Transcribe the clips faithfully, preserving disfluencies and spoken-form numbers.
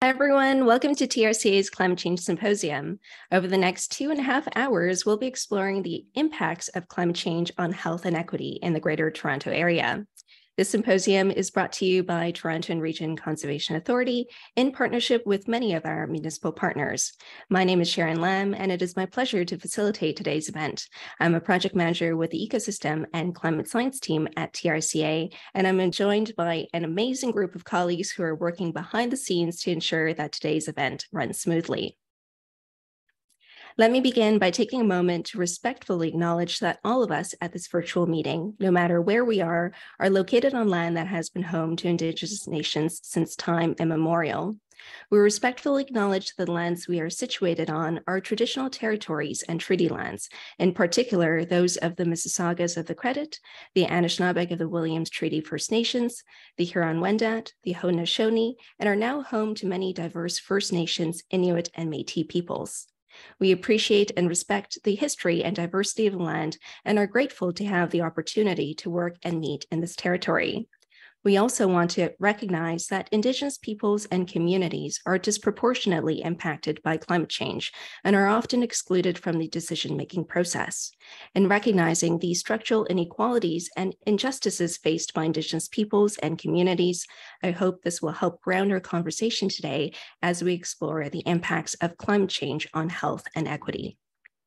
Hi, everyone. Welcome to T R C A's Climate Change Symposium. Over the next two and a half hours, we'll be exploring the impacts of climate change on health and equity in the Greater Toronto Area. This symposium is brought to you by Toronto and Region Conservation Authority in partnership with many of our municipal partners. My name is Sharon, and it is my pleasure to facilitate today's event. I'm a project manager with the Ecosystem and Climate Science team at T R C A, and I'm joined by an amazing group of colleagues who are working behind the scenes to ensure that today's event runs smoothly. Let me begin by taking a moment to respectfully acknowledge that all of us at this virtual meeting, no matter where we are, are located on land that has been home to Indigenous nations since time immemorial. We respectfully acknowledge that the lands we are situated on are traditional territories and treaty lands, in particular those of the Mississaugas of the Credit, the Anishinaabe of the Williams Treaty First Nations, the Huron-Wendat, the Haudenosaunee, and are now home to many diverse First Nations, Inuit, and Métis peoples. We appreciate and respect the history and diversity of the land and are grateful to have the opportunity to work and meet in this territory. We also want to recognize that Indigenous peoples and communities are disproportionately impacted by climate change and are often excluded from the decision-making process. In recognizing these structural inequalities and injustices faced by Indigenous peoples and communities, I hope this will help ground our conversation today as we explore the impacts of climate change on health and equity.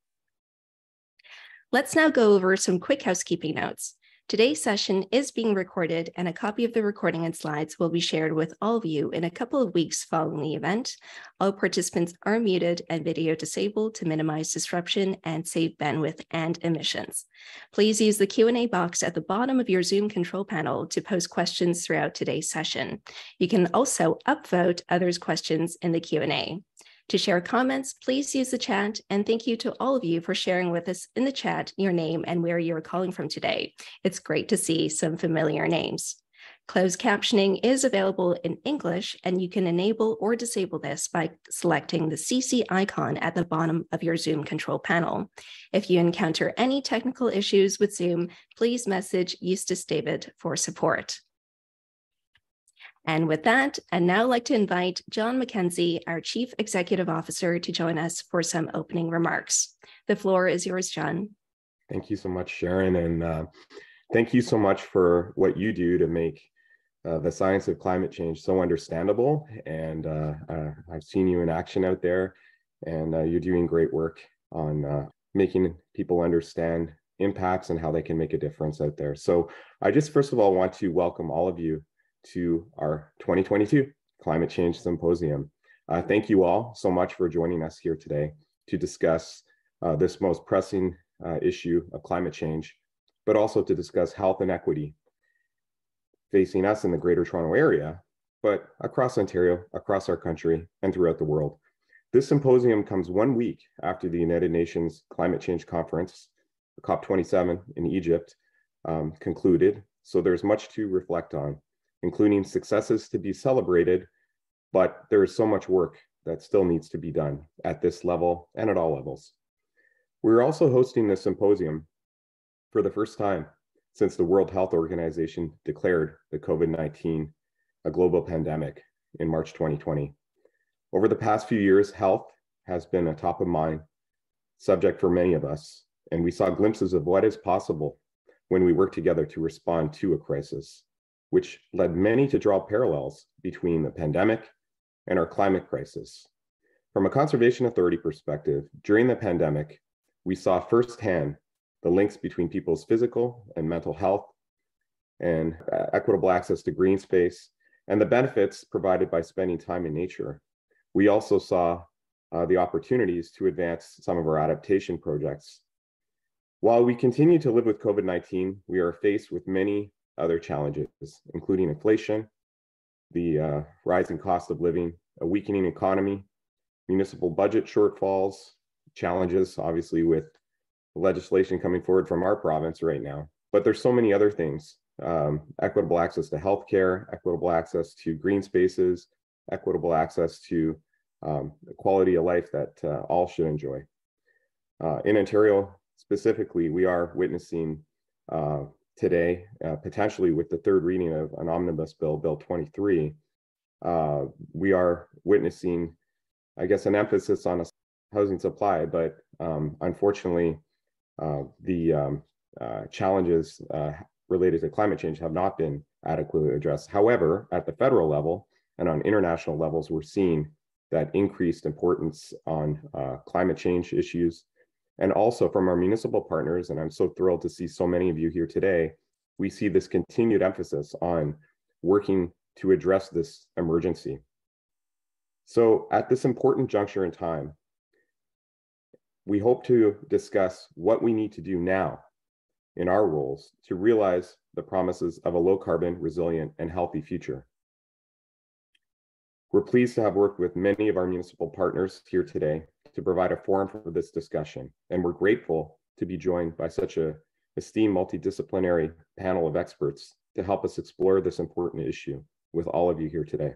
Let's now go over some quick housekeeping notes. Today's session is being recorded, and a copy of the recording and slides will be shared with all of you in a couple of weeks following the event. All participants are muted and video disabled to minimize disruption and save bandwidth and emissions. Please use the Q and A box at the bottom of your Zoom control panel to post questions throughout today's session. You can also upvote others' questions in the Q and A. To share comments, please use the chat, and thank you to all of you for sharing with us in the chat your name and where you're calling from today. It's great to see some familiar names. Closed captioning is available in English, and you can enable or disable this by selecting the C C icon at the bottom of your Zoom control panel. If you encounter any technical issues with Zoom, please message Eustace David for support. And with that, I'd now like to invite John MacKenzie, our Chief Executive Officer, to join us for some opening remarks. The floor is yours, John. Thank you so much, Sharon, and uh, thank you so much for what you do to make uh, the science of climate change so understandable. And uh, uh, I've seen you in action out there, and uh, you're doing great work on uh, making people understand impacts and how they can make a difference out there. So I just first of all want to welcome all of you to our twenty twenty-two Climate Change Symposium. Uh, thank you all so much for joining us here today to discuss uh, this most pressing uh, issue of climate change, but also to discuss health and equity facing us in the Greater Toronto Area, but across Ontario, across our country, and throughout the world. This symposium comes one week after the United Nations Climate Change Conference, COP twenty-seven in Egypt, um, concluded, so there's much to reflect on, including successes to be celebrated, but there is so much work that still needs to be done at this level and at all levels. We're also hosting this symposium for the first time since the World Health Organization declared the COVID nineteen a global pandemic in March twenty twenty. Over the past few years, health has been a top of mind subject for many of us, and we saw glimpses of what is possible when we work together to respond to a crisis, which led many to draw parallels between the pandemic and our climate crisis. From a conservation authority perspective, during the pandemic, we saw firsthand the links between people's physical and mental health and uh, equitable access to green space and the benefits provided by spending time in nature. We also saw uh, the opportunities to advance some of our adaptation projects. While we continue to live with COVID nineteen, we are faced with many other challenges, including inflation, the uh, rising cost of living, a weakening economy, municipal budget shortfalls, challenges, obviously, with legislation coming forward from our province right now. But there's so many other things, um, equitable access to healthcare, equitable access to green spaces, equitable access to um, quality of life that uh, all should enjoy. Uh, in Ontario, specifically, we are witnessing uh, today, uh, potentially with the third reading of an omnibus bill, Bill twenty-three, uh, we are witnessing, I guess, an emphasis on a housing supply, but um, unfortunately, uh, the um, uh, challenges uh, related to climate change have not been adequately addressed. However, at the federal level and on international levels, we're seeing that increased importance on uh, climate change issues. And also from our municipal partners, and I'm so thrilled to see so many of you here today, we see this continued emphasis on working to address this emergency. So at this important juncture in time, we hope to discuss what we need to do now in our roles to realize the promises of a low carbon, resilient, and healthy future. We're pleased to have worked with many of our municipal partners here today to provide a forum for this discussion, and we're grateful to be joined by such an esteemed multidisciplinary panel of experts to help us explore this important issue with all of you here today.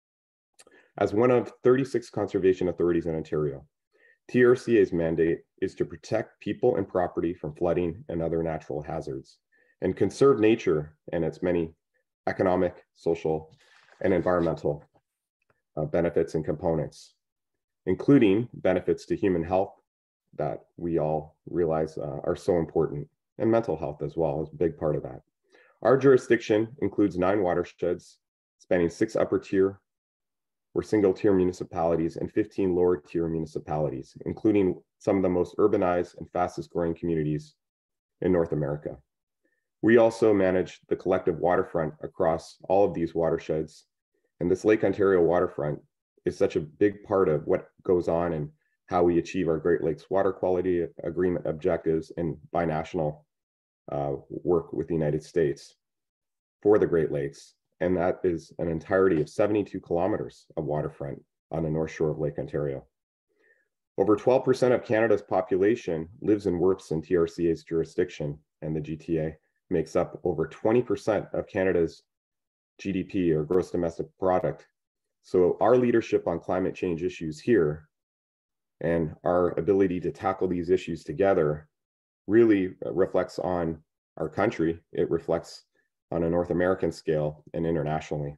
As one of thirty-six conservation authorities in Ontario, T R C A's mandate is to protect people and property from flooding and other natural hazards, and conserve nature and its many economic, social, and environmental uh, benefits and components, including benefits to human health that we all realize uh, are so important, and mental health as well is a big part of that. Our jurisdiction includes nine watersheds spanning six upper tier or single tier municipalities and fifteen lower tier municipalities, including some of the most urbanized and fastest growing communities in North America. We also manage the collective waterfront across all of these watersheds. And this Lake Ontario waterfront is such a big part of what goes on and how we achieve our Great Lakes Water Quality Agreement objectives and binational uh, work with the United States for the Great Lakes. And that is an entirety of seventy-two kilometers of waterfront on the north shore of Lake Ontario. Over twelve percent of Canada's population lives and works in T R C A's jurisdiction, and the G T A makes up over twenty percent of Canada's G D P, or gross domestic product. So our leadership on climate change issues here and our ability to tackle these issues together really reflects on our country. It reflects on a North American scale and internationally.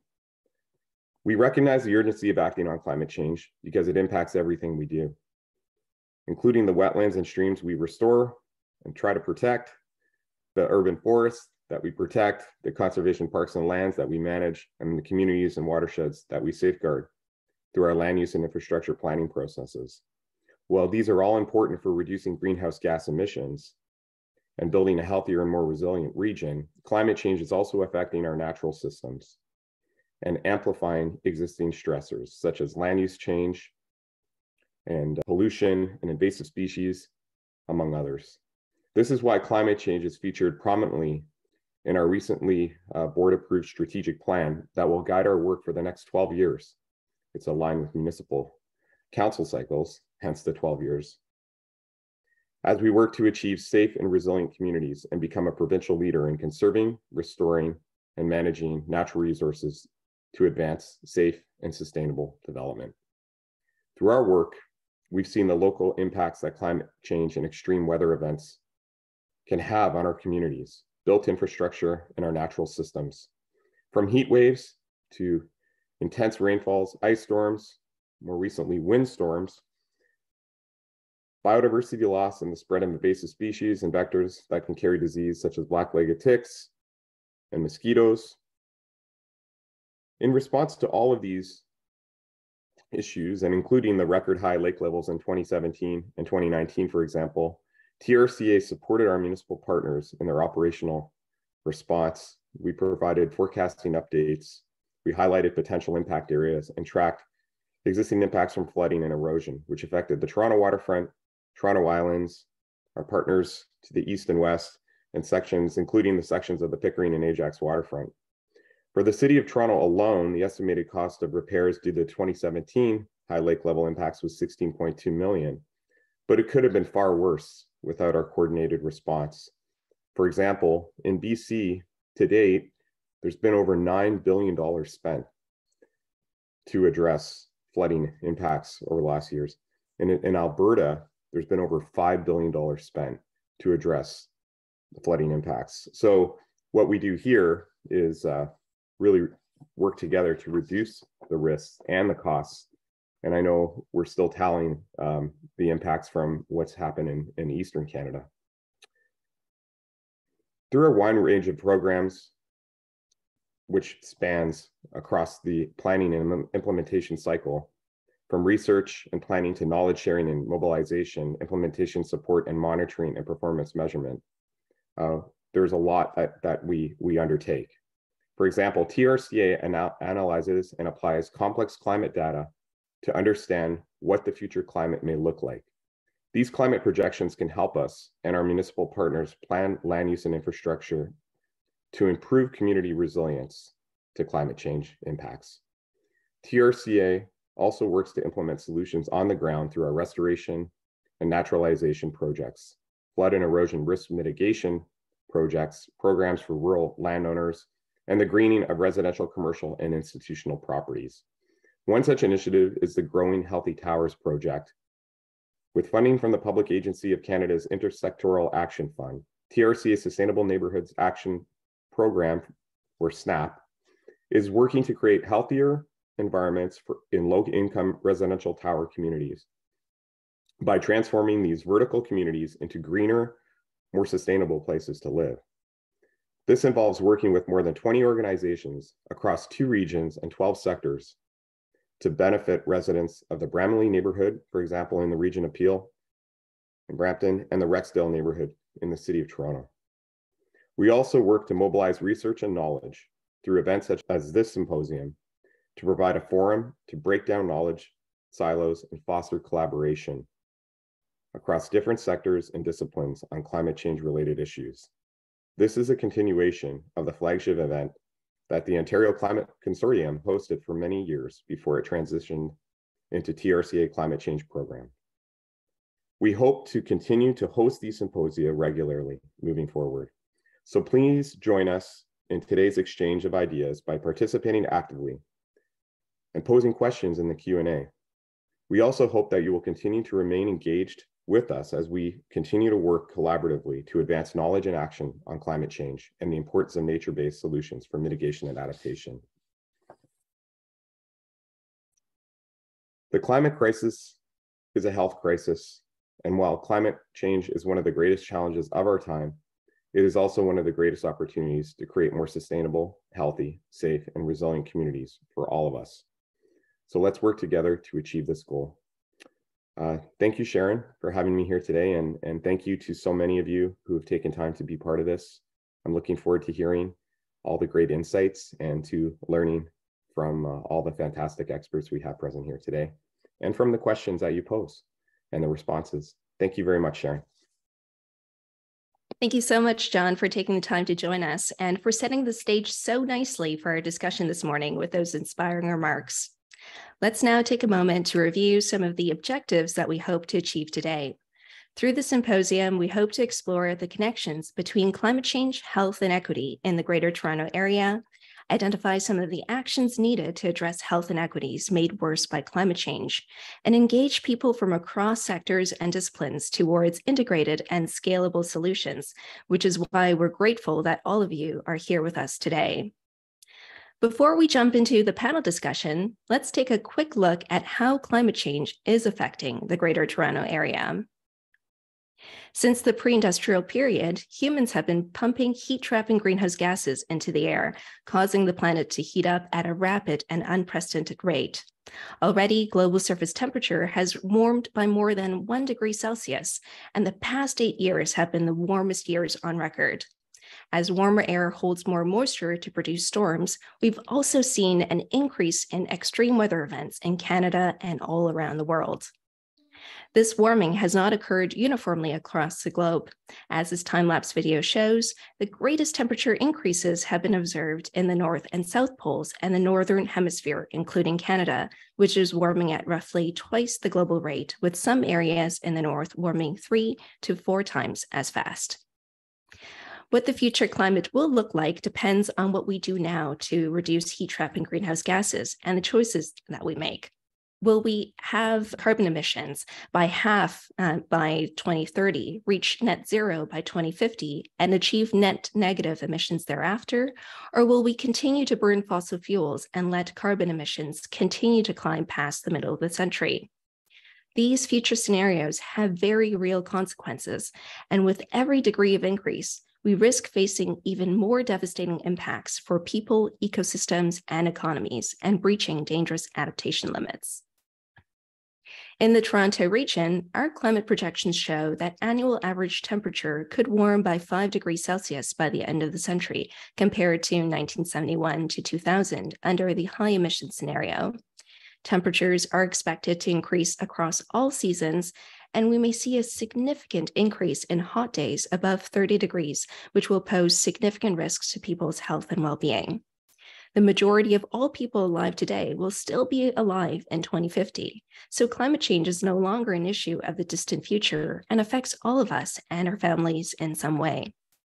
We recognize the urgency of acting on climate change because it impacts everything we do, including the wetlands and streams we restore and try to protect, the urban forests that we protect, the conservation parks and lands that we manage, and the communities and watersheds that we safeguard through our land use and infrastructure planning processes. While these are all important for reducing greenhouse gas emissions and building a healthier and more resilient region, climate change is also affecting our natural systems and amplifying existing stressors such as land use change and pollution and invasive species, among others. This is why climate change is featured prominently in our recently uh, board-approved strategic plan that will guide our work for the next twelve years. It's aligned with municipal council cycles, hence the twelve years, as we work to achieve safe and resilient communities and become a provincial leader in conserving, restoring, and managing natural resources to advance safe and sustainable development. Through our work, we've seen the local impacts that climate change and extreme weather events can have on our communities, built infrastructure, and our natural systems. From heat waves to intense rainfalls, ice storms, more recently windstorms, biodiversity loss and the spread of invasive species and vectors that can carry disease such as black-legged ticks and mosquitoes. In response to all of these issues, and including the record high lake levels in twenty seventeen and twenty nineteen, for example, T R C A supported our municipal partners in their operational response. We provided forecasting updates, we highlighted potential impact areas, and tracked existing impacts from flooding and erosion, which affected the Toronto waterfront, Toronto Islands, our partners to the east and west, and sections, including the sections of the Pickering and Ajax waterfront. For the City of Toronto alone, the estimated cost of repairs due to twenty seventeen high lake level impacts was sixteen point two million, but it could have been far worse without our coordinated response. For example, in B C to date, there's been over nine billion dollars spent to address flooding impacts over the last years. And in, in Alberta, there's been over five billion dollars spent to address the flooding impacts. So what we do here is uh, really work together to reduce the risks and the costs. And I know we're still tallying um, the impacts from what's happened in, in Eastern Canada. Through a wide range of programs, which spans across the planning and implementation cycle, from research and planning to knowledge sharing and mobilization, implementation support and monitoring and performance measurement, uh, there's a lot that, that we, we undertake. For example, T R C A anal analyzes and applies complex climate data to understand what the future climate may look like. These climate projections can help us and our municipal partners plan land use and infrastructure to improve community resilience to climate change impacts. T R C A also works to implement solutions on the ground through our restoration and naturalization projects, flood and erosion risk mitigation projects, programs for rural landowners, and the greening of residential, commercial, and institutional properties. One such initiative is the Growing Healthy Towers project. With funding from the Public Agency of Canada's Intersectoral Action Fund, T R C A Sustainable Neighborhoods Action Program, or SNAP, is working to create healthier environments for, in low-income residential tower communities by transforming these vertical communities into greener, more sustainable places to live. This involves working with more than twenty organizations across two regions and twelve sectors to benefit residents of the Bramalea neighborhood, for example, in the region of Peel and Brampton, and the Rexdale neighborhood in the city of Toronto. We also work to mobilize research and knowledge through events such as this symposium to provide a forum to break down knowledge silos and foster collaboration across different sectors and disciplines on climate change related issues. This is a continuation of the flagship event that the Ontario Climate Consortium hosted for many years before it transitioned into T R C A Climate Change Program. We hope to continue to host these symposia regularly moving forward. So please join us in today's exchange of ideas by participating actively and posing questions in the Q and A. We also hope that you will continue to remain engaged with us as we continue to work collaboratively to advance knowledge and action on climate change and the importance of nature-based solutions for mitigation and adaptation. The climate crisis is a health crisis, and while climate change is one of the greatest challenges of our time, it is also one of the greatest opportunities to create more sustainable, healthy, safe, and resilient communities for all of us. So let's work together to achieve this goal. Uh, thank you, Sharon, for having me here today, and, and thank you to so many of you who have taken time to be part of this. I'm looking forward to hearing all the great insights and to learning from uh, all the fantastic experts we have present here today, and from the questions that you pose and the responses. Thank you very much, Sharon. Thank you so much, John, for taking the time to join us and for setting the stage so nicely for our discussion this morning with those inspiring remarks. Let's now take a moment to review some of the objectives that we hope to achieve today. Through the symposium, we hope to explore the connections between climate change, health, and equity in the Greater Toronto Area, identify some of the actions needed to address health inequities made worse by climate change, and engage people from across sectors and disciplines towards integrated and scalable solutions, which is why we're grateful that all of you are here with us today. Before we jump into the panel discussion, let's take a quick look at how climate change is affecting the Greater Toronto Area. Since the pre-industrial period, humans have been pumping heat-trapping greenhouse gases into the air, causing the planet to heat up at a rapid and unprecedented rate. Already, global surface temperature has warmed by more than one degree Celsius, and the past eight years have been the warmest years on record. As warmer air holds more moisture to produce storms, we've also seen an increase in extreme weather events in Canada and all around the world. This warming has not occurred uniformly across the globe. As this time-lapse video shows, the greatest temperature increases have been observed in the North and South Poles and the Northern Hemisphere, including Canada, which is warming at roughly twice the global rate, with some areas in the North warming three to four times as fast. What the future climate will look like depends on what we do now to reduce heat-trapping greenhouse gases and the choices that we make. Will we have carbon emissions by half uh, by twenty thirty, reach net zero by twenty fifty, and achieve net negative emissions thereafter? Or will we continue to burn fossil fuels and let carbon emissions continue to climb past the middle of the century? These future scenarios have very real consequences, and with every degree of increase, we risk facing even more devastating impacts for people, ecosystems, and economies, and breaching dangerous adaptation limits. In the Toronto region, our climate projections show that annual average temperature could warm by five degrees Celsius by the end of the century, compared to nineteen seventy-one to two thousand under the high emission scenario. Temperatures are expected to increase across all seasons, and we may see a significant increase in hot days above thirty degrees, which will pose significant risks to people's health and well-being. The majority of all people alive today will still be alive in twenty fifty, so climate change is no longer an issue of the distant future and affects all of us and our families in some way.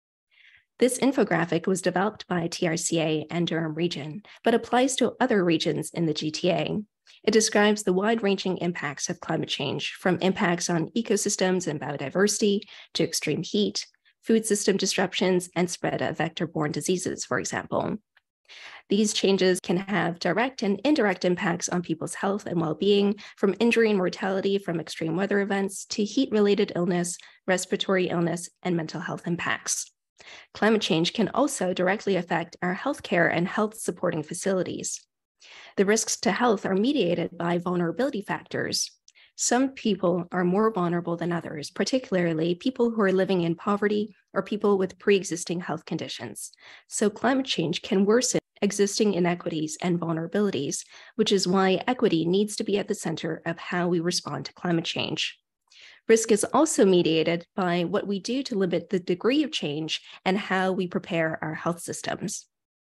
This infographic was developed by T R C A and Durham Region, but applies to other regions in the G T A. It describes the wide-ranging impacts of climate change, from impacts on ecosystems and biodiversity to extreme heat, food system disruptions, and spread of vector-borne diseases, for example. These changes can have direct and indirect impacts on people's health and well-being, from injury and mortality from extreme weather events to heat-related illness, respiratory illness, and mental health impacts. Climate change can also directly affect our healthcare and health supporting facilities. The risks to health are mediated by vulnerability factors. Some people are more vulnerable than others, particularly people who are living in poverty or people with pre-existing health conditions. So climate change can worsen existing inequities and vulnerabilities, which is why equity needs to be at the center of how we respond to climate change. Risk is also mediated by what we do to limit the degree of change and how we prepare our health systems.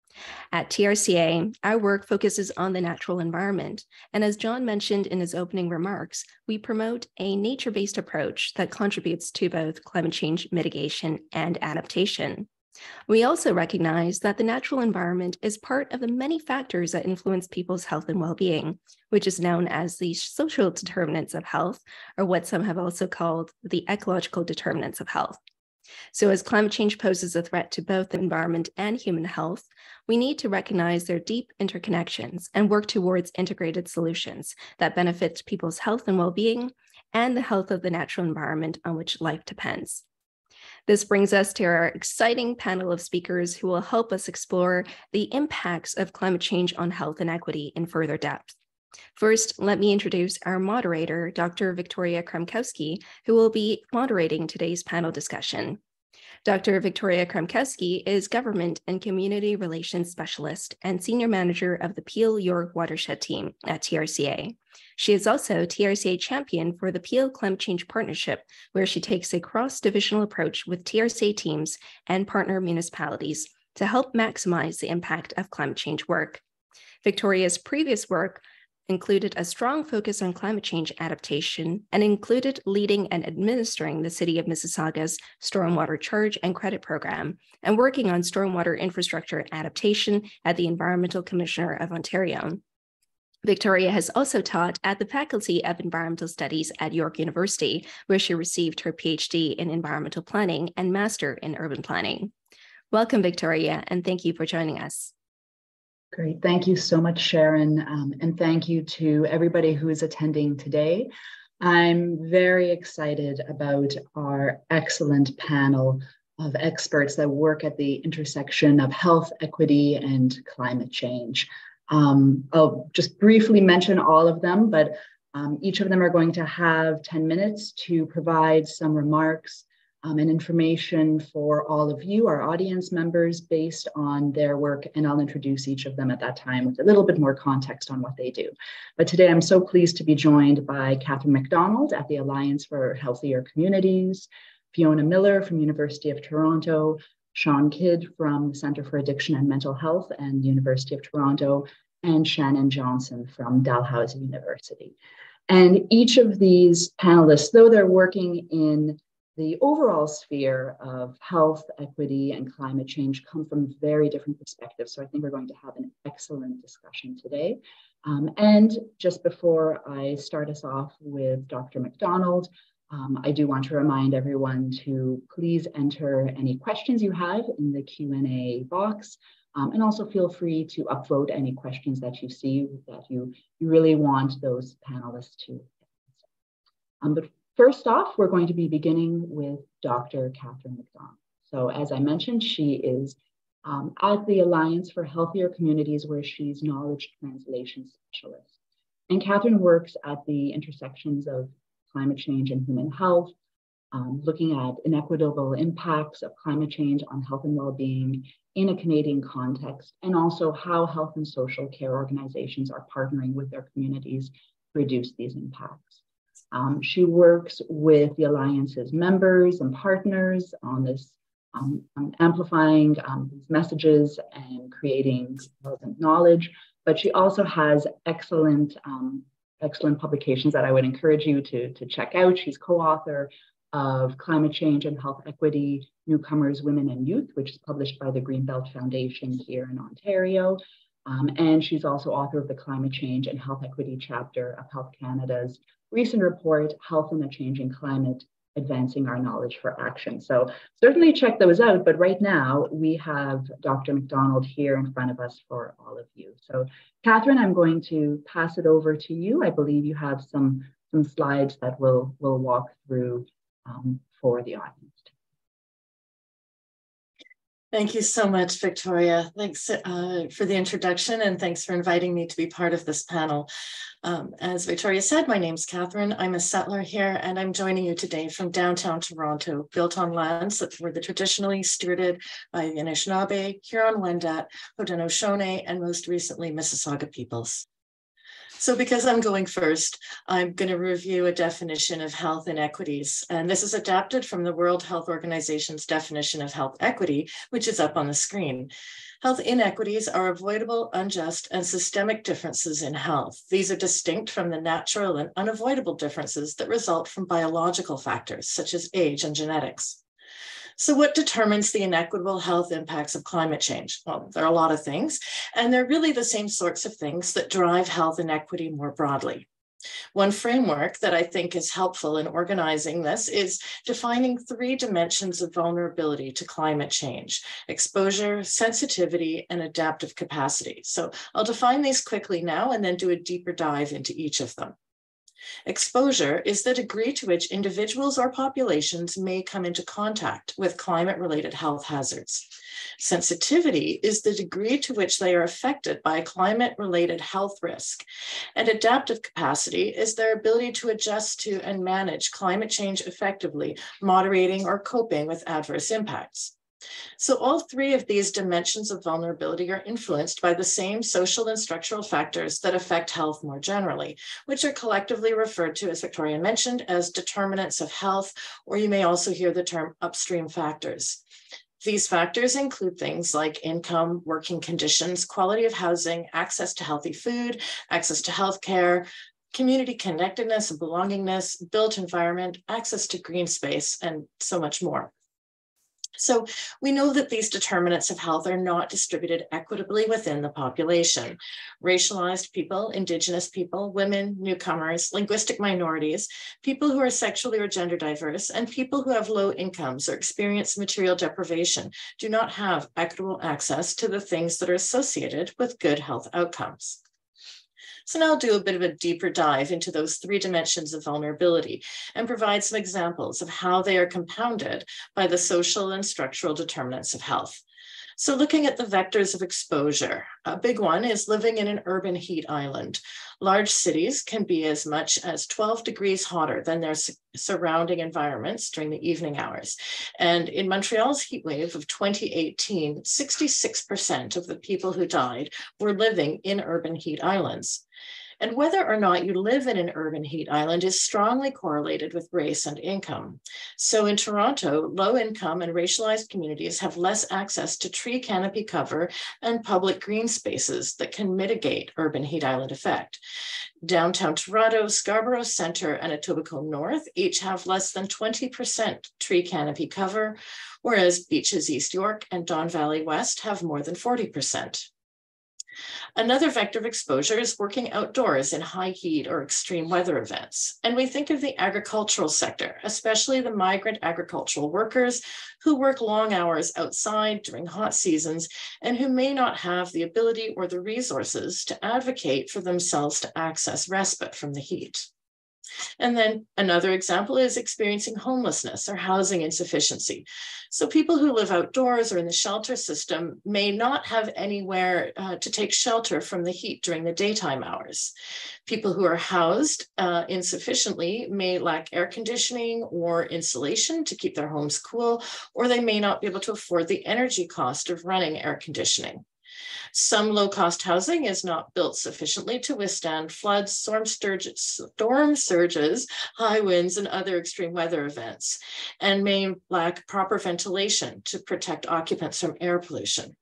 At T R C A, our work focuses on the natural environment, and as John mentioned in his opening remarks, we promote a nature-based approach that contributes to both climate change mitigation and adaptation. We also recognize that the natural environment is part of the many factors that influence people's health and well-being, which is known as the social determinants of health, or what some have also called the ecological determinants of health. So as climate change poses a threat to both the environment and human health, we need to recognize their deep interconnections and work towards integrated solutions that benefit people's health and well-being and the health of the natural environment on which life depends. This brings us to our exciting panel of speakers who will help us explore the impacts of climate change on health and equity in further depth. First, let me introduce our moderator, Doctor Victoria Kramkowski, who will be moderating today's panel discussion. Doctor Victoria Kramkowski is Government and Community Relations Specialist and Senior Manager of the Peel York Watershed Team at T R C A. She is also T R C A Champion for the Peel Climate Change Partnership, where she takes a cross-divisional approach with T R C A teams and partner municipalities to help maximize the impact of climate change work. Victoria's previous work included a strong focus on climate change adaptation and included leading and administering the City of Mississauga's Stormwater Charge and Credit Program and working on stormwater infrastructure adaptation at the Environmental Commissioner of Ontario. Victoria has also taught at the Faculty of Environmental Studies at York University, where she received her PhD in Environmental Planning and Master in Urban Planning. Welcome, Victoria, and thank you for joining us. Great. Thank you so much, Sharon. Um, and thank you to everybody who is attending today. I'm very excited about our excellent panel of experts that work at the intersection of health, equity, and climate change. Um, I'll just briefly mention all of them, but um, each of them are going to have ten minutes to provide some remarks Um, and information for all of you, our audience members, based on their work, and I'll introduce each of them at that time with a little bit more context on what they do. But today I'm so pleased to be joined by Catherine Macdonald at the Alliance for Healthier Communities, Fiona Miller from University of Toronto, Sean Kidd from the Centre for Addiction and Mental Health and University of Toronto, and Shannon Johnson from Dalhousie University. And each of these panelists, though they're working in the overall sphere of health, equity, and climate change, come from very different perspectives. So I think we're going to have an excellent discussion today. Um, and just before I start us off with Doctor Macdonald, um, I do want to remind everyone to please enter any questions you have in the Q and A box. Um, and also feel free to upvote any questions that you see that you, you really want those panelists to answer. Um, but first off, we're going to be beginning with Doctor Catherine Macdonald. So as I mentioned, she is um, at the Alliance for Healthier Communities, where she's knowledge translation specialist. And Catherine works at the intersections of climate change and human health, um, looking at inequitable impacts of climate change on health and well-being in a Canadian context, and also how health and social care organizations are partnering with their communities to reduce these impacts. Um, she works with the Alliance's members and partners on this, um, on amplifying um, these messages and creating relevant knowledge, but she also has excellent, um, excellent publications that I would encourage you to, to check out. She's co-author of Climate Change and Health Equity, Newcomers, Women and Youth, which is published by the Greenbelt Foundation here in Ontario. Um, and she's also author of the Climate Change and Health Equity chapter of Health Canada's recent report, Health in a Changing Climate, Advancing Our Knowledge for Action. So certainly check those out, but right now we have Doctor Macdonald here in front of us for all of you. So Catherine, I'm going to pass it over to you. I believe you have some, some slides that we'll, we'll walk through Um, for the audience. Thank you so much, Victoria. Thanks uh, for the introduction, and thanks for inviting me to be part of this panel. Um, as Victoria said, my name's Catherine. I'm a settler here, and I'm joining you today from downtown Toronto, built on lands that were the traditionally stewarded by the Anishinaabe, Huron-Wendat, Haudenosaunee, and most recently Mississauga peoples. So because I'm going first, I'm going to review a definition of health inequities. And this is adapted from the World Health Organization's definition of health equity, which is up on the screen. Health inequities are avoidable, unjust, and systemic differences in health. These are distinct from the natural and unavoidable differences that result from biological factors, such as age and genetics. So what determines the inequitable health impacts of climate change? Well, there are a lot of things, and they're really the same sorts of things that drive health inequity more broadly. One framework that I think is helpful in organizing this is defining three dimensions of vulnerability to climate change: exposure, sensitivity, and adaptive capacity. So I'll define these quickly now and then do a deeper dive into each of them. Exposure is the degree to which individuals or populations may come into contact with climate-related health hazards. Sensitivity is the degree to which they are affected by climate-related health risk. And adaptive capacity is their ability to adjust to and manage climate change effectively, moderating or coping with adverse impacts. So all three of these dimensions of vulnerability are influenced by the same social and structural factors that affect health more generally, which are collectively referred to, as Victoria mentioned, as determinants of health, or you may also hear the term upstream factors. These factors include things like income, working conditions, quality of housing, access to healthy food, access to healthcare, community connectedness and belongingness, built environment, access to green space, and so much more. So we know that these determinants of health are not distributed equitably within the population. Racialized people, Indigenous people, women, newcomers, linguistic minorities, people who are sexually or gender diverse, and people who have low incomes or experience material deprivation do not have equitable access to the things that are associated with good health outcomes. So now I'll do a bit of a deeper dive into those three dimensions of vulnerability and provide some examples of how they are compounded by the social and structural determinants of health. So looking at the vectors of exposure, a big one is living in an urban heat island. Large cities can be as much as twelve degrees hotter than their surrounding environments during the evening hours. And in Montreal's heat wave of twenty eighteen, sixty-six percent of the people who died were living in urban heat islands. And whether or not you live in an urban heat island is strongly correlated with race and income. So in Toronto, low income and racialized communities have less access to tree canopy cover and public green spaces that can mitigate urban heat island effect. Downtown Toronto, Scarborough Centre, and Etobicoke North each have less than twenty percent tree canopy cover, whereas Beaches East York and Don Valley West have more than forty percent. Another vector of exposure is working outdoors in high heat or extreme weather events. And we think of the agricultural sector, especially the migrant agricultural workers who work long hours outside during hot seasons and who may not have the ability or the resources to advocate for themselves to access respite from the heat. And then another example is experiencing homelessness or housing insufficiency. So people who live outdoors or in the shelter system may not have anywhere uh, to take shelter from the heat during the daytime hours. People who are housed uh, insufficiently may lack air conditioning or insulation to keep their homes cool, or they may not be able to afford the energy cost of running air conditioning. Some low-cost housing is not built sufficiently to withstand floods, storm, sturges, storm surges, high winds, and other extreme weather events, and may lack proper ventilation to protect occupants from air pollution.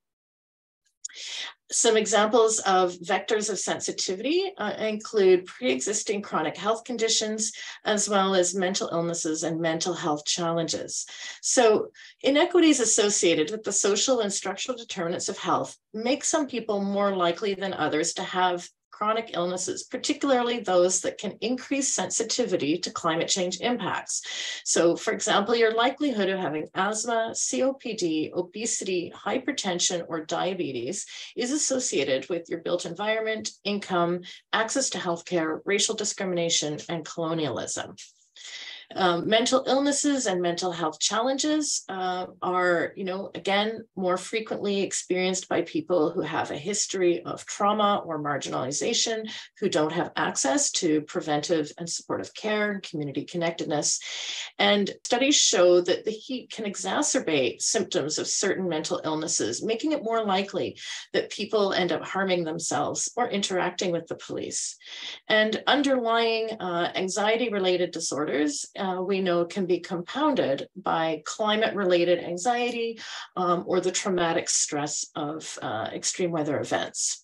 Some examples of vectors of sensitivity uh, include pre-existing chronic health conditions, as well as mental illnesses and mental health challenges. So inequities associated with the social and structural determinants of health make some people more likely than others to have chronic illnesses, particularly those that can increase sensitivity to climate change impacts. So, for example, your likelihood of having asthma, C O P D, obesity, hypertension, or diabetes is associated with your built environment, income, access to healthcare, racial discrimination, and colonialism. Um, mental illnesses and mental health challenges uh, are, you know, again, more frequently experienced by people who have a history of trauma or marginalization, who don't have access to preventive and supportive care and community connectedness. And studies show that the heat can exacerbate symptoms of certain mental illnesses, making it more likely that people end up harming themselves or interacting with the police. And underlying uh, anxiety-related disorders Uh, we know can be compounded by climate-related anxiety um, or the traumatic stress of uh, extreme weather events.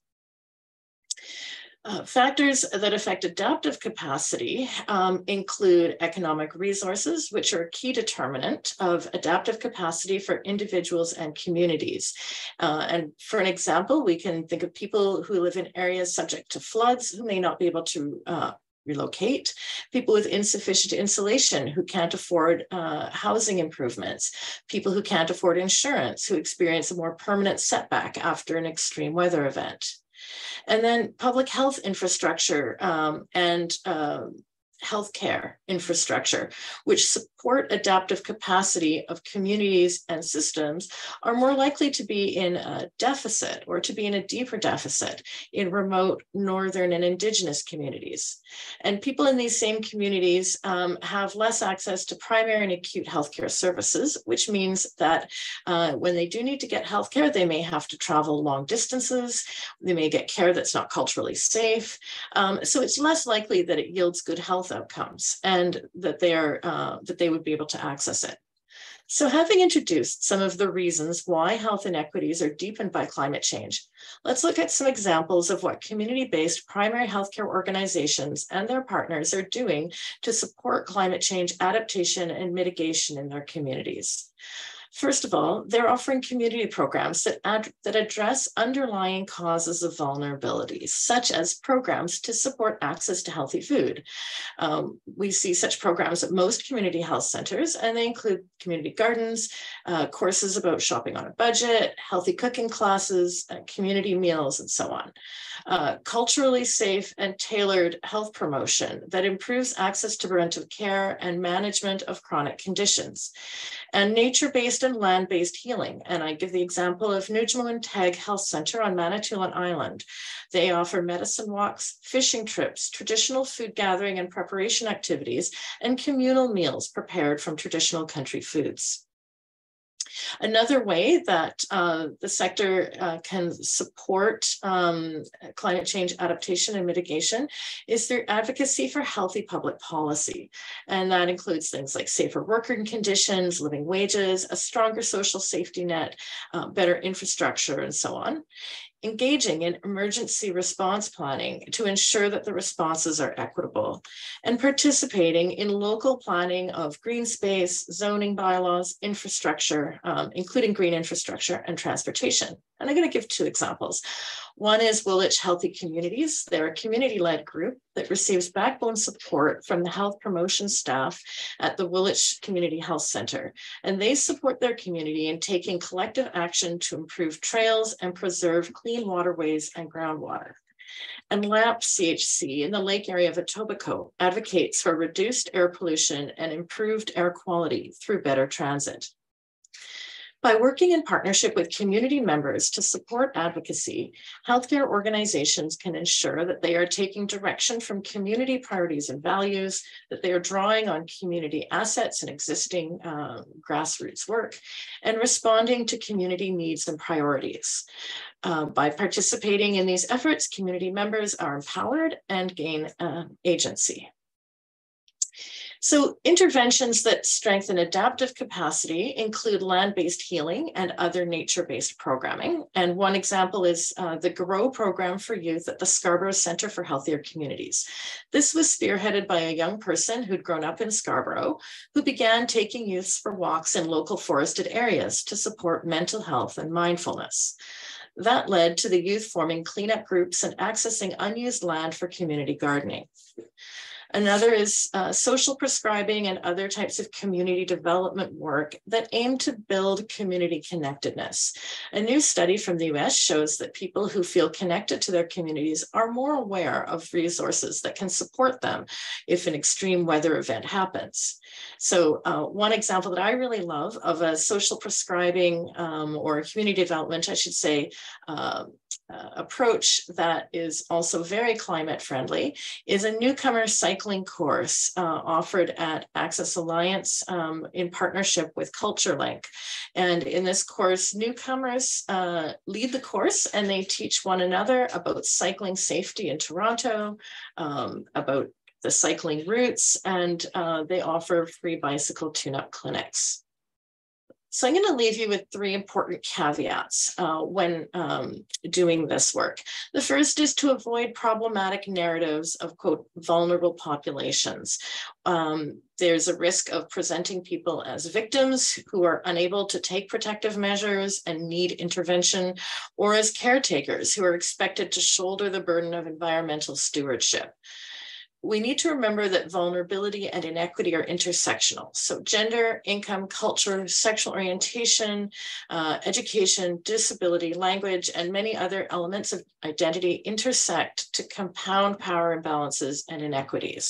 Uh, factors that affect adaptive capacity um, include economic resources, which are a key determinant of adaptive capacity for individuals and communities. Uh, and for an example, we can think of people who live in areas subject to floods who may not be able to uh, relocate, people with insufficient insulation who can't afford uh, housing improvements, people who can't afford insurance, who experience a more permanent setback after an extreme weather event. And then public health infrastructure um, and uh, healthcare infrastructure, which support adaptive capacity of communities and systems, are more likely to be in a deficit or to be in a deeper deficit in remote northern and indigenous communities. And people in these same communities um, have less access to primary and acute healthcare services, which means that uh, when they do need to get healthcare, they may have to travel long distances. They may get care that's not culturally safe. Um, so it's less likely that it yields good health outcomes and that they are uh, that they would be able to access it. So having introduced some of the reasons why health inequities are deepened by climate change, let's look at some examples of what community-based primary healthcare organizations and their partners are doing to support climate change adaptation and mitigation in their communities. First of all, they're offering community programs that, ad that address underlying causes of vulnerability, such as programs to support access to healthy food. Um, we see such programs at most community health centers, and they include community gardens, uh, courses about shopping on a budget, healthy cooking classes, uh, community meals, and so on. Uh, culturally safe and tailored health promotion that improves access to preventive care and management of chronic conditions. And nature-based and land-based healing. And I give the example of Nujmoon Tag Health Center on Manitoulin Island. They offer medicine walks, fishing trips, traditional food gathering and preparation activities, and communal meals prepared from traditional country foods. Another way that uh, the sector uh, can support um, climate change adaptation and mitigation is through advocacy for healthy public policy. And that includes things like safer working conditions, living wages, a stronger social safety net, uh, better infrastructure, and so on. Engaging in emergency response planning to ensure that the responses are equitable, and participating in local planning of green space, zoning bylaws, infrastructure, um, including green infrastructure and transportation. And I'm going to give two examples. One is Woolwich Healthy Communities. They're a community-led group that receives backbone support from the health promotion staff at the Woolwich Community Health Centre. And they support their community in taking collective action to improve trails and preserve clean waterways and groundwater. And LAMP C H C in the lake area of Etobicoke advocates for reduced air pollution and improved air quality through better transit. By working in partnership with community members to support advocacy, healthcare organizations can ensure that they are taking direction from community priorities and values, that they are drawing on community assets and existing uh, grassroots work, and responding to community needs and priorities. Uh, by participating in these efforts, community members are empowered and gain uh, agency. So interventions that strengthen adaptive capacity include land-based healing and other nature-based programming. And one example is uh, the GROW program for youth at the Scarborough Centre for Healthier Communities. This was spearheaded by a young person who'd grown up in Scarborough, who began taking youths for walks in local forested areas to support mental health and mindfulness. That led to the youth forming cleanup groups and accessing unused land for community gardening. Another is uh, social prescribing and other types of community development work that aim to build community connectedness. A new study from the U S shows that people who feel connected to their communities are more aware of resources that can support them if an extreme weather event happens. So uh, one example that I really love of a social prescribing um, or community development, I should say, uh, Uh, approach that is also very climate friendly is a newcomer cycling course uh, offered at Access Alliance um, in partnership with CultureLink. And in this course, newcomers uh, lead the course and they teach one another about cycling safety in Toronto, um, about the cycling routes, and uh, they offer free bicycle tune-up clinics. So I'm going to leave you with three important caveats uh, when um, doing this work. The first is to avoid problematic narratives of, quote, vulnerable populations. Um, there's a risk of presenting people as victims who are unable to take protective measures and need intervention, or as caretakers who are expected to shoulder the burden of environmental stewardship. We need to remember that vulnerability and inequity are intersectional. So gender, income, culture, sexual orientation, uh, education, disability, language, and many other elements of identity intersect to compound power imbalances and inequities.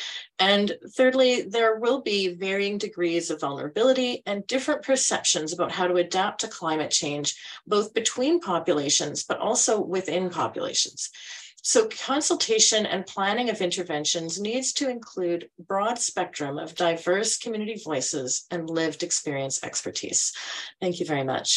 And thirdly, there will be varying degrees of vulnerability and different perceptions about how to adapt to climate change, both between populations, but also within populations. So consultation and planning of interventions needs to include broad spectrum of diverse community voices and lived experience expertise. Thank you very much.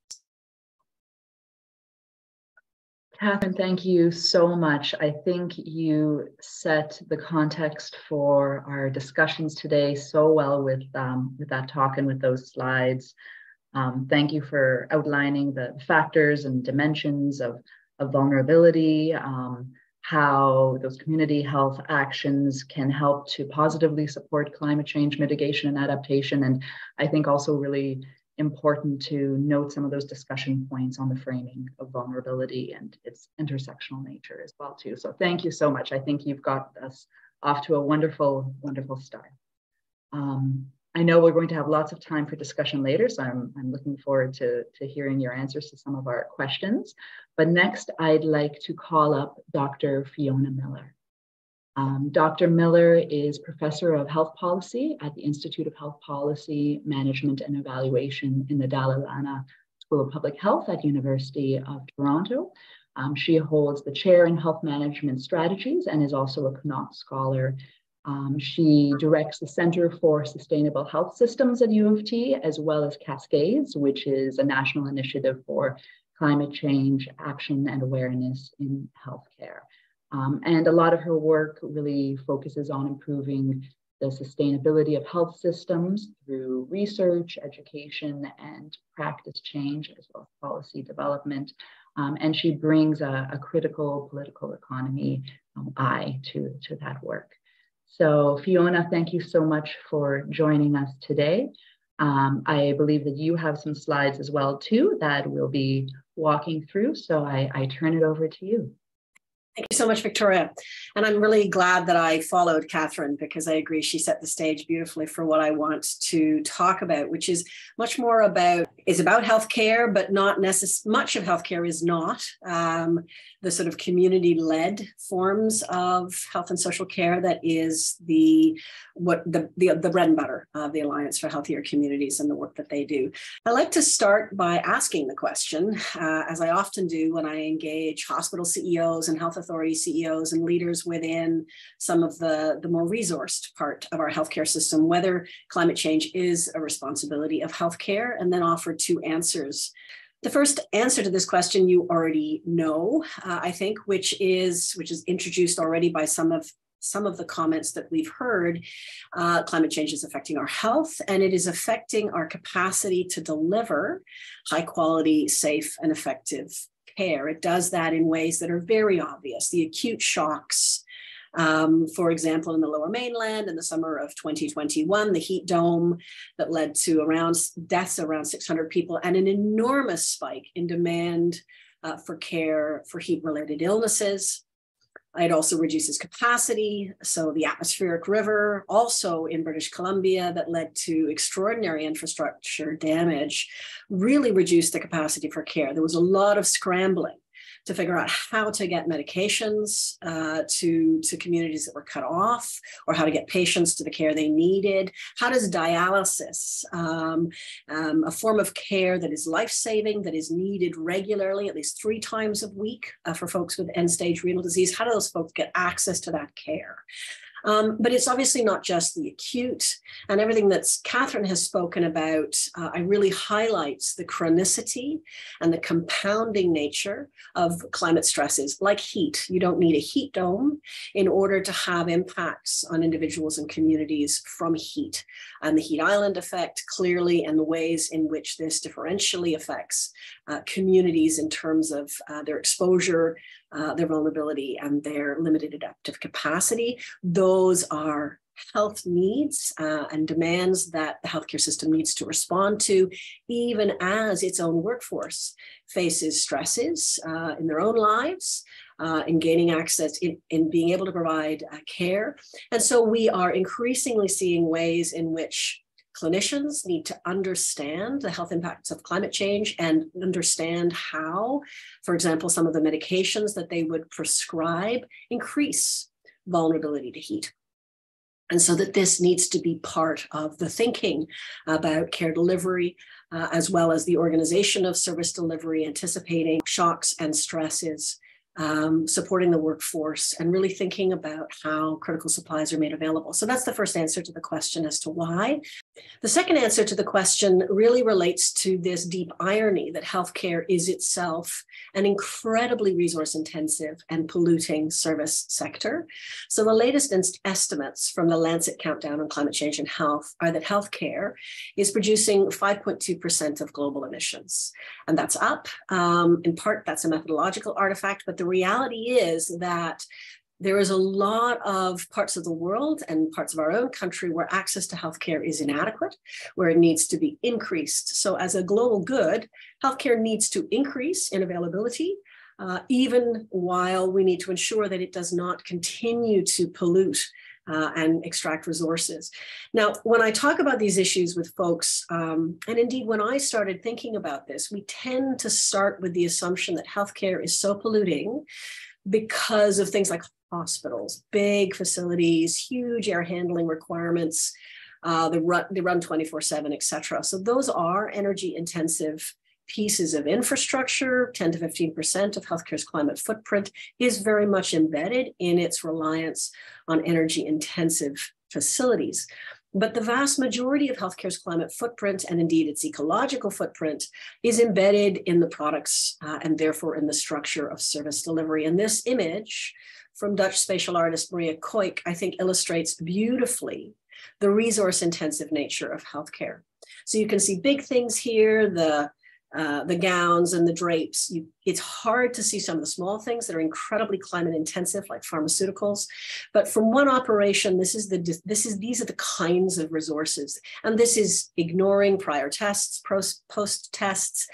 Catherine, thank you so much. I think you set the context for our discussions today so well with, um, with that talk and with those slides. Um, thank you for outlining the factors and dimensions of of vulnerability, um, how those community health actions can help to positively support climate change mitigation and adaptation. And I think also really important to note some of those discussion points on the framing of vulnerability and its intersectional nature as well too. So thank you so much. I think you've got us off to a wonderful, wonderful start. Um, I know we're going to have lots of time for discussion later, so I'm, I'm looking forward to, to hearing your answers to some of our questions. But next, I'd like to call up Doctor Fiona Miller. Um, Doctor Miller is Professor of Health Policy at the Institute of Health Policy, Management and Evaluation in the Dalla Lana School of Public Health at University of Toronto. Um, she holds the chair in health management strategies and is also a Knox Scholar. Um, she directs the Center for Sustainable Health Systems at U of T, as well as Cascades, which is a national initiative for climate change action and awareness in healthcare. Um, and a lot of her work really focuses on improving the sustainability of health systems through research, education, and practice change, as well as policy development. Um, and she brings a, a critical political economy um, eye to, to that work. So Fiona, thank you so much for joining us today. Um, I believe that you have some slides as well too that we'll be walking through. So I, I turn it over to you. Thank you so much, Victoria. And I'm really glad that I followed Catherine, because I agree she set the stage beautifully for what I want to talk about, which is much more about, is about healthcare, but not necessarily, much of healthcare is not. Um, the sort of community-led forms of health and social care that is the what the, the, the bread and butter of the Alliance for Healthier Communities and the work that they do. I like to start by asking the question, uh, as I often do when I engage hospital C E Os and health authority C E Os and leaders within some of the, the more resourced part of our healthcare system, whether climate change is a responsibility of healthcare, and then offer two answers. The first answer to this question you already know, uh, I think, which is which is introduced already by some of some of the comments that we've heard. Uh, climate change is affecting our health, and it is affecting our capacity to deliver high quality, safe, and effective care. It does that in ways that are very obvious. The acute shocks, um, for example, in the Lower Mainland in the summer of twenty twenty-one, the heat dome that led to around deaths around six hundred people, and an enormous spike in demand uh, for care for heat-related illnesses. It also reduces capacity. So the atmospheric river, also in British Columbia, that led to extraordinary infrastructure damage, really reduced the capacity for care. There was a lot of scrambling to figure out how to get medications uh, to, to communities that were cut off, or how to get patients to the care they needed. How does dialysis, um, um, a form of care that is life-saving, that is needed regularly, at least three times a week uh, for folks with end-stage renal disease, how do those folks get access to that care? Um, but it's obviously not just the acute, and everything that Catherine has spoken about, uh, I really highlights the chronicity and the compounding nature of climate stresses like heat. You don't need a heat dome in order to have impacts on individuals and communities from heat. And the heat island effect clearly, and the ways in which this differentially affects uh, communities in terms of uh, their exposure, Uh, their vulnerability, and their limited adaptive capacity. Those are health needs uh, and demands that the healthcare system needs to respond to, even as its own workforce faces stresses uh, in their own lives, uh, in gaining access, in, in being able to provide uh, care. And so we are increasingly seeing ways in which clinicians need to understand the health impacts of climate change and understand how, for example, some of the medications that they would prescribe increase vulnerability to heat. And so that this needs to be part of the thinking about care delivery, uh, as well as the organization of service delivery, anticipating shocks and stresses, Um, supporting the workforce, and really thinking about how critical supplies are made available. So that's the first answer to the question as to why. The second answer to the question really relates to this deep irony that healthcare is itself an incredibly resource intensive and polluting service sector. So the latest estimates from the Lancet Countdown on Climate Change and Health are that healthcare is producing five point two percent of global emissions. And that's up. Um, in part, that's a methodological artifact, but the reality is that there is a lot of parts of the world and parts of our own country where access to healthcare is inadequate, where it needs to be increased. So as a global good, healthcare needs to increase in availability, uh, even while we need to ensure that it does not continue to pollute uh, and extract resources. Now, when I talk about these issues with folks, um, and indeed when I started thinking about this, we tend to start with the assumption that healthcare is so polluting because of things like hospitals, big facilities, huge air handling requirements, uh, they run, they run twenty-four seven, et cetera. So those are energy intensive pieces of infrastructure. ten to fifteen percent of healthcare's climate footprint is very much embedded in its reliance on energy intensive facilities. But the vast majority of healthcare's climate footprint, and indeed its ecological footprint, is embedded in the products uh, and therefore in the structure of service delivery. And this image from Dutch spatial artist Maria Koik, I think, illustrates beautifully the resource-intensive nature of healthcare. So you can see big things here, the Uh, the gowns and the drapes. You, it's hard to see some of the small things that are incredibly climate intensive, like pharmaceuticals. But from one operation, this is the this is these are the kinds of resources, and this is ignoring prior tests, post post tests,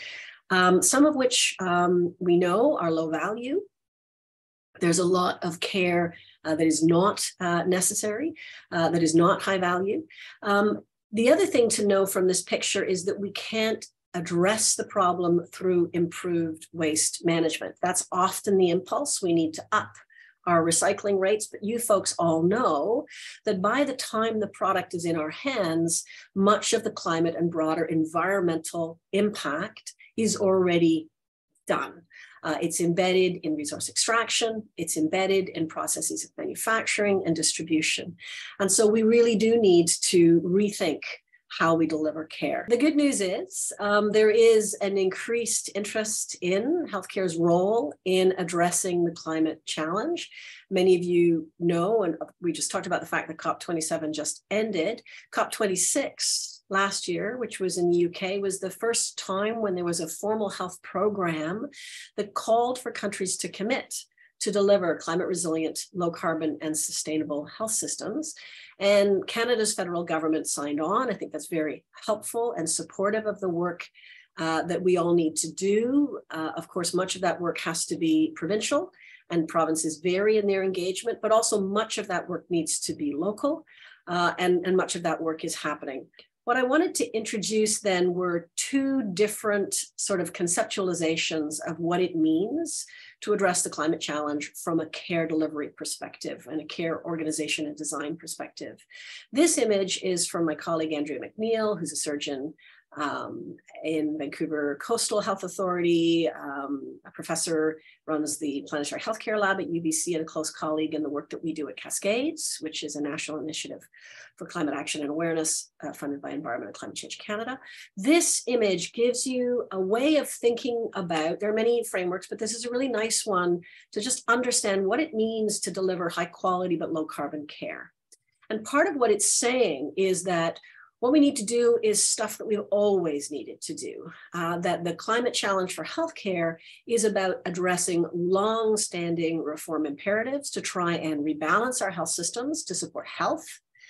um, some of which um, we know are low value. There's a lot of care uh, that is not uh, necessary, uh, that is not high value. Um, the other thing to know from this picture is that we can't address the problem through improved waste management. That's often the impulse. We need to up our recycling rates, but you folks all know that by the time the product is in our hands, much of the climate and broader environmental impact is already done. Uh, it's embedded in resource extraction, it's embedded in processes of manufacturing and distribution. And so we really do need to rethink how we deliver care. The good news is um, there is an increased interest in healthcare's role in addressing the climate challenge. Many of you know, and we just talked about the fact that COP twenty-seven just ended. COP twenty-six last year, which was in the U K, was the first time when there was a formal health program that called for countries to commit to deliver climate resilient, low carbon and sustainable health systems. And Canada's federal government signed on. I think that's very helpful and supportive of the work uh, that we all need to do. Uh, of course, much of that work has to be provincial, and provinces vary in their engagement, but also much of that work needs to be local, uh, and, and much of that work is happening. What I wanted to introduce then were two different sort of conceptualizations of what it means to address the climate challenge from a care delivery perspective and a care organization and design perspective. This image is from my colleague Andrea McNeil, who's a surgeon um, in Vancouver Coastal Health Authority, um, a professor, runs the Planetary Healthcare Lab at U B C, and a close colleague in the work that we do at Cascades, which is a national initiative for climate action and awareness uh, funded by Environment and Climate Change Canada. This image gives you a way of thinking about, there are many frameworks, but this is a really nice one to just understand what it means to deliver high quality but low carbon care. And part of what it's saying is that what we need to do is stuff that we've always needed to do, uh, that the climate challenge for healthcare is about addressing long-standing reform imperatives to try and rebalance our health systems to support health,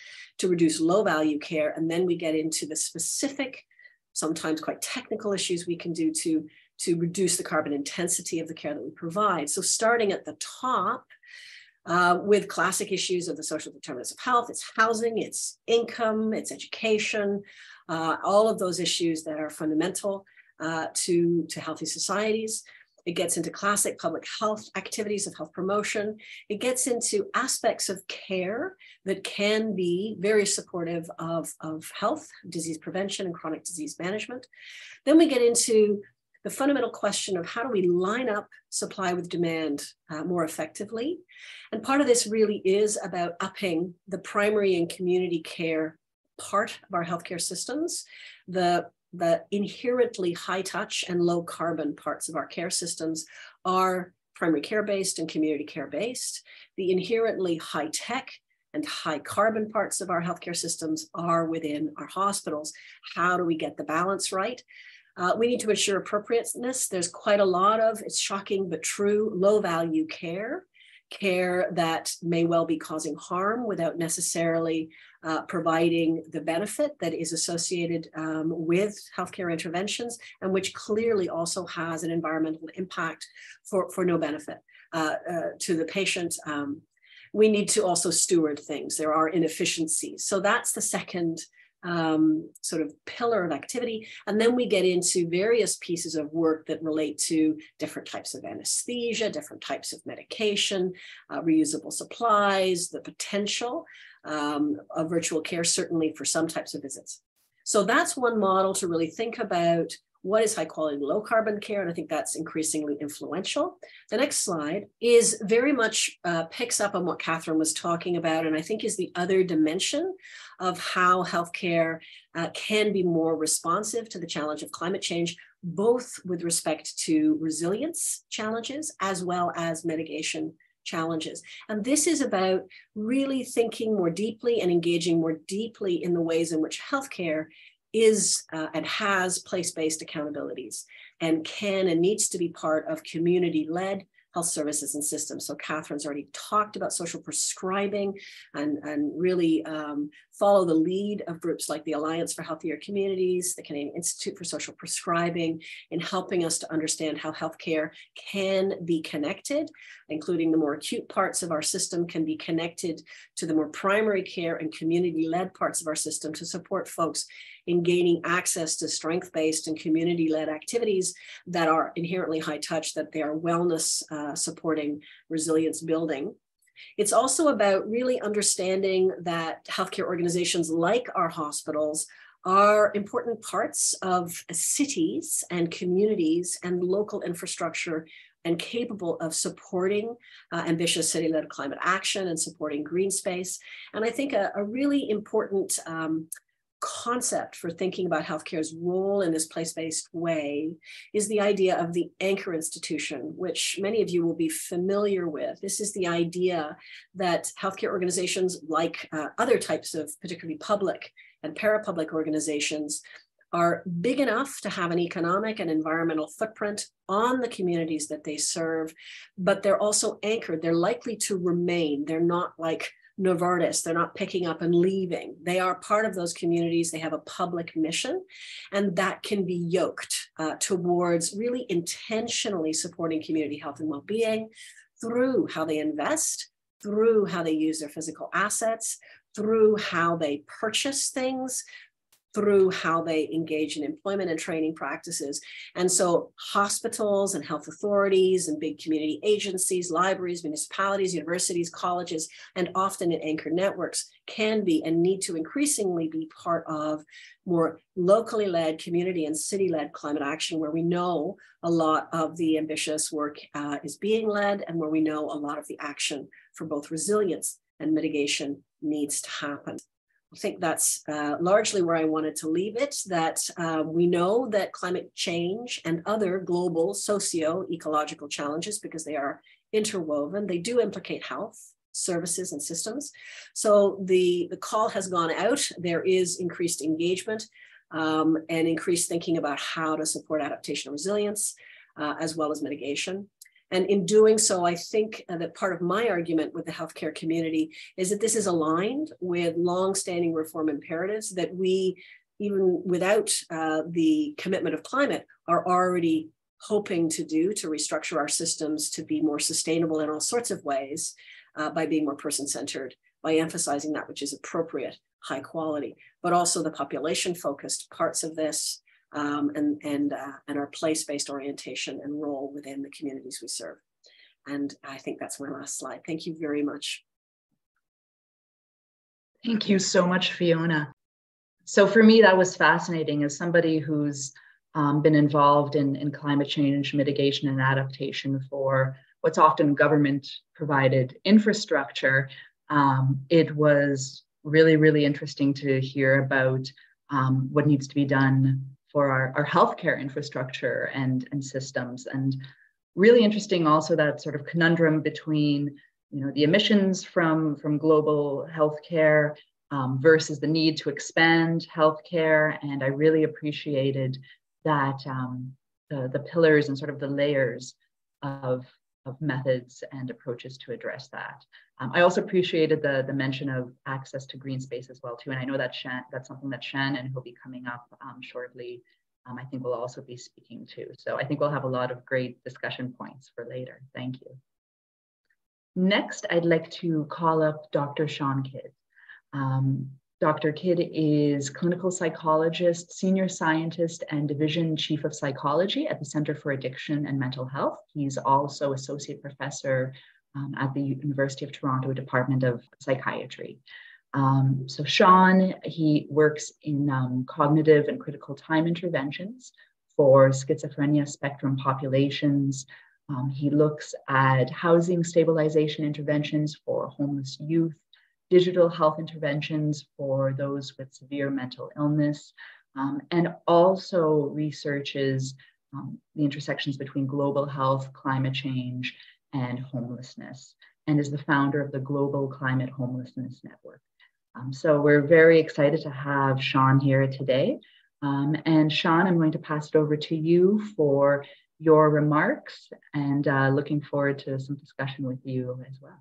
to reduce low-value care, and then we get into the specific, sometimes quite technical issues we can do to, to reduce the carbon intensity of the care that we provide. So starting at the top, Uh, with classic issues of the social determinants of health, it's housing, it's income, it's education, uh, all of those issues that are fundamental uh, to, to healthy societies. It gets into classic public health activities of health promotion. It gets into aspects of care that can be very supportive of, of health, disease prevention, and chronic disease management. Then we get into the fundamental question of how do we line up supply with demand uh, more effectively. And part of this really is about upping the primary and community care part of our healthcare systems, the, the inherently high touch and low carbon parts of our care systems are primary care based and community care based. The inherently high tech and high carbon parts of our healthcare systems are within our hospitals. How do we get the balance right? Uh, we need to ensure appropriateness. There's quite a lot of, it's shocking but true, low value care, care that may well be causing harm without necessarily uh, providing the benefit that is associated um, with healthcare interventions, and which clearly also has an environmental impact for, for no benefit uh, uh, to the patient. Um, we need to also steward things. There are inefficiencies. So that's the second um, sort of pillar of activity. And then we get into various pieces of work that relate to different types of anesthesia, different types of medication, uh, reusable supplies, the potential um, of virtual care, certainly for some types of visits. So that's one model to really think about what is high quality, low carbon care, and I think that's increasingly influential. The next slide is very much uh, picks up on what Catherine was talking about, and I think is the other dimension of how healthcare uh, can be more responsive to the challenge of climate change, both with respect to resilience challenges as well as mitigation challenges. And this is about really thinking more deeply and engaging more deeply in the ways in which healthcare is uh, and has place-based accountabilities and can and needs to be part of community-led health services and systems. So Catherine's already talked about social prescribing and, and really um, follow the lead of groups like the Alliance for Healthier Communities, the Canadian Institute for Social Prescribing, in helping us to understand how healthcare can be connected, including the more acute parts of our system can be connected to the more primary care and community-led parts of our system to support folks in gaining access to strength-based and community-led activities that are inherently high touch, that they are wellness uh, supporting, resilience building. It's also about really understanding that healthcare organizations like our hospitals are important parts of cities and communities and local infrastructure and capable of supporting uh, ambitious city-led climate action and supporting green space. And I think a, a really important um, concept for thinking about healthcare's role in this place-based way is the idea of the anchor institution, which many of you will be familiar with. This is the idea that healthcare organizations, like uh, other types of particularly public and parapublic organizations, are big enough to have an economic and environmental footprint on the communities that they serve, but they're also anchored. They're likely to remain. They're not like Novartis. They're not picking up and leaving. They are part of those communities. They have a public mission, and that can be yoked uh, towards really intentionally supporting community health and well-being through how they invest, through how they use their physical assets, through how they purchase things, through how they engage in employment and training practices. And so hospitals and health authorities and big community agencies, libraries, municipalities, universities, colleges, and often in anchor networks can be and need to increasingly be part of more locally led, community and city-led climate action, where we know a lot of the ambitious work uh, is being led, and where we know a lot of the action for both resilience and mitigation needs to happen. I think that's uh, largely where I wanted to leave it, that uh, we know that climate change and other global socio-ecological challenges, because they are interwoven, they do implicate health, services, and systems. So the, the call has gone out. There is increased engagement um, and increased thinking about how to support adaptation and resilience, uh, as well as mitigation. And in doing so, I think that part of my argument with the healthcare community is that this is aligned with longstanding reform imperatives that we, even without uh, the commitment of climate, are already hoping to do to restructure our systems to be more sustainable in all sorts of ways, uh, by being more person-centered, by emphasizing that which is appropriate, high quality, but also the population-focused parts of this, Um, and, and, uh, and our place-based orientation and role within the communities we serve. And I think that's my last slide. Thank you very much. Thank you so much, Fiona. So for me, that was fascinating as somebody who's um, been involved in, in climate change mitigation and adaptation for what's often government-provided infrastructure. Um, it was really, really interesting to hear about um, what needs to be done for our, our healthcare infrastructure and, and systems. And really interesting also that sort of conundrum between, you know, the emissions from, from global healthcare um, versus the need to expand healthcare. And I really appreciated that um, the, the pillars and sort of the layers of, of methods and approaches to address that. Um, I also appreciated the, the mention of access to green space as well too. And I know that Shan, that's something that Shannon, who'll be coming up um, shortly, um, I think will also be speaking to. So I think we'll have a lot of great discussion points for later. Thank you. Next, I'd like to call up Doctor Sharon Kidd. Um, Doctor Kidd is clinical psychologist, senior scientist, and division chief of psychology at the Center for Addiction and Mental Health. He's also associate professor Um, at the University of Toronto Department of Psychiatry. Um, so Sean, he works in um, cognitive and critical time interventions for schizophrenia spectrum populations. Um, he looks at housing stabilization interventions for homeless youth, digital health interventions for those with severe mental illness, um, and also researches um, the intersections between global health, climate change, and homelessness, and is the founder of the Global Climate Homelessness Network. Um, so we're very excited to have Sean here today. Um, and Sean, I'm going to pass it over to you for your remarks, and uh, looking forward to some discussion with you as well.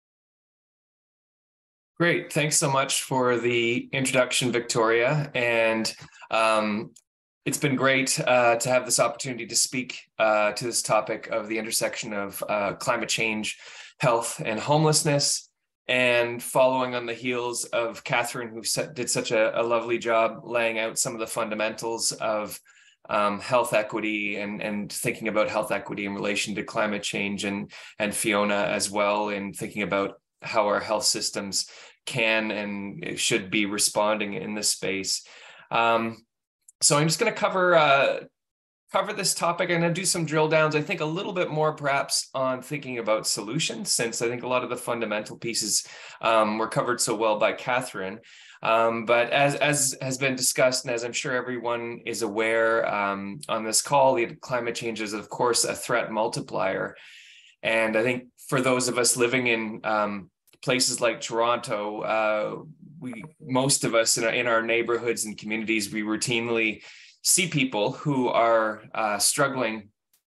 Great. Thanks so much for the introduction, Victoria. And um, it's been great uh, to have this opportunity to speak uh, to this topic of the intersection of uh, climate change, health, and homelessness. And following on the heels of Catherine, who did such a, a lovely job laying out some of the fundamentals of um, health equity and, and thinking about health equity in relation to climate change, and, and Fiona as well in thinking about how our health systems can and should be responding in this space. Um, so I'm just going to cover uh, cover this topic and then do some drill downs, I think a little bit more perhaps on thinking about solutions, since I think a lot of the fundamental pieces um, were covered so well by Catherine. Um, but as, as has been discussed, and as I'm sure everyone is aware um, on this call, the climate change is, of course, a threat multiplier. And I think for those of us living in um, places like Toronto, uh, we most of us in our, in our neighborhoods and communities, we routinely see people who are uh, struggling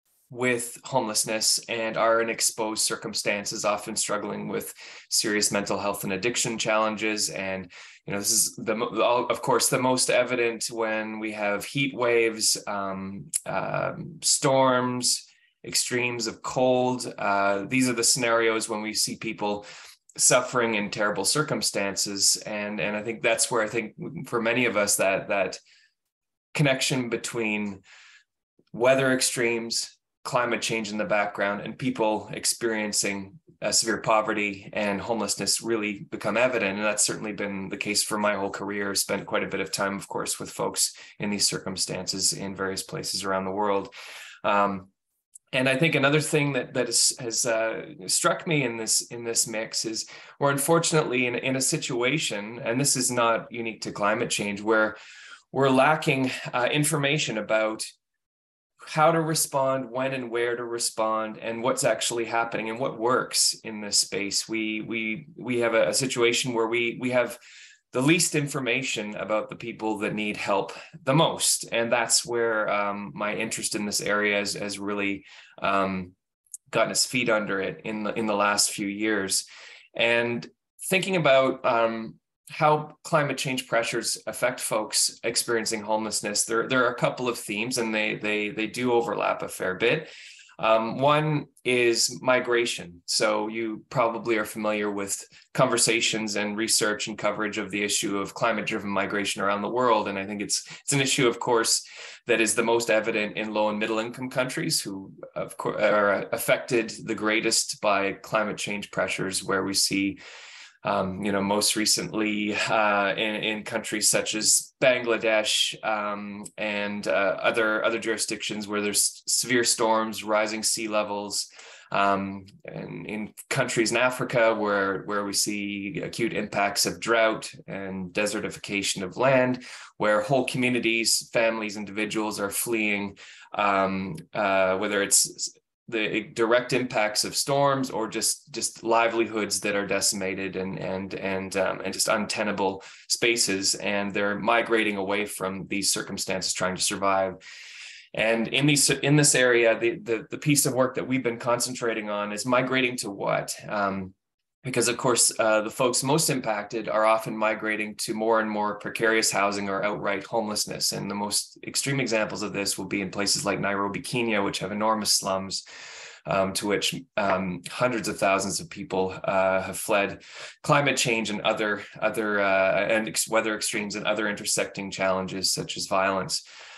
with homelessness and are in exposed circumstances, often struggling with serious mental health and addiction challenges. And you know, this is the of course the most evident when we have heat waves, um, uh, storms, extremes of cold. Uh, these are the scenarios when we see people suffering in terrible circumstances, and and I think that's where I think for many of us that that connection between weather extremes, climate change in the background, and people experiencing uh, severe poverty and homelessness really become evident. And that's certainly been the case for my whole career. Spent quite a bit of time, of course, with folks in these circumstances in various places around the world. Um, And I think another thing that that is, has uh, struck me in this in this mix is we're unfortunately in, in a situation, and this is not unique to climate change, where we're lacking uh, information about how to respond, when and where to respond, and what's actually happening and what works in this space. We we we have a, a situation where we we have the least information about the people that need help the most. And that's where um, my interest in this area has, has really um, gotten its feet under it in the, in the last few years. And thinking about um, how climate change pressures affect folks experiencing homelessness, there, there are a couple of themes, and they, they, they do overlap a fair bit. Um, one is migration. So you probably are familiar with conversations and research and coverage of the issue of climate-driven migration around the world. And I think it's it's an issue, of course, that is the most evident in low and middle income countries, who of course are affected the greatest by climate change pressures, where we see Um, you know, most recently uh, in, in countries such as Bangladesh um, and uh, other other jurisdictions where there's severe storms, rising sea levels, um, and in countries in Africa where where we see acute impacts of drought and desertification of land, where whole communities, families, individuals are fleeing, um, uh, whether it's the direct impacts of storms or just just livelihoods that are decimated and and and um, and just untenable spaces, and they're migrating away from these circumstances, trying to survive. And in these in this area, the the, the piece of work that we've been concentrating on is migrating to what? Um, because of course, uh, the folks most impacted are often migrating to more and more precarious housing or outright homelessness. And the most extreme examples of this will be in places like Nairobi, Kenya, which have enormous slums, um, to which um, hundreds of thousands of people uh, have fled climate change and other, other uh, and ex- weather extremes and other intersecting challenges such as violence.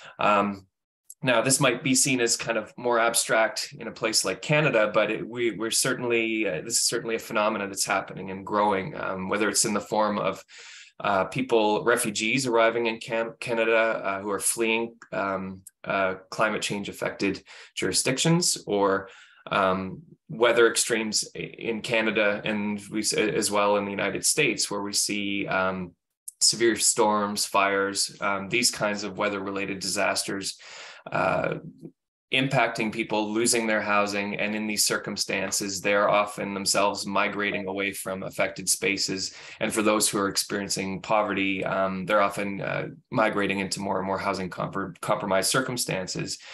Um, Now, this might be seen as kind of more abstract in a place like Canada, but it, we, we're certainly, uh, this is certainly a phenomenon that's happening and growing, um, whether it's in the form of uh, people, refugees arriving in Cam- Canada uh, who are fleeing um, uh, climate change affected jurisdictions, or um, weather extremes in Canada, and we as well in the United States, where we see um, severe storms, fires, um, these kinds of weather-related disasters Uh, impacting people, losing their housing, and in these circumstances, they're often themselves migrating away from affected spaces. And for those who are experiencing poverty, um, they're often uh, migrating into more and more housing comp- compromised circumstances.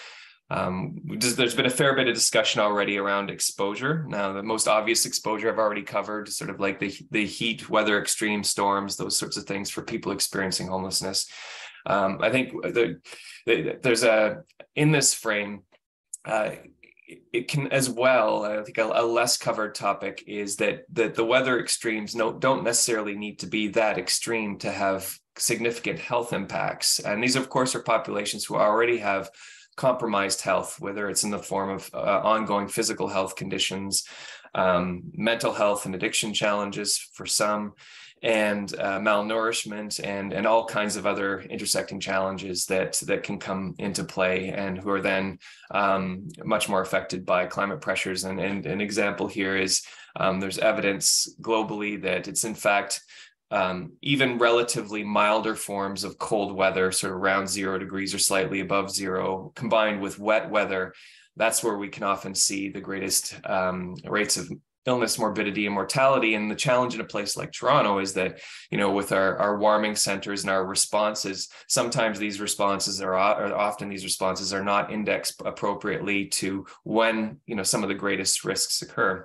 Um, there's been a fair bit of discussion already around exposure. Now, the most obvious exposure I've already covered, sort of like the, the heat, weather, extreme storms, those sorts of things for people experiencing homelessness. Um, I think the, the, there's a, in this frame, uh, it, it can as well, I think a, a less covered topic is that, that the weather extremes no, don't necessarily need to be that extreme to have significant health impacts. And these, of course, are populations who already have compromised health, whether it's in the form of uh, ongoing physical health conditions, um, mental health and addiction challenges for some, and uh, malnourishment and, and all kinds of other intersecting challenges that, that can come into play and who are then um, much more affected by climate pressures. And, and an example here is um, there's evidence globally that it's in fact Um, even relatively milder forms of cold weather, sort of around zero degrees or slightly above zero, combined with wet weather, that's where we can often see the greatest um, rates of illness, morbidity, and mortality. And the challenge in a place like Toronto is that, you know, with our, our warming centers and our responses, sometimes these responses are, or often these responses are not indexed appropriately to when, you know, some of the greatest risks occur.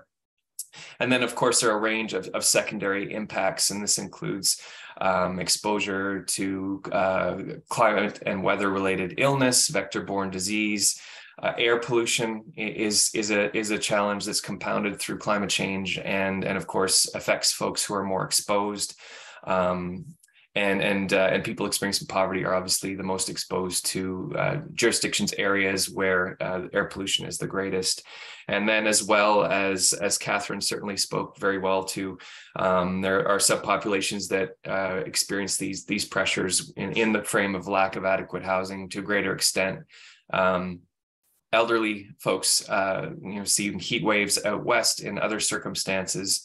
And then, of course, there are a range of, of secondary impacts, and this includes um, exposure to uh, climate and weather-related illness, vector-borne disease. Uh, air pollution is, is, a, is a challenge that's compounded through climate change and, and of course, affects folks who are more exposed. Um, And and uh, and people experiencing poverty are obviously the most exposed to uh, jurisdictions, areas where uh, air pollution is the greatest. And then as well as, as Catherine certainly spoke very well to, um, there are subpopulations that uh, experience these, these pressures in, in the frame of lack of adequate housing to a greater extent. Um, elderly folks, uh, you know, see heat waves out west in other circumstances,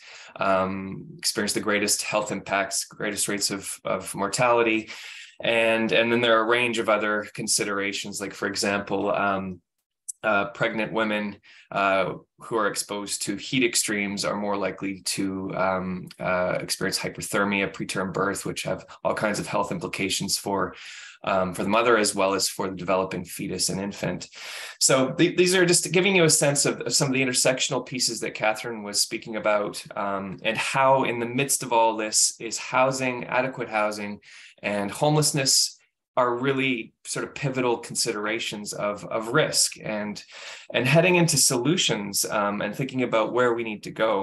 um, experience the greatest health impacts, greatest rates of, of mortality. And, and then there are a range of other considerations, like, for example, um, uh, pregnant women uh, who are exposed to heat extremes are more likely to um, uh, experience hyperthermia, preterm birth, which have all kinds of health implications for Um, for the mother as well as for the developing fetus and infant. So th these are just giving you a sense of, of some of the intersectional pieces that Catherine was speaking about, um, and how in the midst of all this is housing, adequate housing, and homelessness are really sort of pivotal considerations of, of risk. And, and heading into solutions um, and thinking about where we need to go.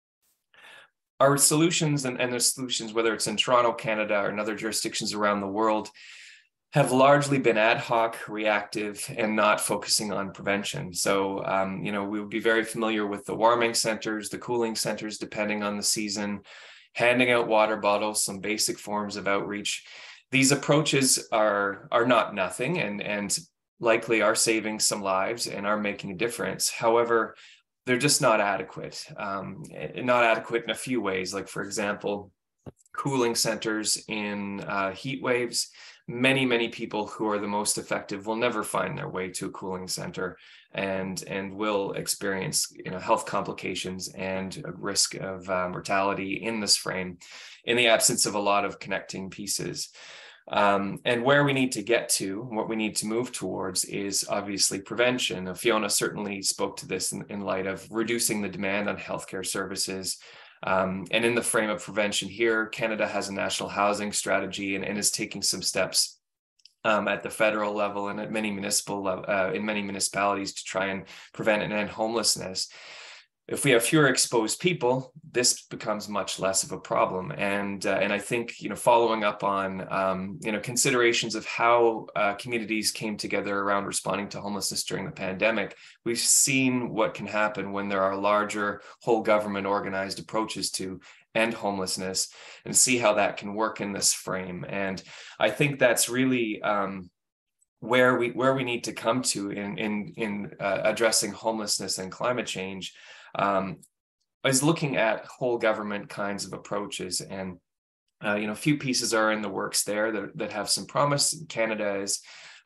Our solutions and, and their solutions, whether it's in Toronto, Canada, or in other jurisdictions around the world, have largely been ad hoc, reactive, and not focusing on prevention. So, um, you know, we would be very familiar with the warming centers, the cooling centers, depending on the season, handing out water bottles, some basic forms of outreach. These approaches are, are not nothing and, and likely are saving some lives and are making a difference. However, they're just not adequate, um, not adequate in a few ways. Like, for example, cooling centers in uh, heat waves. Many, many people who are the most effective will never find their way to a cooling center and, and will experience, you know, health complications and a risk of uh, mortality in this frame in the absence of a lot of connecting pieces. Um, and where we need to get to, what we need to move towards is obviously prevention. Uh, Fiona certainly spoke to this in, in light of reducing the demand on healthcare services. Um, and in the frame of prevention here, Canada has a national housing strategy and, and is taking some steps um, at the federal level and at many municipal uh, in many municipalities to try and prevent and end homelessness. If we have fewer exposed people, this becomes much less of a problem. And uh, and I think, you know, following up on, um, you know, considerations of how uh, communities came together around responding to homelessness during the pandemic, we've seen what can happen when there are larger whole government organized approaches to end homelessness, and see how that can work in this frame. And I think that's really um, where we where we need to come to in in in uh, addressing homelessness and climate change. Um, is looking at whole government kinds of approaches, and uh, you know, a few pieces are in the works there that, that have some promise. Canada is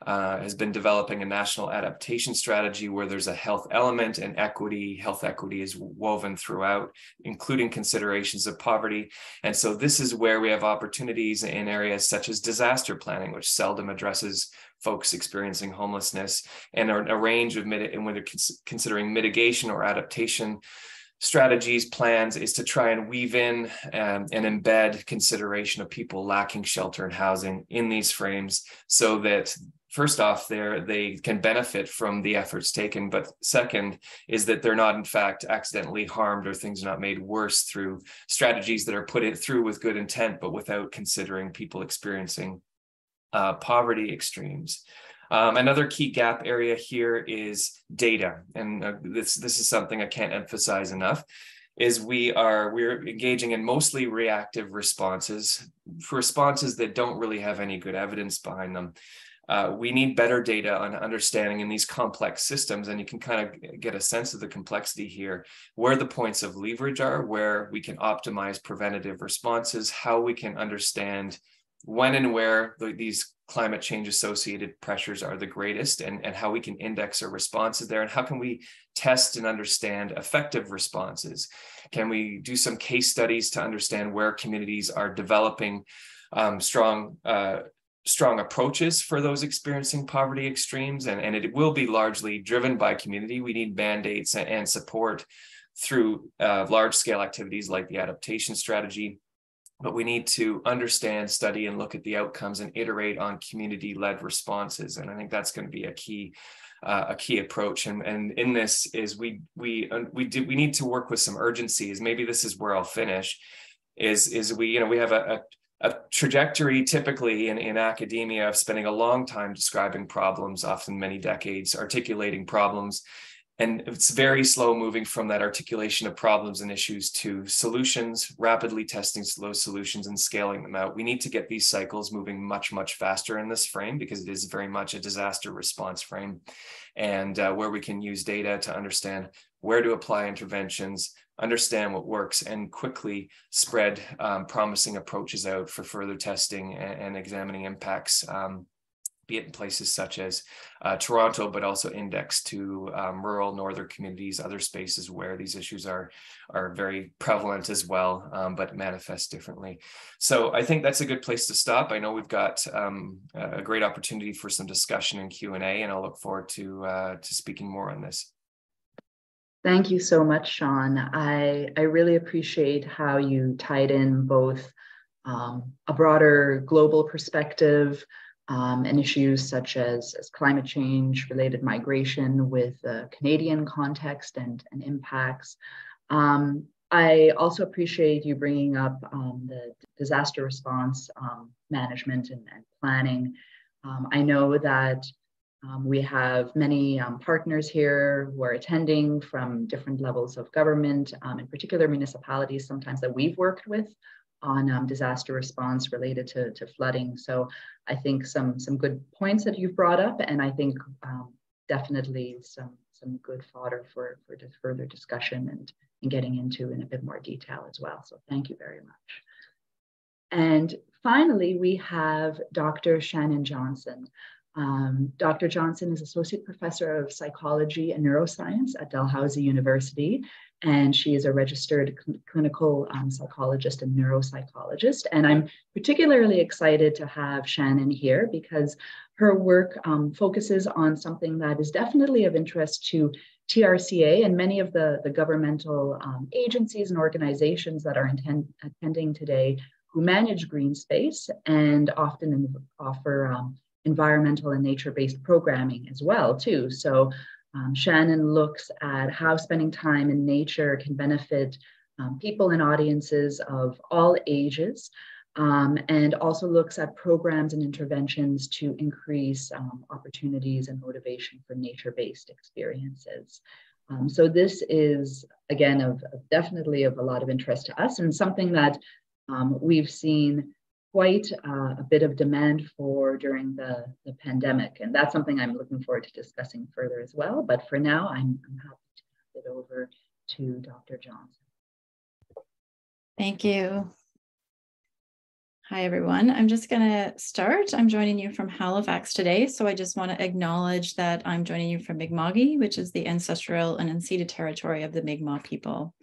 uh, has been developing a national adaptation strategy where there's a health element and equity. Health equity is woven throughout, including considerations of poverty. And so this is where we have opportunities in areas such as disaster planning, which seldom addresses folks experiencing homelessness, and a, a range of, and whether considering mitigation or adaptation strategies, plans, is to try and weave in um, and embed consideration of people lacking shelter and housing in these frames, so that first off, they they can benefit from the efforts taken, but second is that they're not in fact accidentally harmed, or things are not made worse through strategies that are put it through with good intent, but without considering people experiencing uh, poverty extremes. Um, another key gap area here is data, and uh, this this is something I can't emphasize enough. Is we are we're engaging in mostly reactive responses, for responses that don't really have any good evidence behind them. Uh, we need better data on understanding in these complex systems, and you can kind of get a sense of the complexity here, where the points of leverage are, where we can optimize preventative responses, how we can understand when and where the, these climate change associated pressures are the greatest, and, and how we can index our responses there, and how can we test and understand effective responses. Can we do some case studies to understand where communities are developing um, strong uh, strong approaches for those experiencing poverty extremes, and, and it will be largely driven by community. We need mandates and, and support through uh, large-scale activities like the adaptation strategy, but we need to understand, study, and look at the outcomes and iterate on community-led responses. And I think that's going to be a key uh, a key approach. And, and in this is we we uh, we do we need to work with some urgencies. Maybe this is where I'll finish. Is is we you know we have a, a a trajectory typically in, in academia of spending a long time describing problems, often many decades, articulating problems. And it's very slow moving from that articulation of problems and issues to solutions, rapidly testing those solutions and scaling them out. We need to get these cycles moving much, much faster in this frame, because it is very much a disaster response frame, and uh, where we can use data to understand where to apply interventions, understand what works, and quickly spread um, promising approaches out for further testing and, and examining impacts, um, be it in places such as uh, Toronto, but also indexed to um, rural northern communities, other spaces where these issues are, are very prevalent as well, um, but manifest differently. So I think that's a good place to stop. I know we've got um, a great opportunity for some discussion and Q and A, and I'll look forward to, uh, to speaking more on this. Thank you so much, Sean. I, I really appreciate how you tied in both um, a broader global perspective um, and issues such as, as climate change, related migration with the Canadian context and, and impacts. Um, I also appreciate you bringing up um, the disaster response um, management and, and planning. Um, I know that Um, we have many um, partners here who are attending from different levels of government, um, in particular municipalities sometimes that we've worked with on um, disaster response related to, to flooding. So I think some, some good points that you've brought up, and I think um, definitely some, some good fodder for, for further discussion and, and getting into in a bit more detail as well. So thank you very much. And finally, we have Doctor Shannon Johnson. Um, Doctor Johnson is Associate Professor of Psychology and Neuroscience at Dalhousie University, and she is a registered cl clinical um, psychologist and neuropsychologist. And I'm particularly excited to have Shannon here because her work um, focuses on something that is definitely of interest to T R C A and many of the, the governmental um, agencies and organizations that are intend attending today, who manage green space and often offer um, environmental and nature-based programming as well too. So um, Shannon looks at how spending time in nature can benefit um, people and audiences of all ages, um, and also looks at programs and interventions to increase um, opportunities and motivation for nature-based experiences. Um, so this is, again, of, of definitely of a lot of interest to us, and something that um, we've seen quite uh, a bit of demand for during the, the pandemic. And that's something I'm looking forward to discussing further as well. But for now, I'm, I'm happy to hand it over to Doctor Johnson. Thank you. Hi, everyone. I'm just going to start. I'm joining you from Halifax today. So I just want to acknowledge that I'm joining you from Mi'kma'ki, which is the ancestral and unceded territory of the Mi'kmaq people.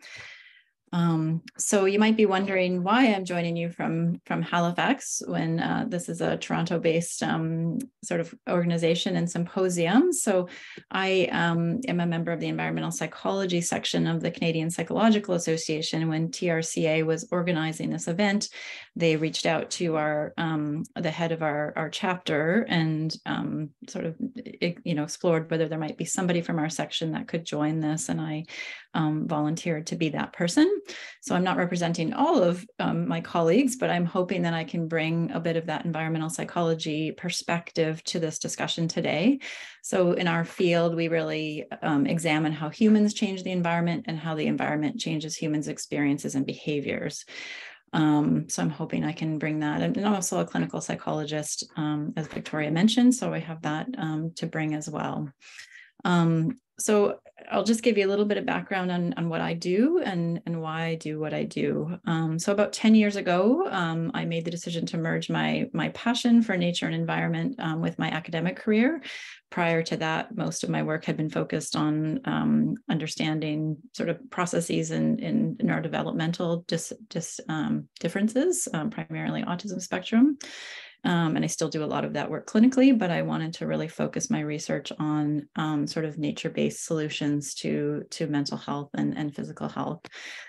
Um, so you might be wondering why I'm joining you from, from Halifax when uh, this is a Toronto-based um, sort of organization and symposium. So I um, am a member of the environmental psychology section of the Canadian Psychological Association. When T R C A was organizing this event, they reached out to our um, the head of our, our chapter and um, sort of you know explored whether there might be somebody from our section that could join this, and I um, volunteered to be that person. So I'm not representing all of um, my colleagues, but I'm hoping that I can bring a bit of that environmental psychology perspective to this discussion today. So in our field, we really um, examine how humans change the environment and how the environment changes humans' experiences and behaviors. Um, so I'm hoping I can bring that. And I'm also a clinical psychologist, um, as Victoria mentioned, so I have that um, to bring as well. Um, so I'll just give you a little bit of background on, on what I do and, and why I do what I do. Um, so about ten years ago, um, I made the decision to merge my, my passion for nature and environment um, with my academic career. Prior to that, most of my work had been focused on um, understanding sort of processes in, in neurodevelopmental dis, dis, um, differences, um, primarily autism spectrum. Um, and I still do a lot of that work clinically, but I wanted to really focus my research on um, sort of nature-based solutions to, to mental health and, and physical health.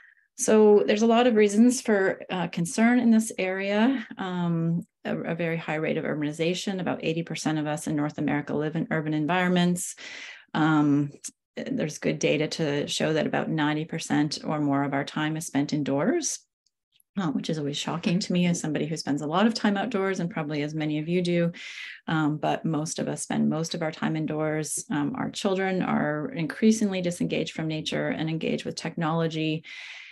So there's a lot of reasons for uh, concern in this area. Um, a, a very high rate of urbanization. About eighty percent of us in North America live in urban environments. Um, there's good data to show that about ninety percent or more of our time is spent indoors. Uh, which is always shocking to me as somebody who spends a lot of time outdoors, and probably as many of you do. Um, but most of us spend most of our time indoors. Um, our children are increasingly disengaged from nature and engaged with technology.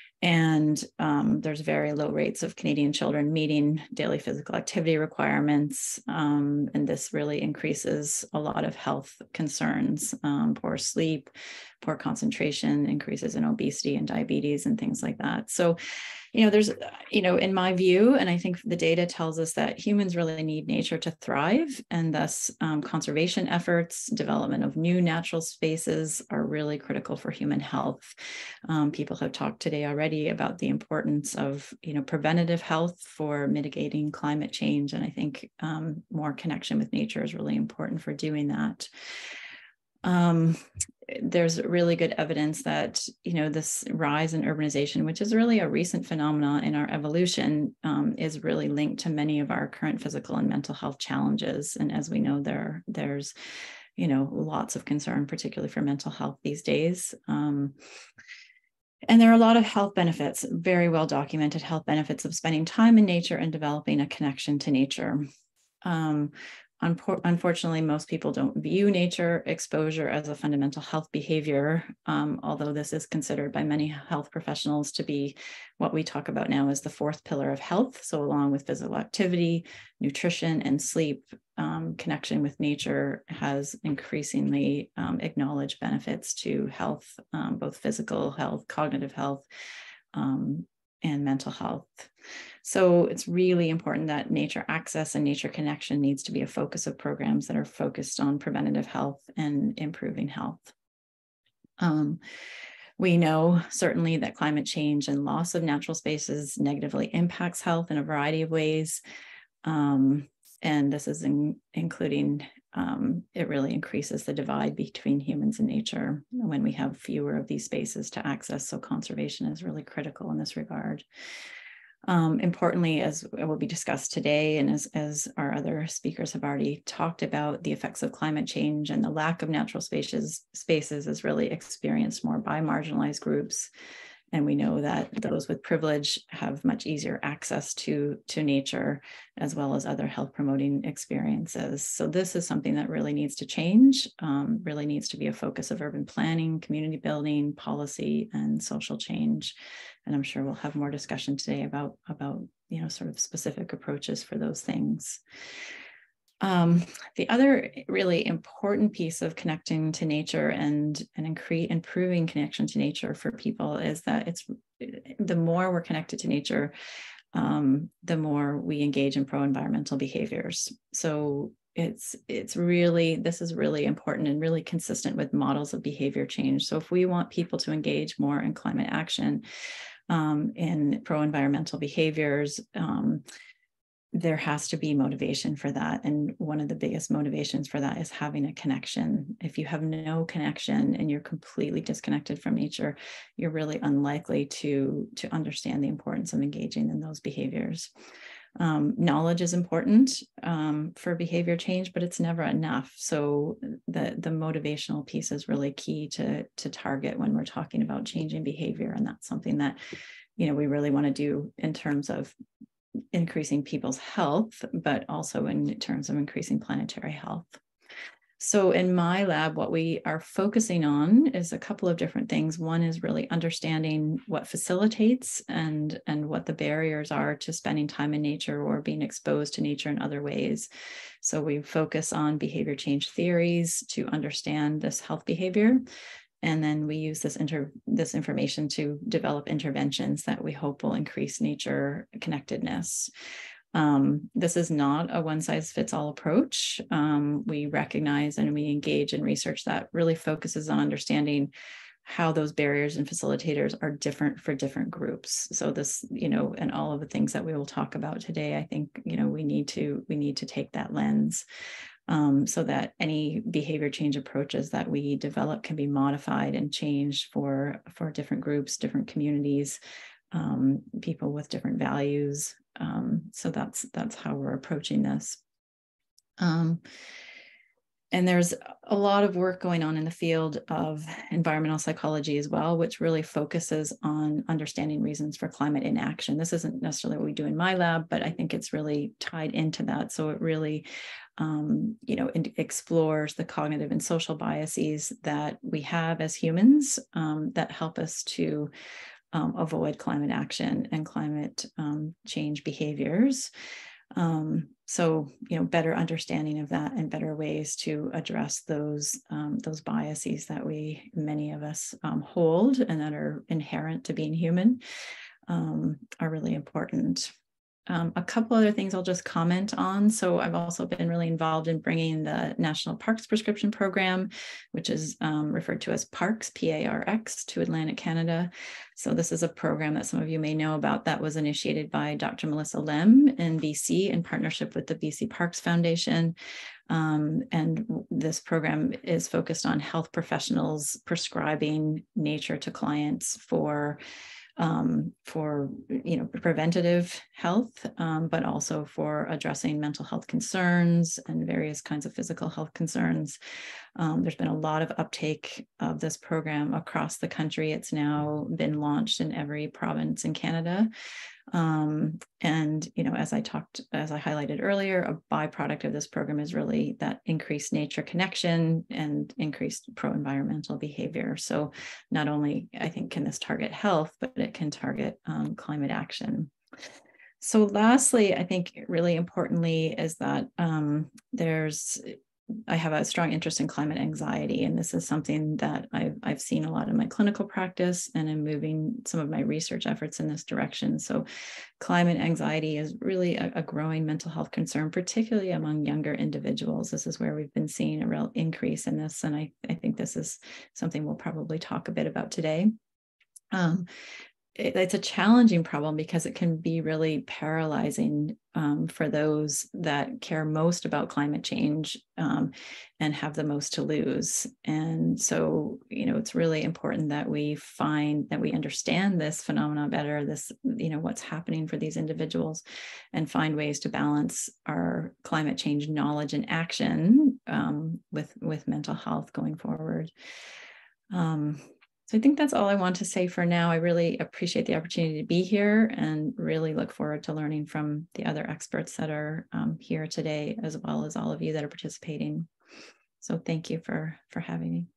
And um, there's very low rates of Canadian children meeting daily physical activity requirements. Um, and this really increases a lot of health concerns, um, poor sleep, poor concentration, increases in obesity and diabetes and things like that. So, you know, there's, you know, in my view, and I think the data tells us that humans really need nature to thrive, and thus um, conservation efforts, development of new natural spaces are really critical for human health. Um, people have talked today already about the importance of, you know, preventative health for mitigating climate change. And I think um, more connection with nature is really important for doing that. Um, there's really good evidence that, you know, this rise in urbanization, which is really a recent phenomenon in our evolution, um, is really linked to many of our current physical and mental health challenges. And as we know, there, there's, you know, lots of concern, particularly for mental health these days. Um, and there are a lot of health benefits, very well documented health benefits of spending time in nature and developing a connection to nature. Um, Unfortunately, most people don't view nature exposure as a fundamental health behavior, um, although this is considered by many health professionals to be what we talk about now as the fourth pillar of health. So along with physical activity, nutrition, and sleep, um, connection with nature has increasingly um, acknowledged benefits to health, um, both physical health, cognitive health, um, and mental health. So it's really important that nature access and nature connection needs to be a focus of programs that are focused on preventative health and improving health. Um, we know certainly that climate change and loss of natural spaces negatively impacts health in a variety of ways. Um, and this is in, including, um, it really increases the divide between humans and nature when we have fewer of these spaces to access. So conservation is really critical in this regard. Um, importantly, as will be discussed today, and as, as our other speakers have already talked about, the effects of climate change and the lack of natural spaces, spaces is really experienced more by marginalized groups. And we know that those with privilege have much easier access to, to nature, as well as other health promoting experiences. So this is something that really needs to change, um, really needs to be a focus of urban planning, community building, policy, and social change. And I'm sure we'll have more discussion today about, about you know, sort of specific approaches for those things. Um, the other really important piece of connecting to nature and, and incre- improving connection to nature for people is that it's the more we're connected to nature, um, the more we engage in pro-environmental behaviors. So it's it's really, this is really important and really consistent with models of behavior change. So if we want people to engage more in climate action, um, in pro-environmental behaviors, um, there has to be motivation for that. And one of the biggest motivations for that is having a connection. If you have no connection and you're completely disconnected from nature, you're really unlikely to, to understand the importance of engaging in those behaviors. Um, knowledge is important um, for behavior change, but it's never enough. So the, the motivational piece is really key to, to target when we're talking about changing behavior. And that's something that, you know, we really want to do in terms of increasing people's health, but also in terms of increasing planetary health. So in my lab, what we are focusing on is a couple of different things. One is really understanding what facilitates and, and what the barriers are to spending time in nature or being exposed to nature in other ways. So we focus on behavior change theories to understand this health behavior. And then we use this inter this information to develop interventions that we hope will increase nature connectedness. Um, this is not a one-size-fits-all approach. Um, we recognize and we engage in research that really focuses on understanding how those barriers and facilitators are different for different groups. So this, you know, and all of the things that we will talk about today, I think, you know, we need to we need to take that lens. Um, so that any behavior change approaches that we develop can be modified and changed for, for different groups, different communities, um, people with different values. Um, so that's, that's how we're approaching this. Um, and there's a lot of work going on in the field of environmental psychology as well, which really focuses on understanding reasons for climate inaction. This isn't necessarily what we do in my lab, but I think it's really tied into that. So it really Um, you know, it explores the cognitive and social biases that we have as humans um, that help us to um, avoid climate action and climate um, change behaviors. Um, so, you know, better understanding of that and better ways to address those um, those biases that we, many of us, um, hold and that are inherent to being human um, are really important. Um, a couple other things I'll just comment on. So I've also been really involved in bringing the National Parks Prescription Program, which is um, referred to as PARCS, P A R X, to Atlantic Canada. So this is a program that some of you may know about that was initiated by Doctor Melissa Lem in B C in partnership with the B C Parks Foundation. Um, and this program is focused on health professionals prescribing nature to clients for Um, for, you know, preventative health, um, but also for addressing mental health concerns and various kinds of physical health concerns. Um, there's been a lot of uptake of this program across the country. It's now been launched in every province in Canada. Um, and, you know, as I talked, as I highlighted earlier, a byproduct of this program is really that increased nature connection and increased pro-environmental behavior. So not only, I think, can this target health, but it can target um, climate action. So lastly, I think really importantly is that um, there's I have a strong interest in climate anxiety, and this is something that I've, I've seen a lot in my clinical practice, and I'm moving some of my research efforts in this direction. So climate anxiety is really a, a growing mental health concern, particularly among younger individuals. This is where we've been seeing a real increase in this, and I, I think this is something we'll probably talk a bit about today. Um, it, it's a challenging problem because it can be really paralyzing um, for those that care most about climate change um, and have the most to lose. And so, you know, it's really important that we find that we understand this phenomenon better, this, you know, what's happening for these individuals, and find ways to balance our climate change knowledge and action um, with, with mental health going forward. Um, So I think that's all I want to say for now. I really appreciate the opportunity to be here and really look forward to learning from the other experts that are um, here today, as well as all of you that are participating. So thank you for, for having me.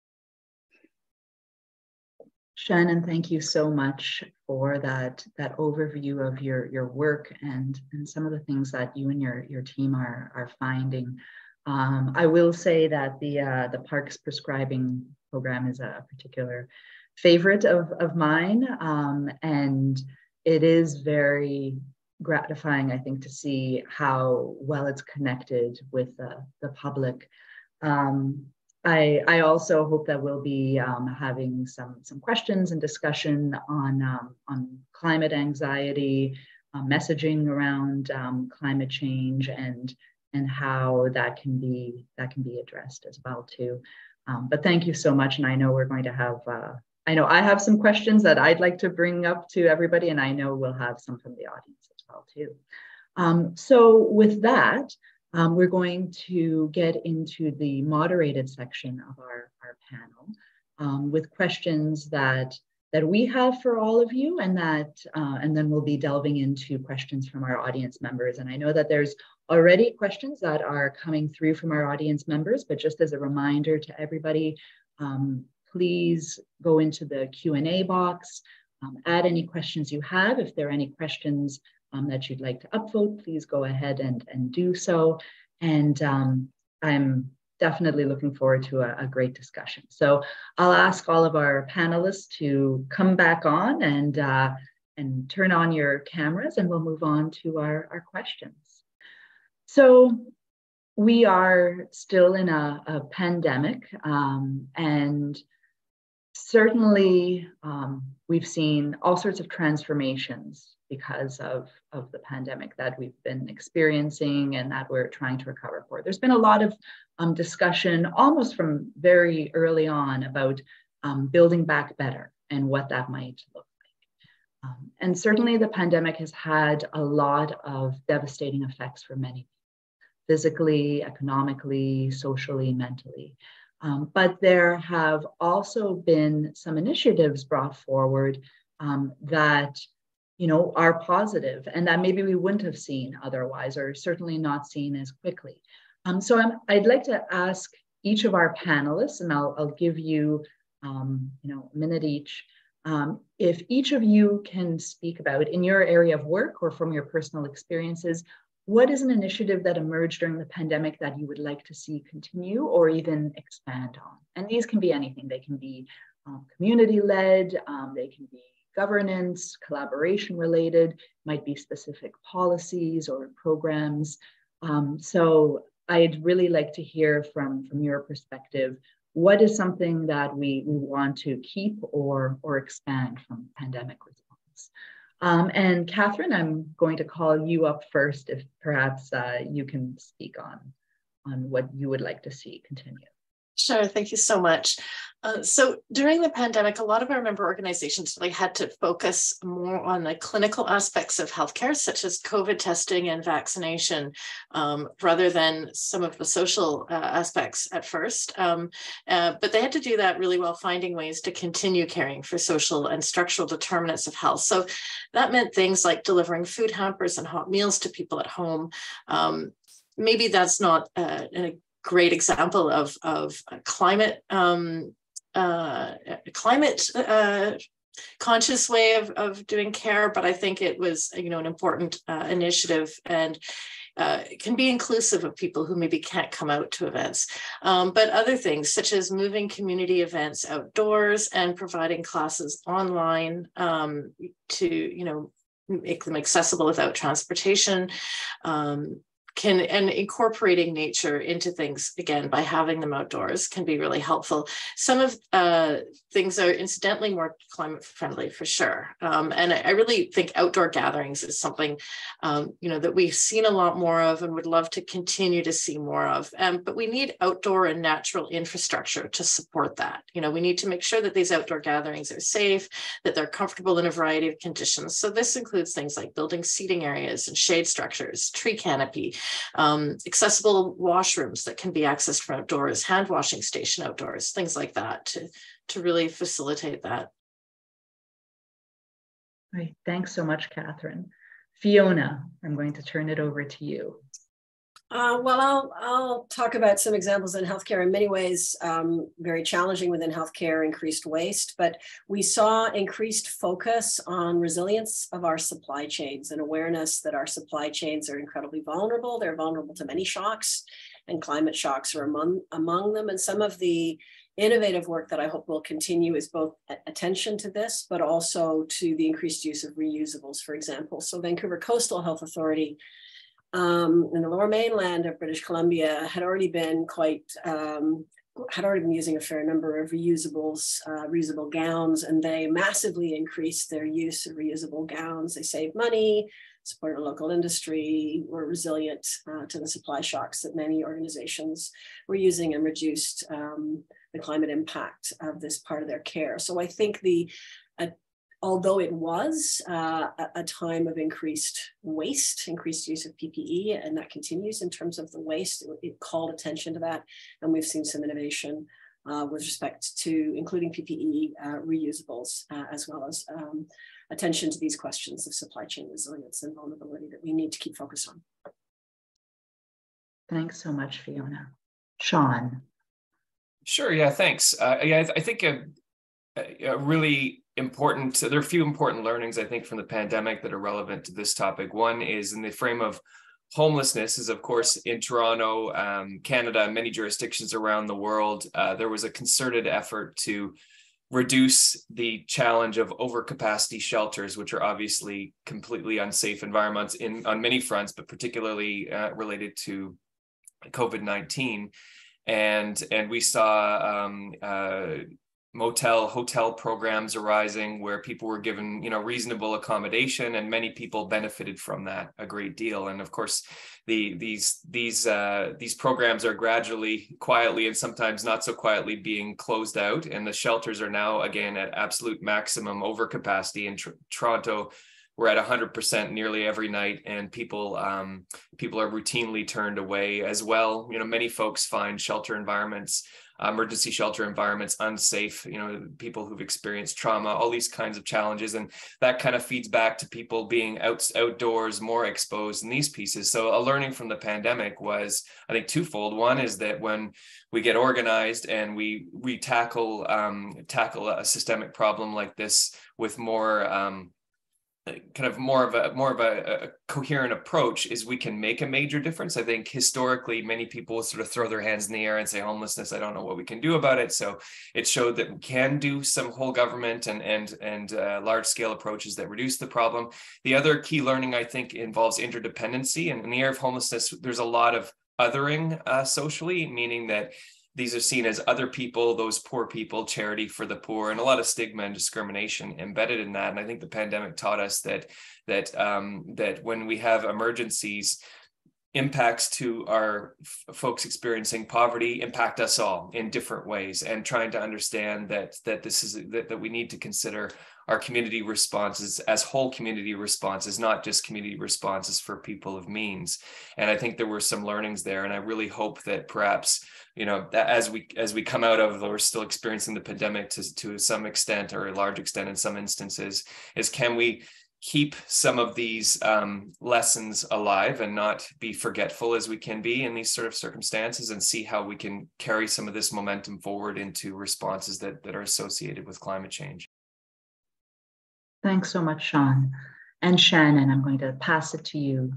Shannon, thank you so much for that, that overview of your, your work and, and some of the things that you and your, your team are, are finding. Um, I will say that the, uh, the Parks Prescribing Program is a particular favorite of, of mine. Um, and it is very gratifying, I think, to see how well it's connected with the, the public. Um, I, I also hope that we'll be um, having some, some questions and discussion on, um, on climate anxiety, uh, messaging around um, climate change, and, and how that can be, that can be addressed as well too. Um, but thank you so much. And I know we're going to have, uh, I know I have some questions that I'd like to bring up to everybody, and I know we'll have some from the audience as well too. Um, so with that, Um, we're going to get into the moderated section of our, our panel um, with questions that, that we have for all of you, and that uh, and then we'll be delving into questions from our audience members. And I know that there's already questions that are coming through from our audience members, but just as a reminder to everybody, um, please go into the Q and A box, um, add any questions you have. If there are any questions Um, that you'd like to upvote, please go ahead and, and do so. And um, I'm definitely looking forward to a, a great discussion. So I'll ask all of our panelists to come back on and, uh, and turn on your cameras, and we'll move on to our, our questions. So we are still in a, a pandemic, um, and certainly um, we've seen all sorts of transformations because of, of the pandemic that we've been experiencing and that we're trying to recover for. There's been a lot of um, discussion almost from very early on about um, building back better and what that might look like. Um, and certainly the pandemic has had a lot of devastating effects for many people, physically, economically, socially, mentally. Um, but there have also been some initiatives brought forward um, that you know, are positive, and that maybe we wouldn't have seen otherwise, or certainly not seen as quickly. Um, so I'm, I'd like to ask each of our panelists, and I'll, I'll give you, um, you know, a minute each, um, if each of you can speak about, in your area of work or from your personal experiences, what is an initiative that emerged during the pandemic that you would like to see continue or even expand on? And these can be anything. They can be um, community-led, um, they can be governance, collaboration related, might be specific policies or programs. Um, so I'd really like to hear from, from your perspective, what is something that we, we want to keep or, or expand from pandemic response? Um, and Catherine, I'm going to call you up first, if perhaps uh, you can speak on, on what you would like to see continue. Sure, thank you so much. Uh, so during the pandemic, a lot of our member organizations really had to focus more on the clinical aspects of healthcare, such as COVID testing and vaccination, um, rather than some of the social uh, aspects at first. Um, uh, but they had to do that really while finding ways to continue caring for social and structural determinants of health. So that meant things like delivering food hampers and hot meals to people at home. Um, maybe that's not uh, a great example of, of a climate um, uh, climate uh, conscious way of, of doing care, but I think it was, you know, an important uh, initiative, and uh, can be inclusive of people who maybe can't come out to events. Um, but other things such as moving community events outdoors and providing classes online um, to, you know, make them accessible without transportation. Um, Can and incorporating nature into things, again, by having them outdoors can be really helpful. Some of uh, things are incidentally more climate friendly for sure. Um, and I, I really think outdoor gatherings is something, um, you know, that we've seen a lot more of and would love to continue to see more of. Um, but we need outdoor and natural infrastructure to support that. You know, we need to make sure that these outdoor gatherings are safe, that they're comfortable in a variety of conditions. So this includes things like building seating areas and shade structures, tree canopy, Um, accessible washrooms that can be accessed from outdoors, hand washing station outdoors, things like that to, to really facilitate that. Great, thanks so much, Catherine. Fiona, I'm going to turn it over to you. Uh, well, I'll, I'll talk about some examples in healthcare. In many ways, um, very challenging within healthcare, increased waste, but we saw increased focus on resilience of our supply chains and awareness that our supply chains are incredibly vulnerable. They're vulnerable to many shocks, and climate shocks are among, among them. And some of the innovative work that I hope will continue is both attention to this, but also to the increased use of reusables, for example. So Vancouver Coastal Health Authority um, in the Lower Mainland of British Columbia had already been quite, um, had already been using a fair number of reusables, uh, reusable gowns, and they massively increased their use of reusable gowns. They saved money, supported local industry, were resilient uh, to the supply shocks that many organizations were using, and reduced um, the climate impact of this part of their care. So I think the, uh, although it was uh, a, a time of increased waste, increased use of P P E, and that continues in terms of the waste, it, it called attention to that. And we've seen some innovation uh, with respect to including P P E uh, reusables, uh, as well as um, attention to these questions of supply chain resilience and vulnerability that we need to keep focused on. Thanks so much, Fiona. Sean. Sure, yeah, thanks. Uh, yeah, I, th I think a, a really important, there are a few important learnings, I think, from the pandemic that are relevant to this topic. One is in the frame of homelessness is, of course, in Toronto, um, Canada, many jurisdictions around the world, uh, there was a concerted effort to reduce the challenge of overcapacity shelters, which are obviously completely unsafe environments in on many fronts, but particularly uh, related to COVID nineteen. And, and we saw um, uh, motel, hotel programs arising where people were given, you know, reasonable accommodation, and many people benefited from that a great deal. And of course, the these these uh, these programs are gradually, quietly, and sometimes not so quietly being closed out. And the shelters are now again at absolute maximum overcapacity in tr Toronto. We're at one hundred percent nearly every night, and people um, people are routinely turned away as well. You know, many folks find shelter environments, emergency shelter environments unsafe, you know, people who've experienced trauma, all these kinds of challenges. And that kind of feeds back to people being out, outdoors, more exposed in these pieces. So a learning from the pandemic was, I think, twofold. One is that when we get organized and we, we tackle, um, tackle a systemic problem like this with more, um, kind of more of a more of a, a coherent approach, is we can make a major difference. I think historically many people will sort of throw their hands in the air and say homelessness, I don't know what we can do about it. So it showed that we can do some whole government and and and uh, large scale approaches that reduce the problem. The other key learning, I think, involves interdependency, and in the area of homelessness there's a lot of othering uh, socially, meaning that these are seen as other people, those poor people, charity for the poor, and a lot of stigma and discrimination embedded in that. And I think the pandemic taught us that that um, that when we have emergencies, impacts to our folks experiencing poverty impact us all in different ways, and trying to understand that that this is that, that we need to consider our community responses as whole community responses, not just community responses for people of means. And I think there were some learnings there, and I really hope that perhaps, you know, as we as we come out of, we're still experiencing the pandemic to to some extent, or a large extent in some instances, is can we keep some of these um, lessons alive and not be forgetful as we can be in these sort of circumstances, and see how we can carry some of this momentum forward into responses that, that are associated with climate change. Thanks so much, Sean. And Shannon, I'm going to pass it to you.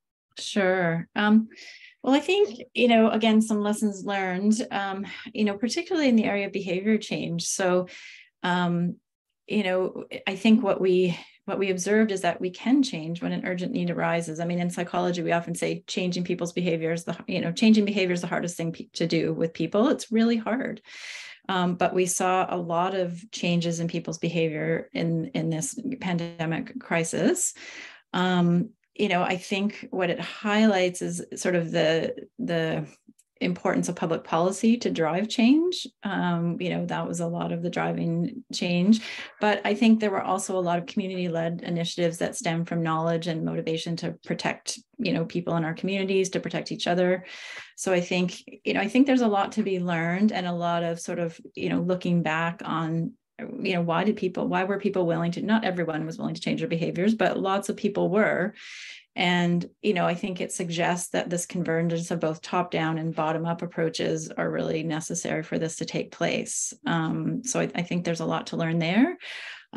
Sure. Um, well, I think, you know, again, some lessons learned, um, you know, particularly in the area of behavior change. So, um, you know, I think what we what we observed is that we can change when an urgent need arises. I mean, in psychology, we often say changing people's behaviors, the, you know, changing behavior is the hardest thing to do with people. It's really hard. Um, but we saw a lot of changes in people's behavior in, in this pandemic crisis. Um, you know, I think what it highlights is sort of the, the importance of public policy to drive change. Um, you know, that was a lot of the driving change. But I think there were also a lot of community-led initiatives that stem from knowledge and motivation to protect, you know, people in our communities, to protect each other. So I think, you know, I think there's a lot to be learned, and a lot of sort of, you know, looking back on, you know, why did people, why were people willing to, not everyone was willing to change their behaviors, but lots of people were. And, you know, I think it suggests that this convergence of both top-down and bottom-up approaches are really necessary for this to take place. Um, so I, I think there's a lot to learn there.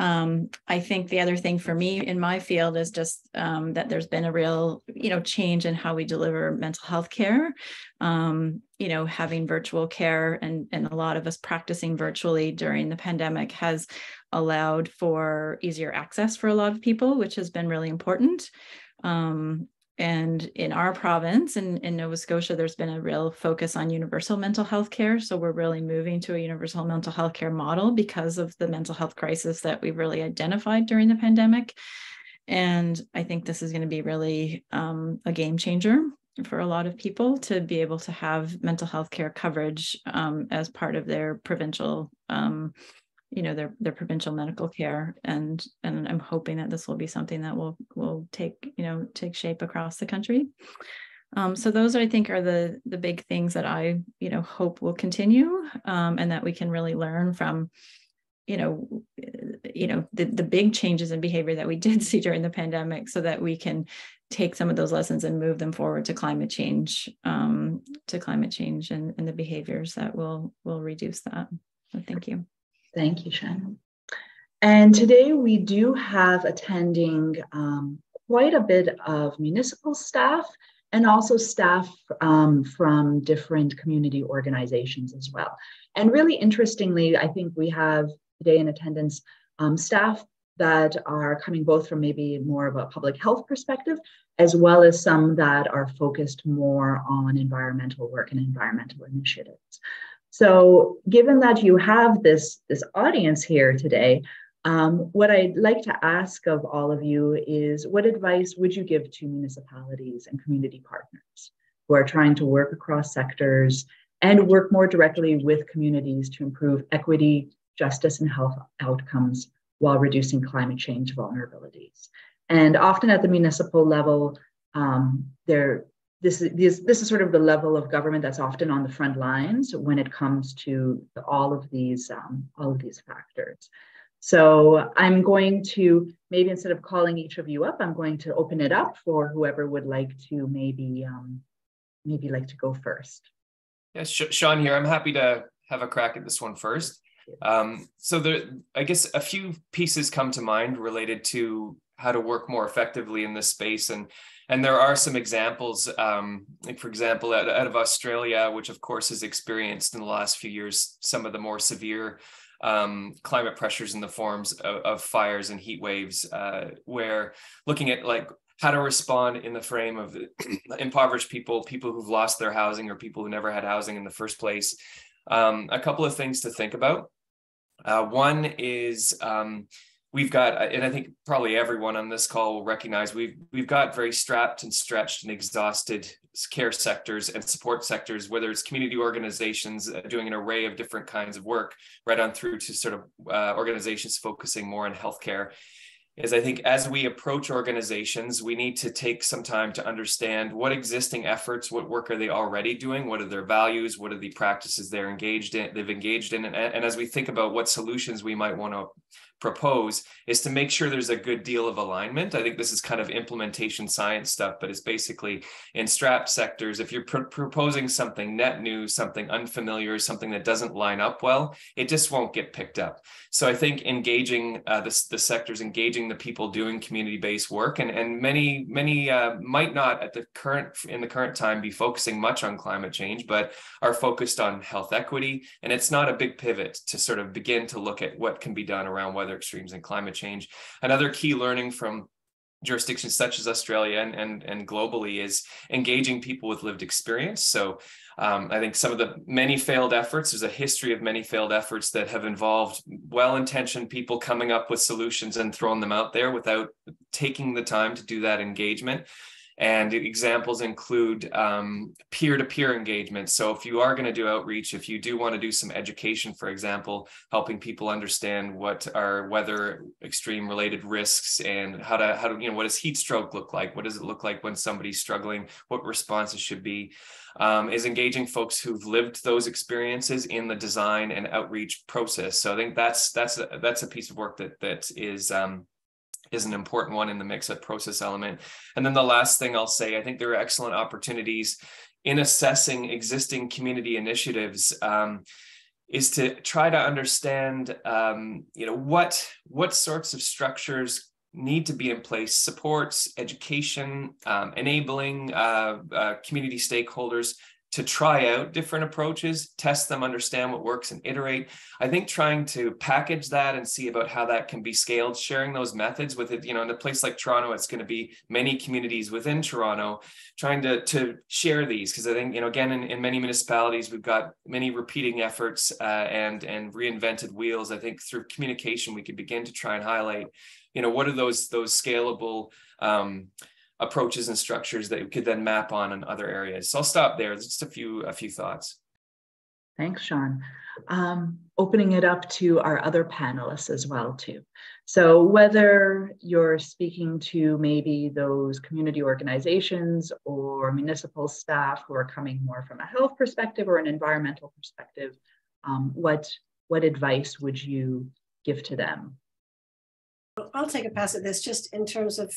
Um, I think the other thing for me in my field is just um, that there's been a real, you know, change in how we deliver mental health care. Um, you know, having virtual care and, and a lot of us practicing virtually during the pandemic has allowed for easier access for a lot of people, which has been really important. Um, And in our province, in, in Nova Scotia, there's been a real focus on universal mental health care. So we're really moving to a universal mental health care model because of the mental health crisis that we've really identified during the pandemic. And I think this is going to be really um, a game changer for a lot of people to be able to have mental health care coverage um, as part of their provincial um, you know, their their provincial medical care. And and I'm hoping that this will be something that will will take, you know, take shape across the country. Um, so those, I think, are the the big things that I, you know, hope will continue um, and that we can really learn from, you know, you know, the, the big changes in behavior that we did see during the pandemic, so that we can take some of those lessons and move them forward to climate change, um, to climate change and, and the behaviors that will will reduce that. So thank you. Thank you, Sharon. And today we do have attending um, quite a bit of municipal staff and also staff um, from different community organizations as well. And really interestingly, I think we have today in attendance um, staff that are coming both from maybe more of a public health perspective, as well as some that are focused more on environmental work and environmental initiatives. So given that you have this, this audience here today, um, what I'd like to ask of all of you is, what advice would you give to municipalities and community partners who are trying to work across sectors and work more directly with communities to improve equity, justice, and health outcomes while reducing climate change vulnerabilities? And often at the municipal level, um, there This is, this, this is sort of the level of government that's often on the front lines when it comes to all of these, um, all of these factors. So I'm going to, maybe instead of calling each of you up, I'm going to open it up for whoever would like to maybe, um, maybe like to go first. Yes, Sean here. I'm happy to have a crack at this one first. Um, so there, I guess a few pieces come to mind related to how to work more effectively in this space. And And there are some examples, um, like for example, out, out of Australia, which of course has experienced in the last few years some of the more severe um, climate pressures in the forms of, of fires and heat waves, uh, where looking at like how to respond in the frame of impoverished people, people who've lost their housing or people who never had housing in the first place. Um, a couple of things to think about. Uh, one is, um, We've got, and I think probably everyone on this call will recognize, we've we've got very strapped and stretched and exhausted care sectors and support sectors, whether it's community organizations doing an array of different kinds of work, right on through to sort of uh, organizations focusing more on healthcare. Is I think as we approach organizations, we need to take some time to understand what existing efforts, what work are they already doing, what are their values, what are the practices they're engaged in, they've engaged in, and, and as we think about what solutions we might want to propose, is to make sure there's a good deal of alignment. I think this is kind of implementation science stuff, but it's basically in strapped sectors, if you're pr- proposing something net new, something unfamiliar, something that doesn't line up well, it just won't get picked up. So I think engaging uh, the, the sectors, engaging the people doing community-based work, and, and many, many uh, might not at the current, in the current time be focusing much on climate change, but are focused on health equity. And it's not a big pivot to sort of begin to look at what can be done around weather extremes and climate change. Another key learning from jurisdictions such as Australia and, and, and globally is engaging people with lived experience. So um, I think some of the many failed efforts, there's a history of many failed efforts that have involved well-intentioned people coming up with solutions and throwing them out there without taking the time to do that engagement. And examples include um, peer-to-peer engagement. So if you are going to do outreach, if you do want to do some education, for example, helping people understand what are weather extreme related risks and how to, how to, you know, what does heat stroke look like? What does it look like when somebody's struggling? What responses should be? Um, is engaging folks who've lived those experiences in the design and outreach process. So I think that's, that's, a, that's a piece of work that, that is, um, is an important one in the mix, that process element. And then the last thing I'll say, I think there are excellent opportunities in assessing existing community initiatives. Um, is to try to understand, um, you know, what, what sorts of structures need to be in place, supports, education, um, enabling uh, uh, community stakeholders to try out different approaches, test them, understand what works, and iterate. I think trying to package that and see about how that can be scaled, sharing those methods with it, you know, in a place like Toronto, it's going to be many communities within Toronto, trying to, to share these, because I think, you know, again, in, in many municipalities, we've got many repeating efforts uh, and, and reinvented wheels. I think through communication, we could begin to try and highlight, you know, what are those, those scalable um, approaches and structures that we could then map on in other areas. So I'll stop there. There's just a few a few thoughts. Thanks, Sean. Um, opening it up to our other panelists as well, too. So whether you're speaking to maybe those community organizations or municipal staff who are coming more from a health perspective or an environmental perspective, um, what, what advice would you give to them? I'll take a pass at this just in terms of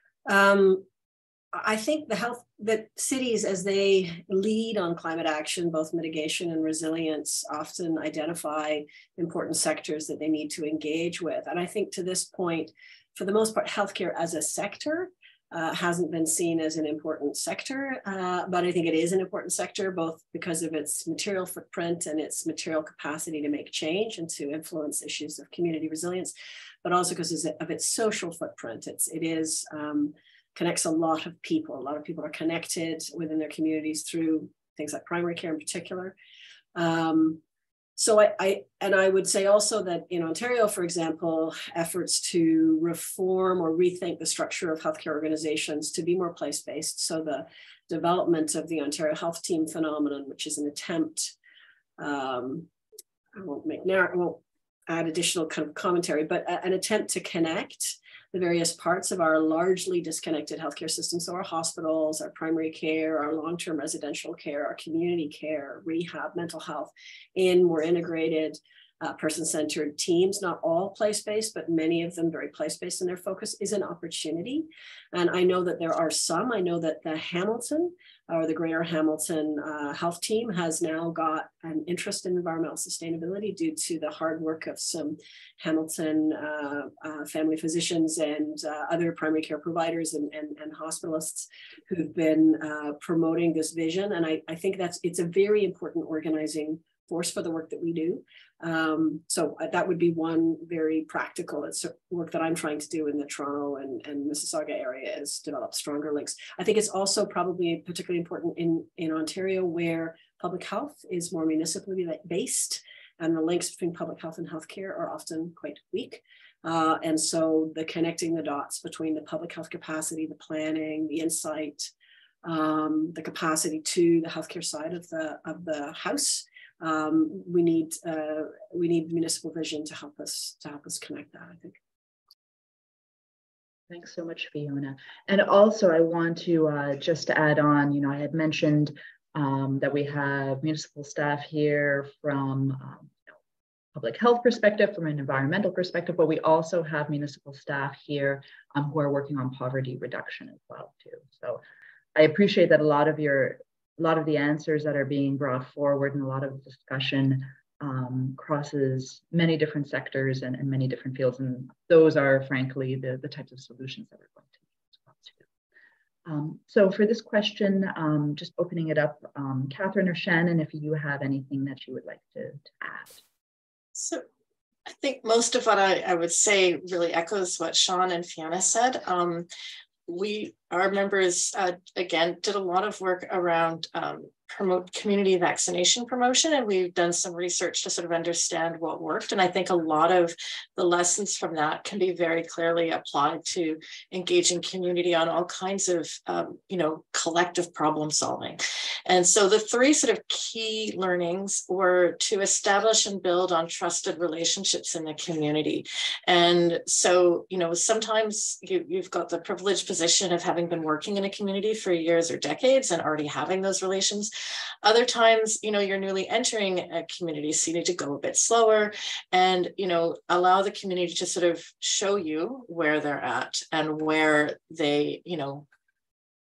Um, I think the health that cities, as they lead on climate action, both mitigation and resilience, often identify important sectors that they need to engage with. And I think to this point, for the most part, healthcare as a sector uh, hasn't been seen as an important sector, uh, but I think it is an important sector, both because of its material footprint and its material capacity to make change and to influence issues of community resilience, but also because of its social footprint. It's, it is, um, connects a lot of people. A lot of people are connected within their communities through things like primary care in particular. Um, so I, I, and I would say also that in Ontario, for example, efforts to reform or rethink the structure of healthcare organizations to be more place-based. So the development of the Ontario Health Team phenomenon, which is an attempt, um, I won't make narrow, I won't add additional kind of commentary, but a, an attempt to connect the various parts of our largely disconnected healthcare system. So our hospitals, our primary care, our long-term residential care, our community care, rehab, mental health, in more integrated uh, person-centered teams, not all place-based, but many of them very place-based in their focus, is an opportunity. And I know that there are some. I know that the Hamilton or the Greater Hamilton uh, Health Team has now got an interest in environmental sustainability due to the hard work of some Hamilton uh, uh, family physicians and uh, other primary care providers and, and, and hospitalists who've been uh, promoting this vision. And I, I think that's, it's a very important organizing force for the work that we do. Um, so that would be one very practical it's work that I'm trying to do in the Toronto and, and Mississauga area, is develop stronger links. I think it's also probably particularly important in, in Ontario, where public health is more municipally based, and the links between public health and healthcare are often quite weak. Uh, and so the connecting the dots between the public health capacity, the planning, the insight, um, the capacity to the healthcare side of the, of the house, Um, we need uh, we need municipal vision to help us to help us connect that, I think. Thanks so much, Fiona. And also, I want to uh, just add on. You know, I had mentioned um, that we have municipal staff here from um, you know, public health perspective, from an environmental perspective, but we also have municipal staff here um, who are working on poverty reduction as well too. So I appreciate that a lot of your A lot of the answers that are being brought forward and a lot of the discussion um, crosses many different sectors and, and many different fields. And those are, frankly, the, the types of solutions that we're going to need as well too. Um, so for this question, um, just opening it up, um, Catherine or Shannon, if you have anything that you would like to, to add. So I think most of what I, I would say really echoes what Sean and Fiona said. Um, we, our members, uh, again, did a lot of work around um, promote community vaccination promotion, and we've done some research to sort of understand what worked. And I think a lot of the lessons from that can be very clearly applied to engaging community on all kinds of, um, you know, collective problem solving. And so the three sort of key learnings were to establish and build on trusted relationships in the community. And so, you know, sometimes you, you've got the privileged position of having been working in a community for years or decades and already having those relations. Other times, you know, you're newly entering a community, so you need to go a bit slower and, you know, allow the community to sort of show you where they're at and where they, you know,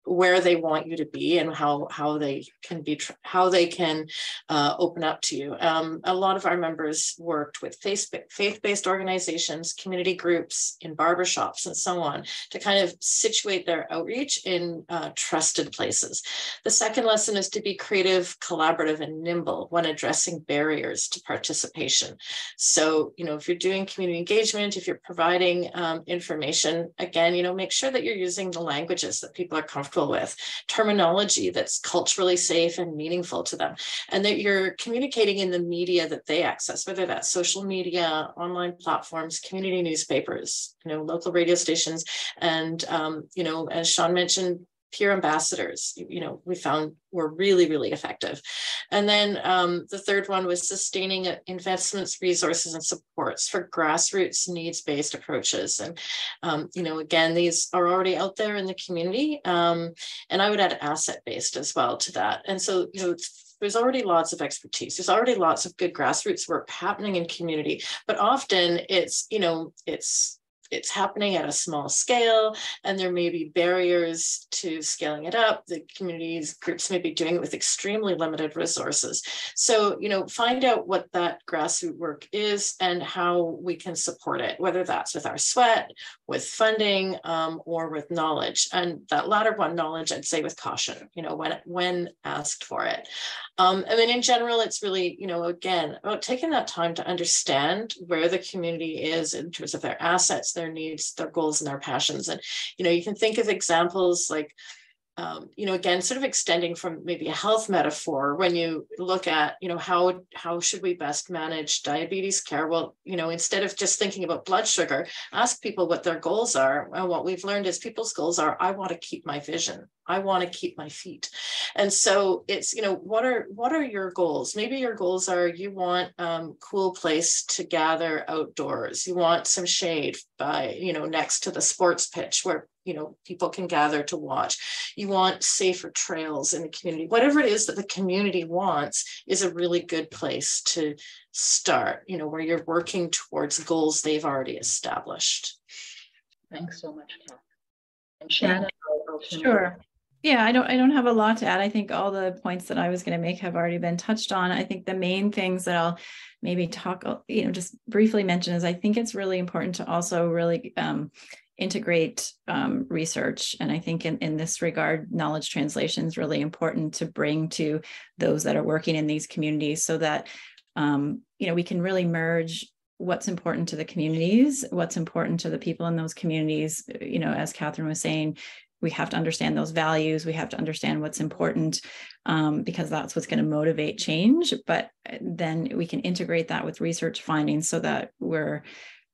where they want you to be and how how they can be how they can uh, open up to you. Um, a lot of our members worked with faith-based organizations, community groups, in barbershops, and so on, to kind of situate their outreach in uh, trusted places. The second lesson is to be creative, collaborative, and nimble when addressing barriers to participation. So, you know, if you're doing community engagement, if you're providing um, information, again, you know, make sure that you're using the languages that people are comfortable with, terminology that's culturally safe and meaningful to them, and that you're communicating in the media that they access, whether that's social media, online platforms, community newspapers, you know, local radio stations, and um, you know, as Sean mentioned, peer ambassadors, you know, we found were really, really effective. And then um, the third one was sustaining investments, resources, and supports for grassroots needs-based approaches. And, um, you know, again, these are already out there in the community. Um, and I would add asset-based as well to that. And so, you know, there's already lots of expertise. There's already lots of good grassroots work happening in community, but often it's, you know, it's, it's happening at a small scale, and there may be barriers to scaling it up. The communities groups may be doing it with extremely limited resources. So, you know, find out what that grassroots work is and how we can support it, whether that's with our sweat, with funding, um, or with knowledge. And that latter one, knowledge, I'd say with caution, you know, when, when asked for it. Um, I mean, in general, it's really, you know, again, about taking that time to understand where the community is in terms of their assets, their needs, their goals, and their passions. And, you know, you can think of examples like, um, you know, again, sort of extending from maybe a health metaphor, when you look at, you know, how, how should we best manage diabetes care? Well, you know, instead of just thinking about blood sugar, ask people what their goals are. And what we've learned is people's goals are, I want to keep my vision. I want to keep my feet. And so it's, you know, what are, what are your goals? Maybe your goals are, you want a um, cool place to gather outdoors. You want some shade by, you know, next to the sports pitch where, you know, people can gather to watch. You want safer trails in the community. Whatever it is that the community wants is a really good place to start, you know, where you're working towards goals they've already established. Thanks so much, Kat. And Shannon, I'll, I'll sure. Yeah, I don't I don't have a lot to add. I think all the points that I was going to make have already been touched on. I think the main things that I'll maybe talk, you know, just briefly mention is I think it's really important to also really um, integrate um, research. And I think in, in this regard, knowledge translation is really important to bring to those that are working in these communities so that, um, you know, we can really merge what's important to the communities, what's important to the people in those communities. You know, as Catherine was saying, we have to understand those values. We have to understand what's important um, because that's what's going to motivate change. But then we can integrate that with research findings so that we're,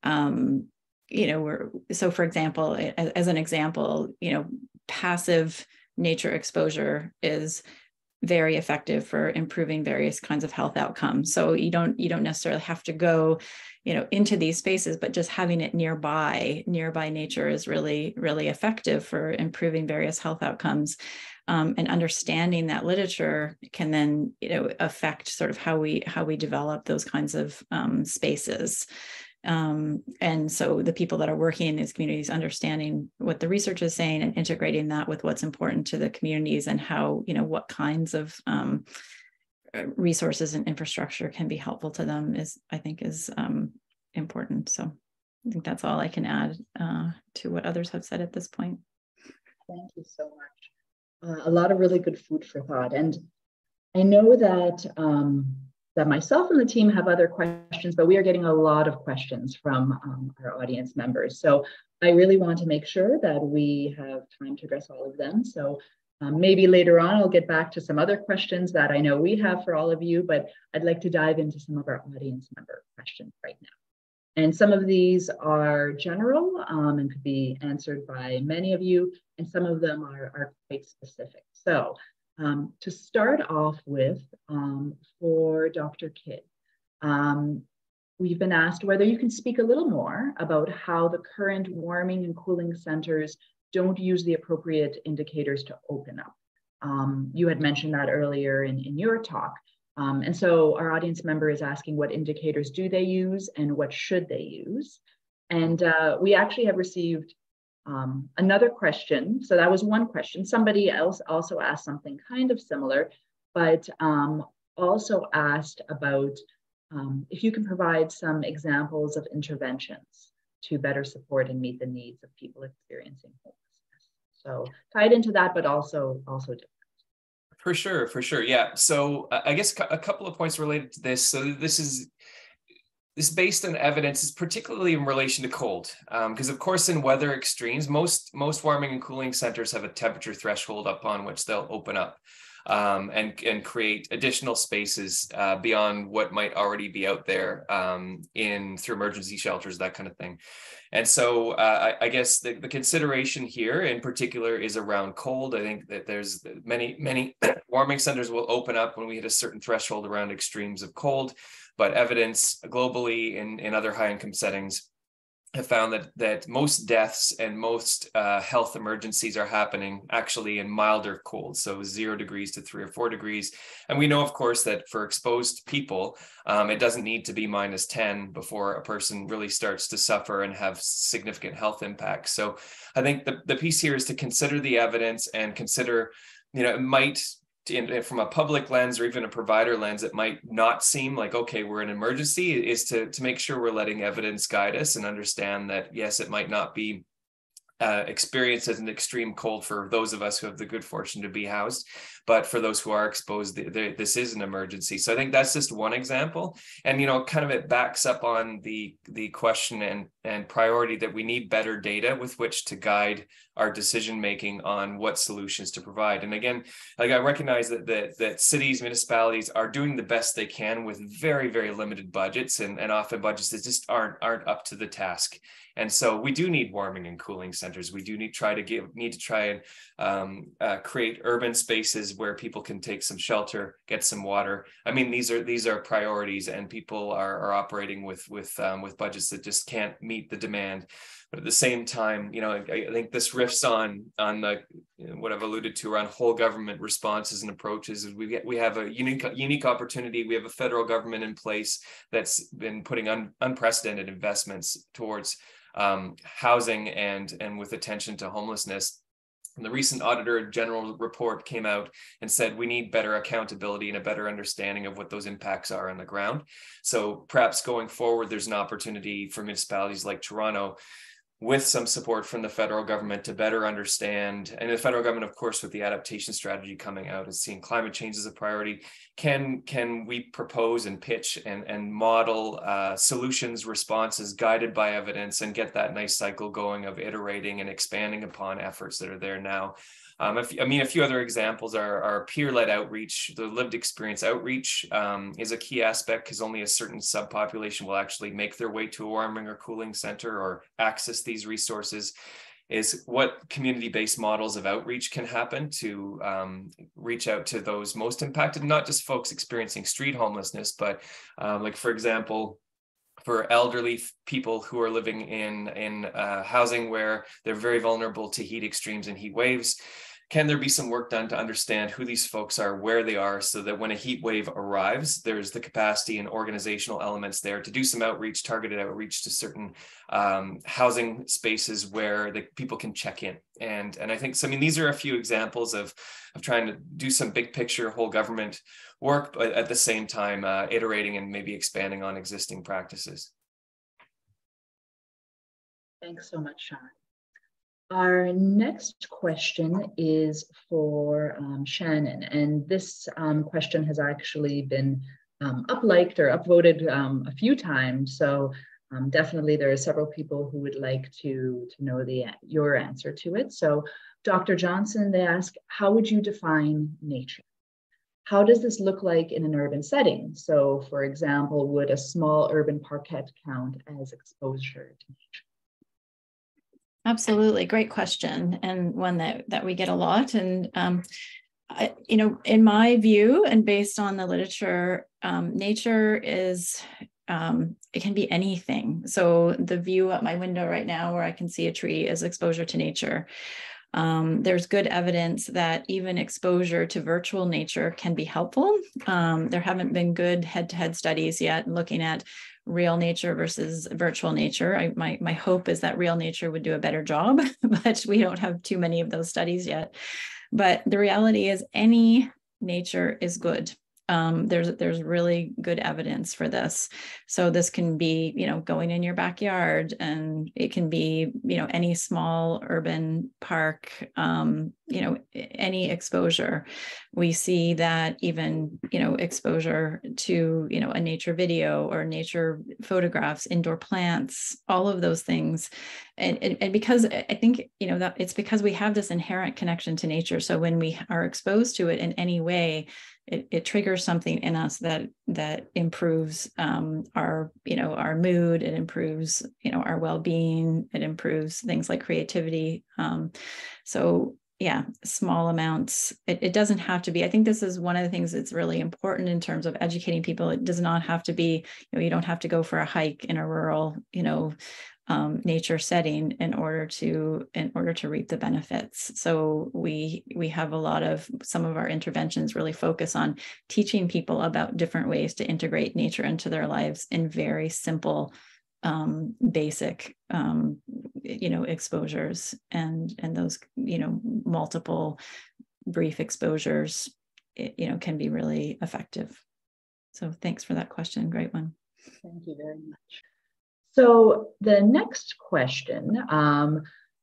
um, you know, we're, so for example, as, as an example, you know, passive nature exposure is very effective for improving various kinds of health outcomes. So you don't, you don't necessarily have to go, you know, into these spaces, but just having it nearby, nearby nature is really, really effective for improving various health outcomes. Um, and understanding that literature can then, you know, affect sort of how we, how we develop those kinds of um, spaces. Um, and so the people that are working in these communities, understanding what the research is saying and integrating that with what's important to the communities and how, you know, what kinds of um, resources and infrastructure can be helpful to them is, I think, is um, important. So I think that's all I can add uh, to what others have said at this point. Thank you so much. Uh, a lot of really good food for thought. And I know that um, that myself and the team have other questions, but we are getting a lot of questions from um, our audience members. So I really want to make sure that we have time to address all of them. So um, maybe later on, I'll get back to some other questions that I know we have for all of you, but I'd like to dive into some of our audience member questions right now. And some of these are general um, and could be answered by many of you, and some of them are, are quite specific. So Um, to start off with, um, for Doctor Kidd, um, we've been asked whether you can speak a little more about how the current warming and cooling centers don't use the appropriate indicators to open up. Um, you had mentioned that earlier in, in your talk. Um, and so our audience member is asking what indicators do they use and what should they use? And uh, we actually have received Um, another question, so that was one question. Somebody else also asked something kind of similar, but um, also asked about um, if you can provide some examples of interventions to better support and meet the needs of people experiencing homelessness. So tied into that, but also, also different. For sure, for sure. Yeah. So uh, I guess a couple of points related to this. So this is This is based on evidence, is particularly in relation to cold, because um, of course in weather extremes, most most warming and cooling centers have a temperature threshold upon which they'll open up um, and and create additional spaces uh, beyond what might already be out there um, in through emergency shelters, that kind of thing. And so uh, I, I guess the, the consideration here in particular is around cold. I think that there's many many warming centers will open up when we hit a certain threshold around extremes of cold. But evidence globally in, in other high-income settings have found that that most deaths and most uh, health emergencies are happening actually in milder cold, so zero degrees to three or four degrees. And we know, of course, that for exposed people, um, it doesn't need to be minus ten before a person really starts to suffer and have significant health impacts. So I think the, the piece here is to consider the evidence and consider, you know, it might, In, from a public lens or even a provider lens, it might not seem like, okay, we're in an emergency, is to, to make sure we're letting evidence guide us and understand that, yes, it might not be uh, experienced as an extreme cold for those of us who have the good fortune to be housed, but for those who are exposed, they, they, this is an emergency. So I think that's just one example. And, you know, kind of it backs up on the, the question and, and priority that we need better data with which to guide our decision-making on what solutions to provide. And again, like I recognize that, that, that cities, municipalities are doing the best they can with very, very limited budgets and, and often budgets that just aren't, aren't up to the task. And so we do need warming and cooling centers. We do need try to give need to try and um, uh, create urban spaces where people can take some shelter, get some water. I mean, these are these are priorities, and people are, are operating with with um, with budgets that just can't meet the demand. But at the same time, you know, I, I think this riffs on on the you know, what I've alluded to around whole government responses and approaches. Is we get we have a unique unique opportunity. We have a federal government in place that's been putting un, unprecedented investments towards um, housing and and with attention to homelessness. And the recent Auditor General report came out and said we need better accountability and a better understanding of what those impacts are on the ground. So perhaps going forward, there's an opportunity for municipalities like Toronto, with some support from the federal government, to better understand, and the federal government, of course, with the adaptation strategy coming out, is seeing climate change as a priority. Can, can we propose and pitch and, and model uh, solutions, responses guided by evidence, and get that nice cycle going of iterating and expanding upon efforts that are there now? Um, if, I mean, a few other examples are, are peer-led outreach. The lived experience outreach um, is a key aspect, because only a certain subpopulation will actually make their way to a warming or cooling center or access these resources. Is what community-based models of outreach can happen to um, reach out to those most impacted, not just folks experiencing street homelessness, but um, like, for example, for elderly people who are living in, in uh, housing where they're very vulnerable to heat extremes and heat waves. Can there be some work done to understand who these folks are, where they are, so that when a heat wave arrives, there's the capacity and organizational elements there to do some outreach, targeted outreach to certain um, housing spaces where the people can check in. And, and I think, so I mean, these are a few examples of, of trying to do some big picture whole government work, but at the same time, uh, iterating and maybe expanding on existing practices. Thanks so much, Sharon. Our next question is for um, Shannon, and this um, question has actually been um, up-liked or upvoted um, a few times, so um, definitely there are several people who would like to, to know the, your answer to it. So Doctor Johnson, they ask, how would you define nature? How does this look like in an urban setting? So for example, would a small urban parkette count as exposure to nature? Absolutely. Great question, and one that, that we get a lot. And, um, I, you know, in my view, and based on the literature, um, nature is, um, it can be anything. So the view out my window right now where I can see a tree is exposure to nature. Um, there's good evidence that even exposure to virtual nature can be helpful. Um, there haven't been good head-to-head studies yet looking at real nature versus virtual nature. I, my, my hope is that real nature would do a better job, but we don't have too many of those studies yet. But the reality is any nature is good. Um, there's there's really good evidence for this. So this can be, you know, going in your backyard, and it can be, you know, any small urban park, um, you know, any exposure. We see that even, you know, exposure to, you know, a nature video or nature photographs, indoor plants, all of those things. And, and, and because I think, you know, that it's because we have this inherent connection to nature. So when we are exposed to it in any way, It, it triggers something in us that that improves um, our, you know, our mood. It improves, you know, our well-being. It improves things like creativity. Um, so yeah, small amounts. It, it doesn't have to be. I think this is one of the things that's really important in terms of educating people. It does not have to be, you know, you don't have to go for a hike in a rural, you know, Um, nature setting in order to in order to reap the benefits. So we we have a lot of some of our interventions really focus on teaching people about different ways to integrate nature into their lives in very simple, um, basic, um, you know, exposures, and and those, you know, multiple brief exposures, it, you know, can be really effective. So thanks for that question. Great one. Thank you very much. So the next question um,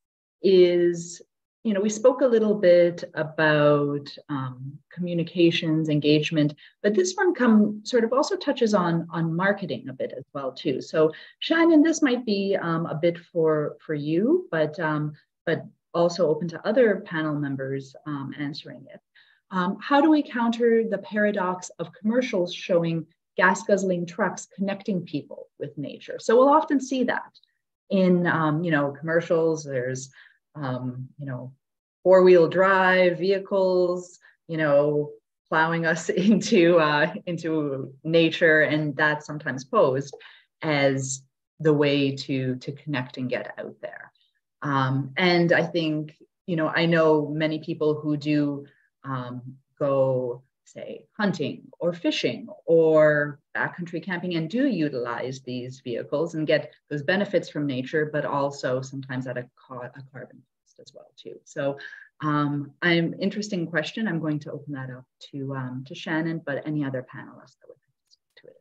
is, you know, we spoke a little bit about um, communications, engagement, but this one come sort of also touches on, on marketing a bit as well too. So Shannon, this might be um, a bit for, for you, but, um, but also open to other panel members um, answering it. Um, how do we counter the paradox of commercials showing gas-guzzling trucks connecting people with nature? So we'll often see that in, um, you know, commercials. There's, um, you know, four-wheel drive vehicles, you know, plowing us into uh, into nature, and that's sometimes posed as the way to to connect and get out there. Um, and I think, you know, I know many people who do um, go, say, hunting or fishing or backcountry camping and do utilize these vehicles and get those benefits from nature, but also sometimes at a, a carbon cost as well too. So um, I'm interesting question. I'm going to open that up to, um, to Shannon, but any other panelists that would speak to it.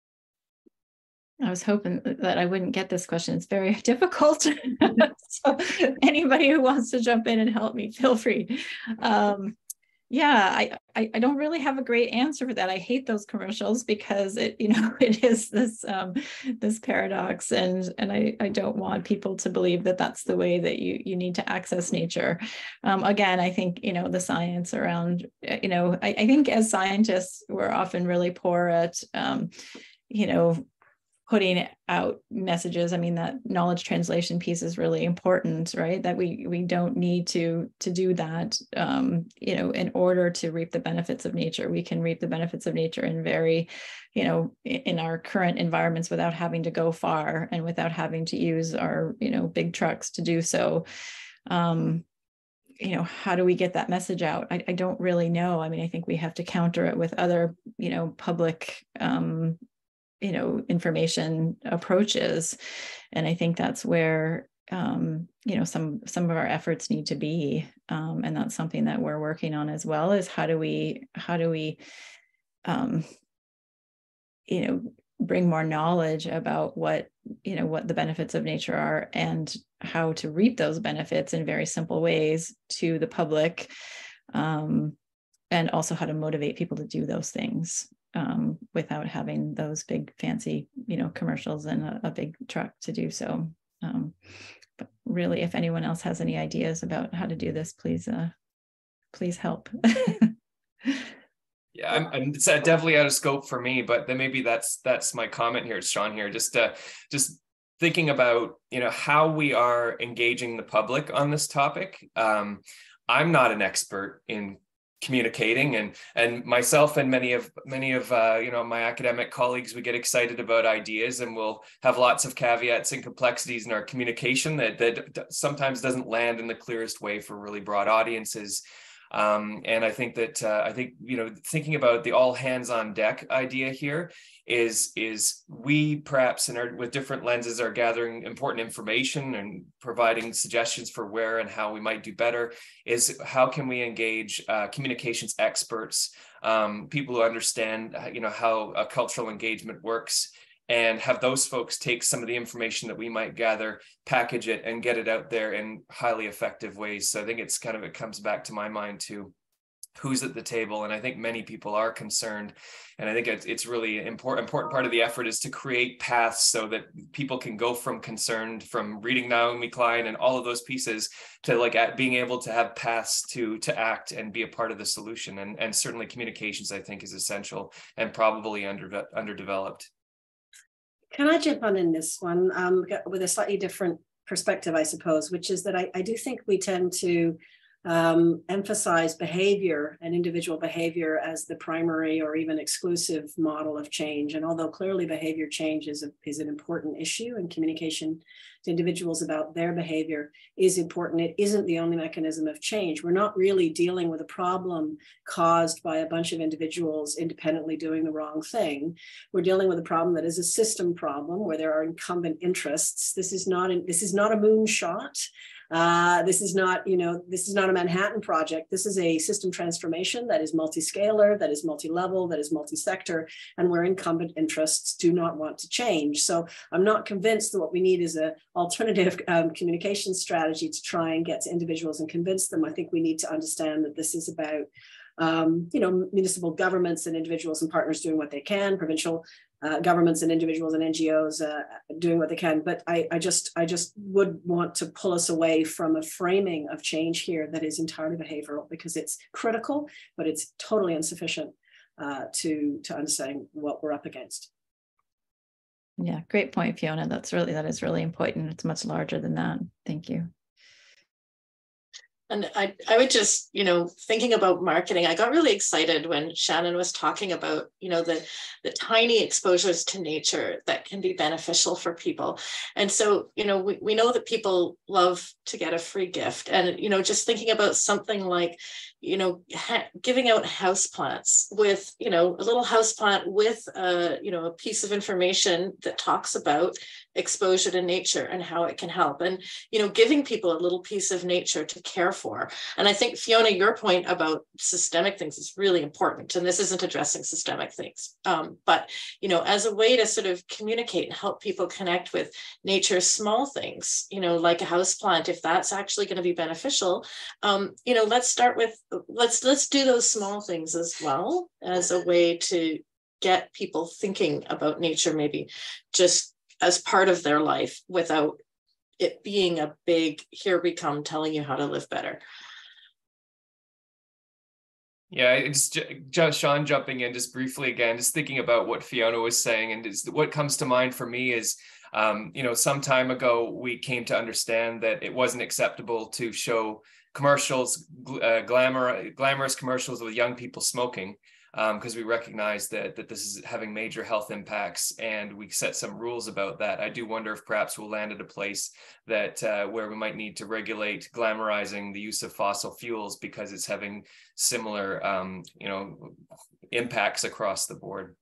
I was hoping that I wouldn't get this question. It's very difficult. So anybody who wants to jump in and help me, feel free. Um, Yeah, I, I, I don't really have a great answer for that. I hate those commercials because it, you know, it is this um, this paradox, and and I, I don't want people to believe that that's the way that you you need to access nature. Um, again, I think, you know, the science around, you know, I, I think as scientists, we're often really poor at, um, you know, putting out messages. I mean, that knowledge translation piece is really important, right? That we we don't need to to do that, um, you know, in order to reap the benefits of nature. We can reap the benefits of nature in very, you know, in our current environments without having to go far and without having to use our, you know, big trucks to do so. Um, you know, how do we get that message out? I, I don't really know. I mean, I think we have to counter it with other, you know, public um, you know, information approaches. And I think that's where, um, you know, some, some of our efforts need to be. Um, and that's something that we're working on as well, is how do we, how do we, um, you know, bring more knowledge about what, you know, what the benefits of nature are and how to reap those benefits in very simple ways to the public. Um, and also how to motivate people to do those things. Um, without having those big fancy, you know, commercials and a, a big truck to do so. Um, but really, if anyone else has any ideas about how to do this, please, uh, please help. Yeah, I'm, I'm it's definitely out of scope for me, but then maybe that's that's my comment here, Sean. Here, just uh, just thinking about, you know, how we are engaging the public on this topic. Um, I'm not an expert in communicating, and and myself and many of many of uh, you know, my academic colleagues, we get excited about ideas and we'll have lots of caveats and complexities in our communication that that sometimes doesn't land in the clearest way for really broad audiences. Um, and I think that, uh, I think, you know, thinking about the all hands on deck idea here is, is we perhaps in our, with different lenses are gathering important information and providing suggestions for where and how we might do better. Is how can we engage uh, communications experts, um, people who understand, you know, how a cultural engagement works, and have those folks take some of the information that we might gather, package it, and get it out there in highly effective ways. So I think it's kind of, it comes back to my mind to who's at the table. And I think many people are concerned. And I think it's, it's really important, important part of the effort is to create paths so that people can go from concerned, from reading Naomi Klein and all of those pieces, to like at being able to have paths to, to act and be a part of the solution. And, and certainly communications, I think, is essential and probably under, underdeveloped. Can I jump on in this one um, with a slightly different perspective, I suppose, which is that I, I do think we tend to um, emphasize behavior and individual behavior as the primary or even exclusive model of change. And although clearly behavior change is, a, is an important issue, and communication to individuals about their behavior is important, it isn't the only mechanism of change. We're not really dealing with a problem caused by a bunch of individuals independently doing the wrong thing. We're dealing with a problem that is a system problem where there are incumbent interests. This is not, this is not a moonshot. Uh, this is not, you know, this is not a Manhattan project. This is a system transformation that is multi-scalar, that is multi-level, that is multi-sector, and where incumbent interests do not want to change. So I'm not convinced that what we need is an alternative um, communication strategy to try and get to individuals and convince them. I think we need to understand that this is about Um, you know, municipal governments and individuals and partners doing what they can, provincial uh, governments and individuals and N G Os uh, doing what they can. But I, I just, I just would want to pull us away from a framing of change here that is entirely behavioral, because it's critical, but it's totally insufficient uh, to to understand what we're up against. Yeah, great point, Fiona. That's really, that is really important. It's much larger than that. Thank you. And I, I would just, you know, thinking about marketing, I got really excited when Shannon was talking about, you know, the, the tiny exposures to nature that can be beneficial for people. And so, you know, we, we know that people love to get a free gift. And, you know, just thinking about something like, you know, ha- giving out houseplants with, you know, a little houseplant with, uh, you know, a piece of information that talks about exposure to nature and how it can help. And, you know, giving people a little piece of nature to care for. And I think, Fiona, your point about systemic things is really important. And this isn't addressing systemic things, um, but, you know, as a way to sort of communicate and help people connect with nature's small things, you know, like a houseplant, if that's actually going to be beneficial, um, you know, let's start with, let's, let's do those small things as well as a way to get people thinking about nature, maybe just as part of their life without it being a big, here we come telling you how to live better. Yeah, it's just Sean jumping in just briefly again, just thinking about what Fiona was saying. And it's, what comes to mind for me is, um, you know, some time ago, we came to understand that it wasn't acceptable to show commercials, uh, glamour, glamorous commercials with young people smoking, because um, we recognize that, that this is having major health impacts, and we set some rules about that. I do wonder if perhaps we'll land at a place that uh, where we might need to regulate glamorizing the use of fossil fuels, because it's having similar, um, you know, impacts across the board.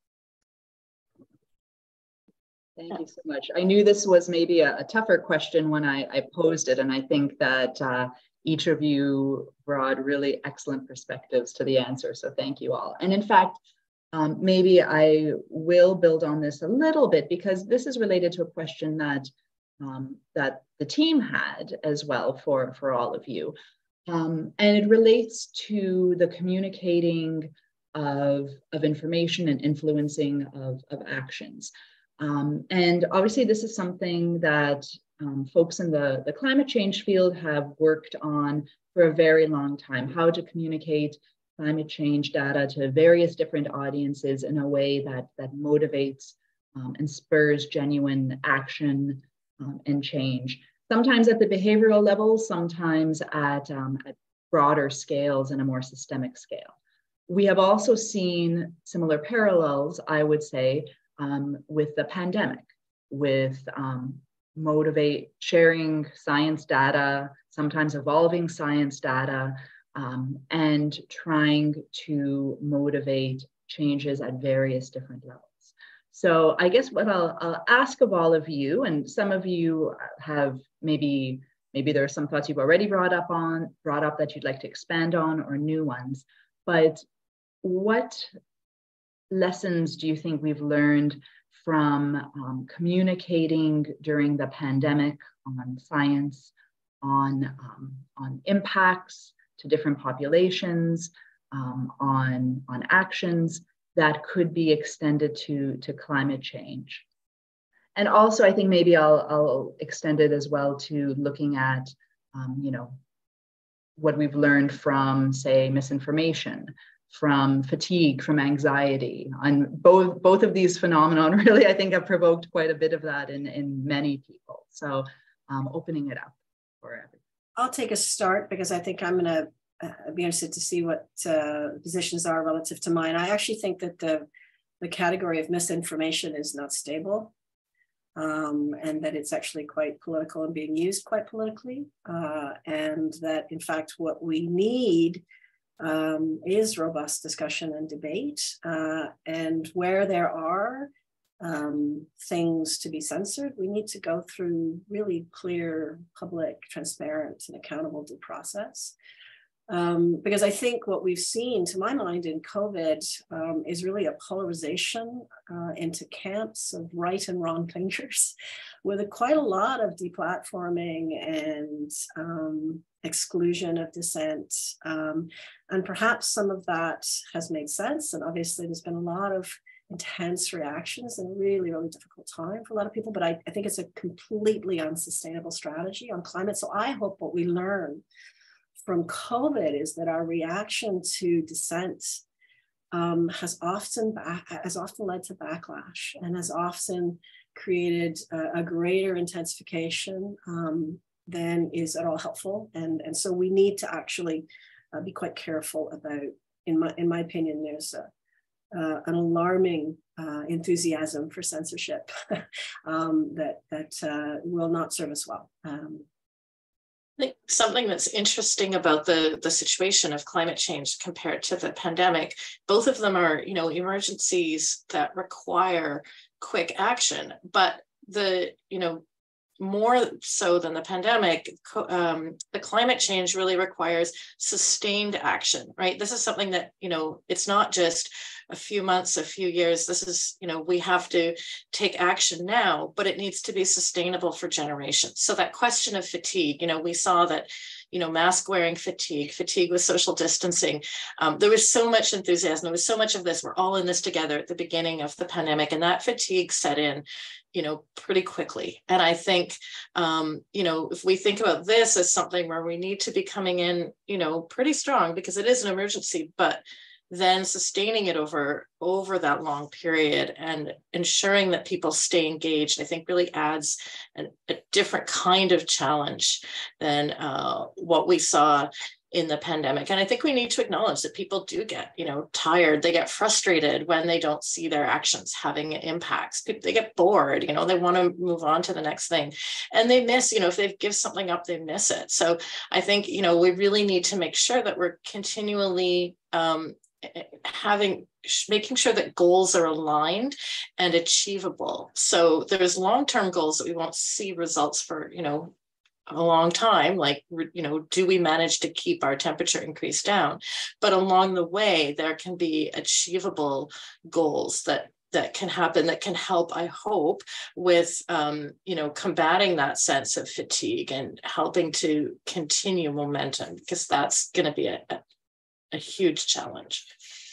Thank you so much. I knew this was maybe a, a tougher question when I, I posed it, and I think that uh, each of you brought really excellent perspectives to the answer. So thank you all. And in fact, um, maybe I will build on this a little bit, because this is related to a question that um, that the team had as well for, for all of you. Um, and it relates to the communicating of, of information and influencing of, of actions. Um, and obviously this is something that Um, folks in the, the climate change field have worked on for a very long time, how to communicate climate change data to various different audiences in a way that, that motivates um, and spurs genuine action um, and change. Sometimes at the behavioral level, sometimes at, um, at broader scales and a more systemic scale. We have also seen similar parallels, I would say, um, with the pandemic, with um, motivate sharing science data, sometimes evolving science data, um, and trying to motivate changes at various different levels. So I guess what I'll, I'll ask of all of you, and some of you have maybe, maybe there are some thoughts you've already brought up on, brought up that you'd like to expand on, or new ones, but what lessons do you think we've learned from um, communicating during the pandemic on science, on, um, on impacts to different populations, um, on, on actions that could be extended to, to climate change? And also, I think maybe I'll, I'll extend it as well to looking at, um, you know, what we've learned from, say, misinformation, from fatigue, from anxiety. And both, both of these phenomena really, I think, have provoked quite a bit of that in, in many people. So um, opening it up for everyone. I'll take a start because I think I'm going to uh, be interested to see what uh, positions are relative to mine. I actually think that the, the category of misinformation is not stable. Um, and that it's actually quite political and being used quite politically. Uh, and that, in fact, what we need um, is robust discussion and debate. Uh, and where there are um, things to be censored, we need to go through really clear, public, transparent, and accountable due process. Um, because I think what we've seen, to my mind, in COVID um, is really a polarization uh, into camps of right and wrong thinkers, with a, quite a lot of deplatforming and um, exclusion of dissent. Um, and perhaps some of that has made sense. And obviously, there's been a lot of intense reactions and a really, really difficult time for a lot of people. But I, I think it's a completely unsustainable strategy on climate. So I hope what we learn from COVID is that our reaction to dissent um, has often has often led to backlash and has often created a, a greater intensification um, than is at all helpful. And, and so we need to actually uh, be quite careful about, in my in my opinion, there's a, uh, an alarming uh, enthusiasm for censorship um, that that uh, will not serve us well. Um, I think something that's interesting about the, the situation of climate change compared to the pandemic, both of them are, you know, emergencies that require quick action, but the, you know, more so than the pandemic, um, the climate change really requires sustained action, right? This is something that, you know, it's not just a few months, a few years. This is, you know, we have to take action now, but it needs to be sustainable for generations. So that question of fatigue, you know, we saw that, you know, mask wearing fatigue, fatigue with social distancing. Um, there was so much enthusiasm. There was so much of this. We're all in this together at the beginning of the pandemic, and that fatigue set in, you know, pretty quickly. And I think, um, you know, if we think about this as something where we need to be coming in, you know, pretty strong because it is an emergency, but then sustaining it over, over that long period and ensuring that people stay engaged, I think really adds an, a different kind of challenge than uh, what we saw in the pandemic. And I think we need to acknowledge that people do get, you know, tired. They get frustrated when they don't see their actions having impacts. They get bored, you know, they want to move on to the next thing. And they miss, you know, if they give something up, they miss it. So I think, you know, we really need to make sure that we're continually um, having, making sure that goals are aligned and achievable. So there's long-term goals that we won't see results for, you know, a long time, like, you know, do we manage to keep our temperature increase down? But along the way, there can be achievable goals that that can happen, that can help, I hope, with, um, you know, combating that sense of fatigue and helping to continue momentum, because that's going to be a, a, a huge challenge.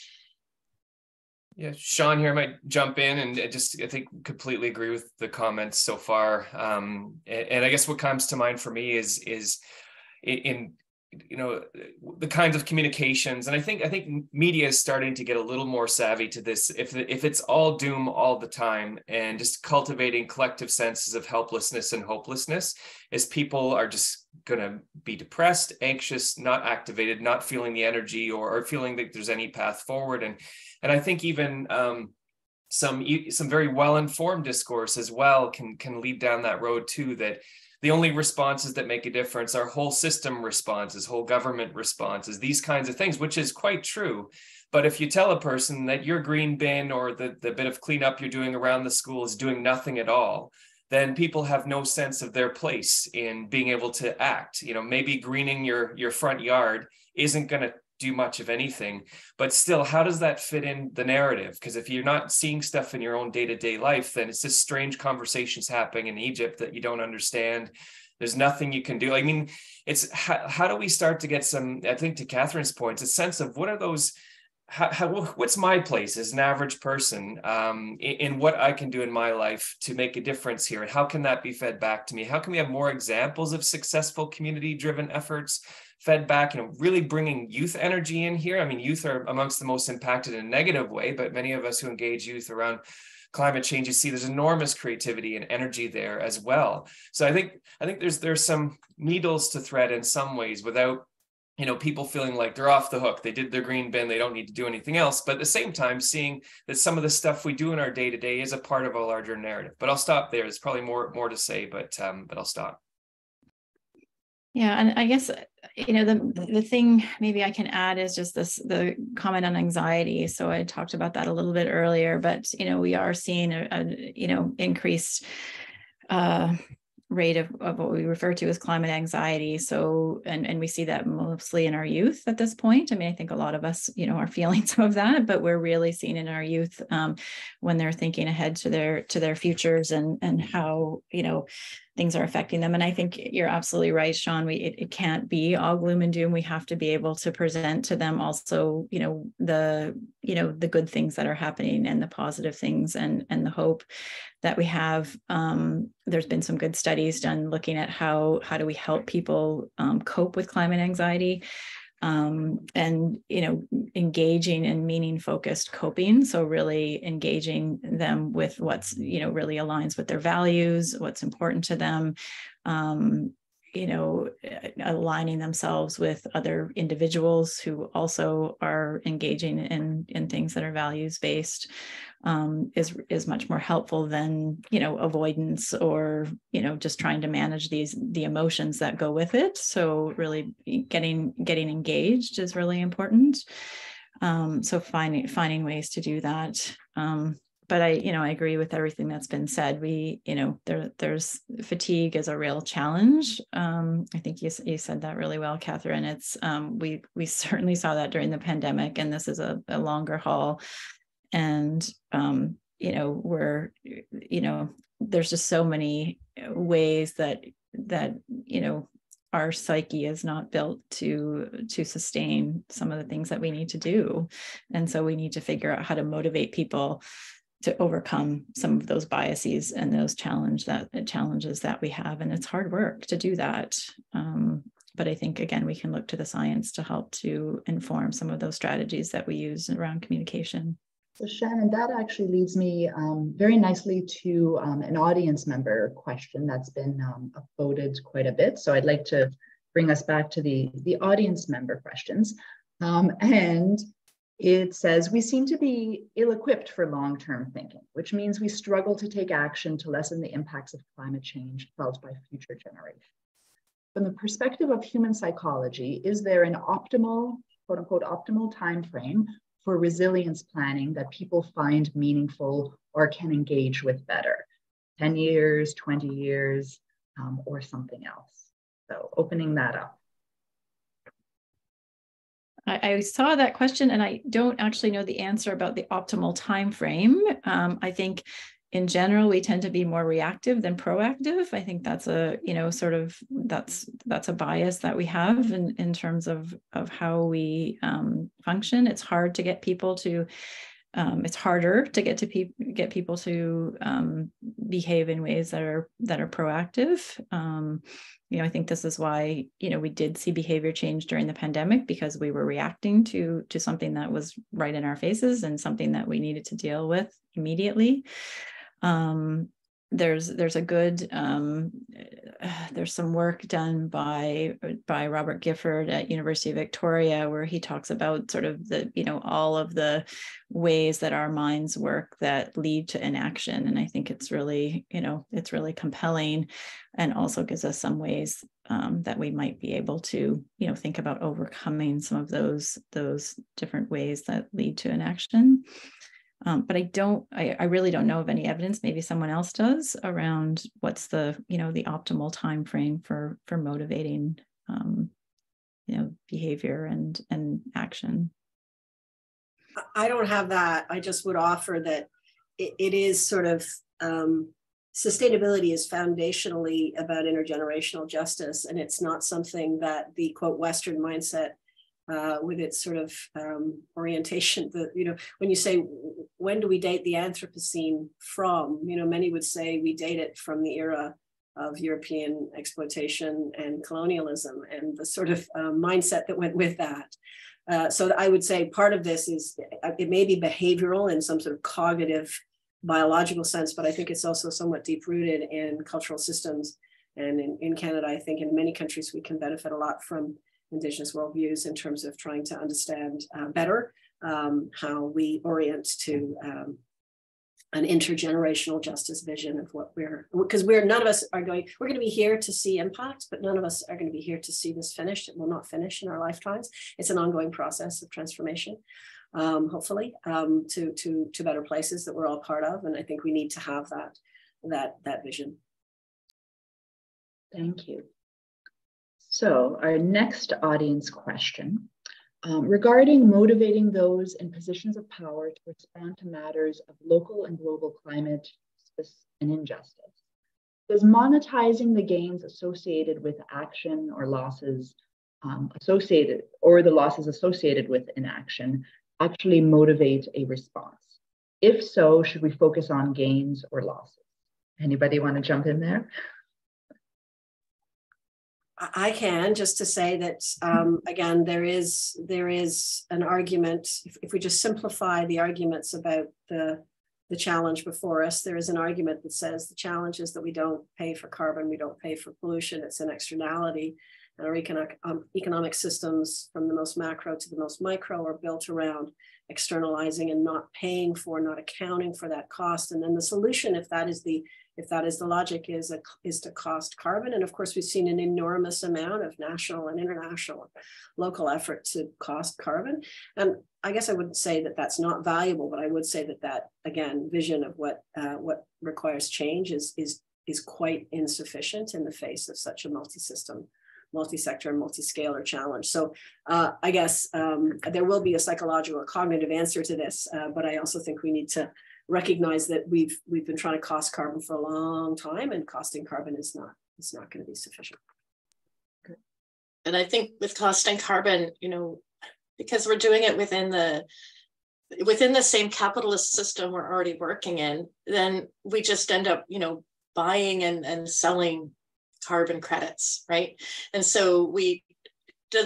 Yeah, Sean here might jump in, and I just I think completely agree with the comments so far. Um, and, and I guess what comes to mind for me is is in, in you know the kinds of communications, and I think I think media is starting to get a little more savvy to this. If if it's all doom all the time, and just cultivating collective senses of helplessness and hopelessness, as people are just going to be depressed, anxious, not activated, not feeling the energy, or, or feeling that there's any path forward. And and I think even um, some some very well-informed discourse as well can can lead down that road too. That the only responses that make a difference are whole system responses, whole government responses, these kinds of things, which is quite true. But if you tell a person that your green bin or the, the bit of cleanup you're doing around the school is doing nothing at all, then people have no sense of their place in being able to act. You know, maybe greening your, your front yard isn't going to do much of anything, but still, how does that fit in the narrative? Because if you're not seeing stuff in your own day-to-day life, then it's just strange conversations happening in Egypt that you don't understand. There's nothing you can do. I mean, it's how, how do we start to get some, I think to Catherine's point, a sense of what are those, how, how what's my place as an average person um, in, in what I can do in my life to make a difference here? And how can that be fed back to me? How can we have more examples of successful community-driven efforts fed back, you know, really bringing youth energy in here? I mean, youth are amongst the most impacted in a negative way, but many of us who engage youth around climate change, you see there's enormous creativity and energy there as well. So I think I think there's there's some needles to thread in some ways without, you know, people feeling like they're off the hook. They did their green bin, they don't need to do anything else. But at the same time, seeing that some of the stuff we do in our day-to-day is a part of a larger narrative. But I'll stop there. There's probably more more to say, but um, but I'll stop. Yeah, and I guess, you know, the the thing maybe I can add is just this, the comment on anxiety. So I talked about that a little bit earlier, but, you know, we are seeing a, a you know, increased uh, rate of, of what we refer to as climate anxiety. So, and, and we see that mostly in our youth at this point. I mean, I think a lot of us, you know, are feeling some of that, but we're really seeing in our youth um, when they're thinking ahead to their, to their futures and, and how, you know, things are affecting them. And I think you're absolutely right, Sean. We it, it can't be all gloom and doom. We have to be able to present to them also, you know, the, you know, the good things that are happening and the positive things and, and the hope that we have. Um, there's been some good studies done looking at how, how do we help people um, cope with climate anxiety. Um, and, you know, engaging in meaning focused coping. So really engaging them with what's, you know, really aligns with their values, what's important to them, um, you know, aligning themselves with other individuals who also are engaging in, in things that are values based. Um, is is much more helpful than, you know, avoidance or, you know, just trying to manage these the emotions that go with it. So really getting getting engaged is really important. Um, so finding finding ways to do that. Um, but I, you know, I agree with everything that's been said. We, you know, there there's fatigue is a real challenge. Um, I think you you said that really well, Catherine. It's um, we we certainly saw that during the pandemic, and this is a, a longer haul. And, um, you know, we're, you know, there's just so many ways that, that, you know, our psyche is not built to, to sustain some of the things that we need to do. And so we need to figure out how to motivate people to overcome some of those biases and those challenge that challenges that we have. And it's hard work to do that. Um, But I think, again, we can look to the science to help to inform some of those strategies that we use around communication. So Shannon, that actually leads me um, very nicely to um, an audience member question that's been um, upvoted quite a bit. So I'd like to bring us back to the, the audience member questions. Um, and it says, we seem to be ill-equipped for long-term thinking, which means we struggle to take action to lessen the impacts of climate change felt by future generations. From the perspective of human psychology, is there an optimal, quote unquote, optimal time frame for resilience planning that people find meaningful or can engage with better? ten years, twenty years, um, or something else? So opening that up. I, I saw that question and I don't actually know the answer about the optimal time frame. Um, I think in general, we tend to be more reactive than proactive. I think that's a, you know, sort of, that's that's a bias that we have in, in terms of, of how we um, function. It's hard to get people to, um, it's harder to get to pe- get people to um, behave in ways that are, that are proactive. Um, you know, I think this is why, you know, we did see behavior change during the pandemic, because we were reacting to, to something that was right in our faces and something that we needed to deal with immediately. Um, there's there's a good um, there's some work done by by Robert Gifford at University of Victoria, where he talks about sort of the, you know, all of the ways that our minds work that lead to inaction. And I think it's really, you know, it's really compelling, and also gives us some ways um, that we might be able to, you know, think about overcoming some of those those different ways that lead to inaction. Um, but I don't, I, I really don't know of any evidence, maybe someone else does, around what's the, you know, the optimal time frame for for motivating, um, you know, behavior and and action. I don't have that. I just would offer that it, it is sort of, um, sustainability is foundationally about intergenerational justice, and it's not something that the quote Western mindset, Uh, with its sort of um, orientation, the, you know, when you say, when do we date the Anthropocene from? You know, many would say we date it from the era of European exploitation and colonialism and the sort of uh, mindset that went with that. Uh, so I would say part of this is, it may be behavioral in some sort of cognitive, biological sense, but I think it's also somewhat deep-rooted in cultural systems. And in, in Canada, I think in many countries, we can benefit a lot from Indigenous worldviews in terms of trying to understand uh, better um, how we orient to um, an intergenerational justice vision of what we're, because we're, none of us are going, we're going to be here to see impact, but none of us are going to be here to see this finished. It will not finish in our lifetimes. It's an ongoing process of transformation, um, hopefully, um, to, to, to better places that we're all part of. And I think we need to have that, that, that vision. Thank you. So our next audience question, um, regarding motivating those in positions of power to respond to matters of local and global climate and injustice. Does monetizing the gains associated with action or losses um, associated, or the losses associated with inaction, actually motivate a response? If so, should we focus on gains or losses? Anybody want to jump in there? I can, just to say that, um, again, there is there is an argument, if, if we just simplify the arguments about the, the challenge before us, there is an argument that says the challenge is that we don't pay for carbon, we don't pay for pollution, it's an externality. And our economic, um, economic systems, from the most macro to the most micro, are built around externalizing and not paying for, not accounting for that cost. And then the solution, if that is the If that is the logic, is, a, is to cost carbon. And of course, we've seen an enormous amount of national and international and local effort to cost carbon. And I guess I wouldn't say that that's not valuable, but I would say that that, again, vision of what, uh, what requires change is, is, is quite insufficient in the face of such a multi-system, multi-sector and multi-scalar challenge. So uh, I guess um, there will be a psychological or cognitive answer to this, uh, but I also think we need to recognize that we've we've been trying to cost carbon for a long time, and costing carbon is not is not going to be sufficient. Good. And I think with costing carbon, you know, because we're doing it within the within the same capitalist system we're already working in, then we just end up, you know, buying and, and selling carbon credits, right? And so we do,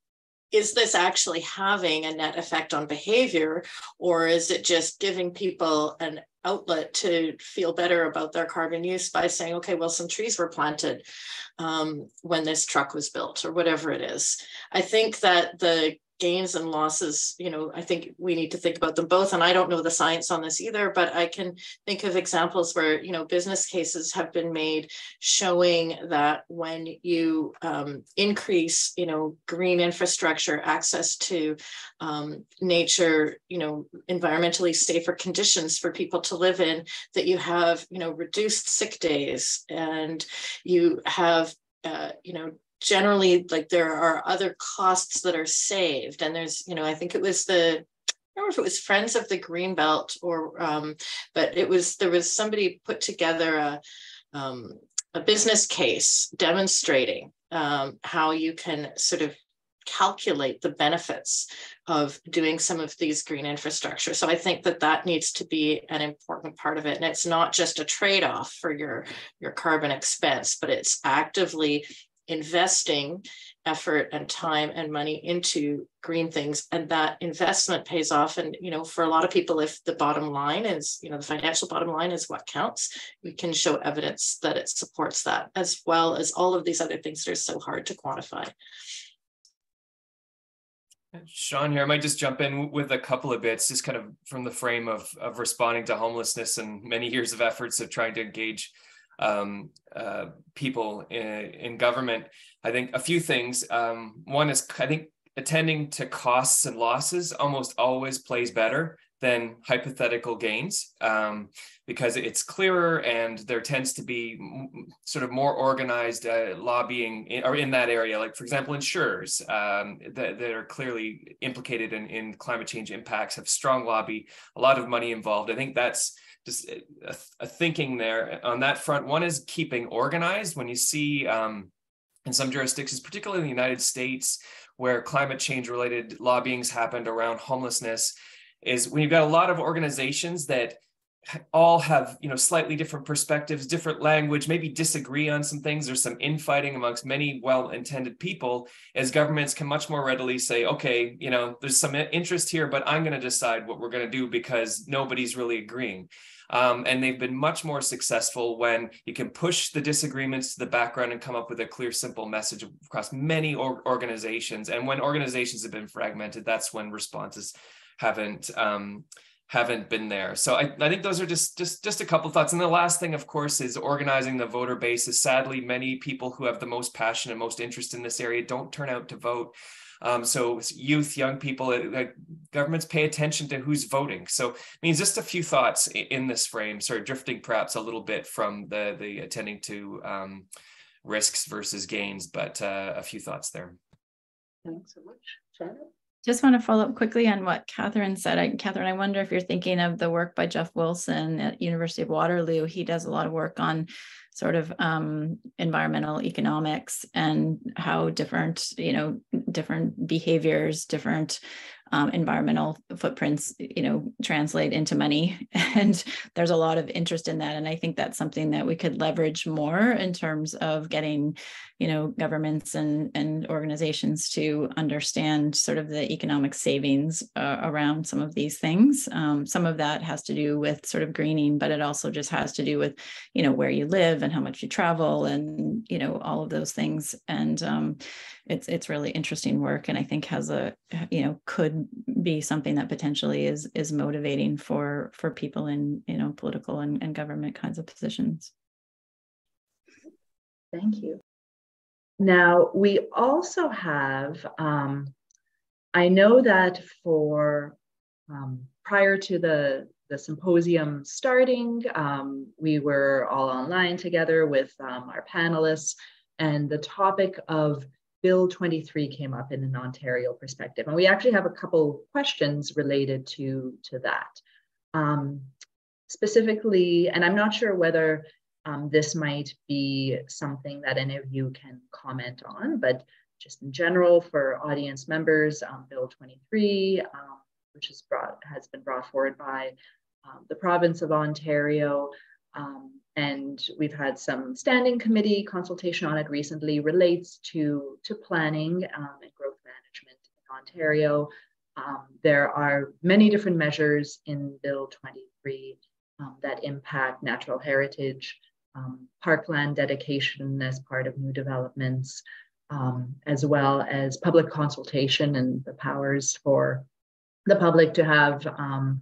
is this actually having a net effect on behavior, or is it just giving people an outlet to feel better about their carbon use by saying, okay, well, some trees were planted um, when this truck was built, or whatever it is? I think that the gains and losses, you know, I think we need to think about them both. And I don't know the science on this either, but I can think of examples where, you know, business cases have been made showing that when you um, increase, you know, green infrastructure, access to um, nature, you know, environmentally safer conditions for people to live in, that you have, you know, reduced sick days, and you have, uh, you know, generally, like, there are other costs that are saved. And there's, you know, I think it was the, I don't know if it was Friends of the Greenbelt, or, um, but it was, there was somebody put together a, um, a business case demonstrating um, how you can sort of calculate the benefits of doing some of these green infrastructure. So I think that that needs to be an important part of it. And it's not just a trade-off for your, your carbon expense, but it's actively investing effort and time and money into green things, and that investment pays off. And, you know, for a lot of people, if the bottom line is, you know, the financial bottom line is what counts, we can show evidence that it supports that, as well as all of these other things that are so hard to quantify. Sean here, I might just jump in with a couple of bits, just kind of from the frame of, of responding to homelessness and many years of efforts of trying to engage um, uh, people in, in government. I think a few things. Um, one is, I think attending to costs and losses almost always plays better than hypothetical gains, um, because it's clearer and there tends to be sort of more organized uh, lobbying in, or in that area. Like, for example, insurers um, that, that are clearly implicated in, in climate change impacts have strong lobby, a lot of money involved. I think that's just a, a thinking there on that front. One is keeping organized. When you see um, in some jurisdictions, particularly in the United States, where climate change related lobbyings happened around homelessness, is when you've got a lot of organizations that all have, you know, slightly different perspectives, different language, maybe disagree on some things. There's some infighting amongst many well-intended people, as governments can much more readily say, okay, you know, there's some interest here, but I'm going to decide what we're going to do because nobody's really agreeing. Um, and they've been much more successful when you can push the disagreements to the background and come up with a clear, simple message across many or organizations. And when organizations have been fragmented, that's when responses haven't um, haven't been there. So I, I think those are just, just, just a couple thoughts. And the last thing, of course, is organizing the voter base. Is sadly, many people who have the most passion and most interest in this area don't turn out to vote. Um, so youth, young people, uh, governments pay attention to who's voting. So it means just a few thoughts in this frame, sort of drifting perhaps a little bit from the, the attending to um, risks versus gains, but uh, a few thoughts there. Thanks so much. Sharon? Just want to follow up quickly on what Catherine said. I, Catherine, I wonder if you're thinking of the work by Jeff Wilson at University of Waterloo. He does a lot of work on sort of um, environmental economics and how different, you know, different behaviors, different um, environmental footprints, you know, translate into money. And there's a lot of interest in that. And I think that's something that we could leverage more in terms of getting, you know, governments and, and organizations to understand sort of the economic savings uh, around some of these things. Um, some of that has to do with sort of greening, but it also just has to do with, you know, where you live and how much you travel and, you know, all of those things. And um, it's it's really interesting work, and I think has a, you know, could be something that potentially is is motivating for for people in, you know, political and, and government kinds of positions. Thank you. Now, we also have, um, I know that for um, prior to the, the symposium starting, um, we were all online together with um, our panelists, and the topic of Bill twenty-three came up in an Ontario perspective. And we actually have a couple questions related to, to that. Um, specifically, and I'm not sure whether Um, this might be something that any of you can comment on, but just in general for audience members, um, Bill twenty-three, um, which is brought, has been brought forward by um, the province of Ontario, um, and we've had some standing committee consultation on it recently, relates to, to planning um, and growth management in Ontario. Um, there are many different measures in Bill twenty-three um, that impact natural heritage, Um, parkland dedication as part of new developments, um, as well as public consultation and the powers for the public to have um,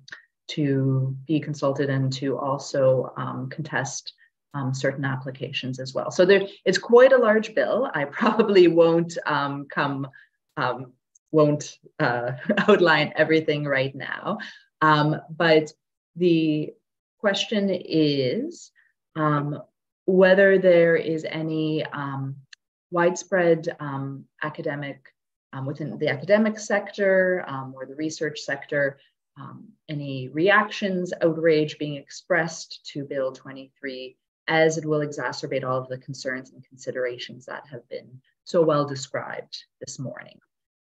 to be consulted and to also um, contest um, certain applications as well. So there, it's quite a large bill. I probably won't um, come, um, won't uh, outline everything right now, um, but the question is, Um, whether there is any um, widespread um, academic, um, within the academic sector um, or the research sector, um, any reactions, outrage being expressed to Bill twenty-three, as it will exacerbate all of the concerns and considerations that have been so well described this morning.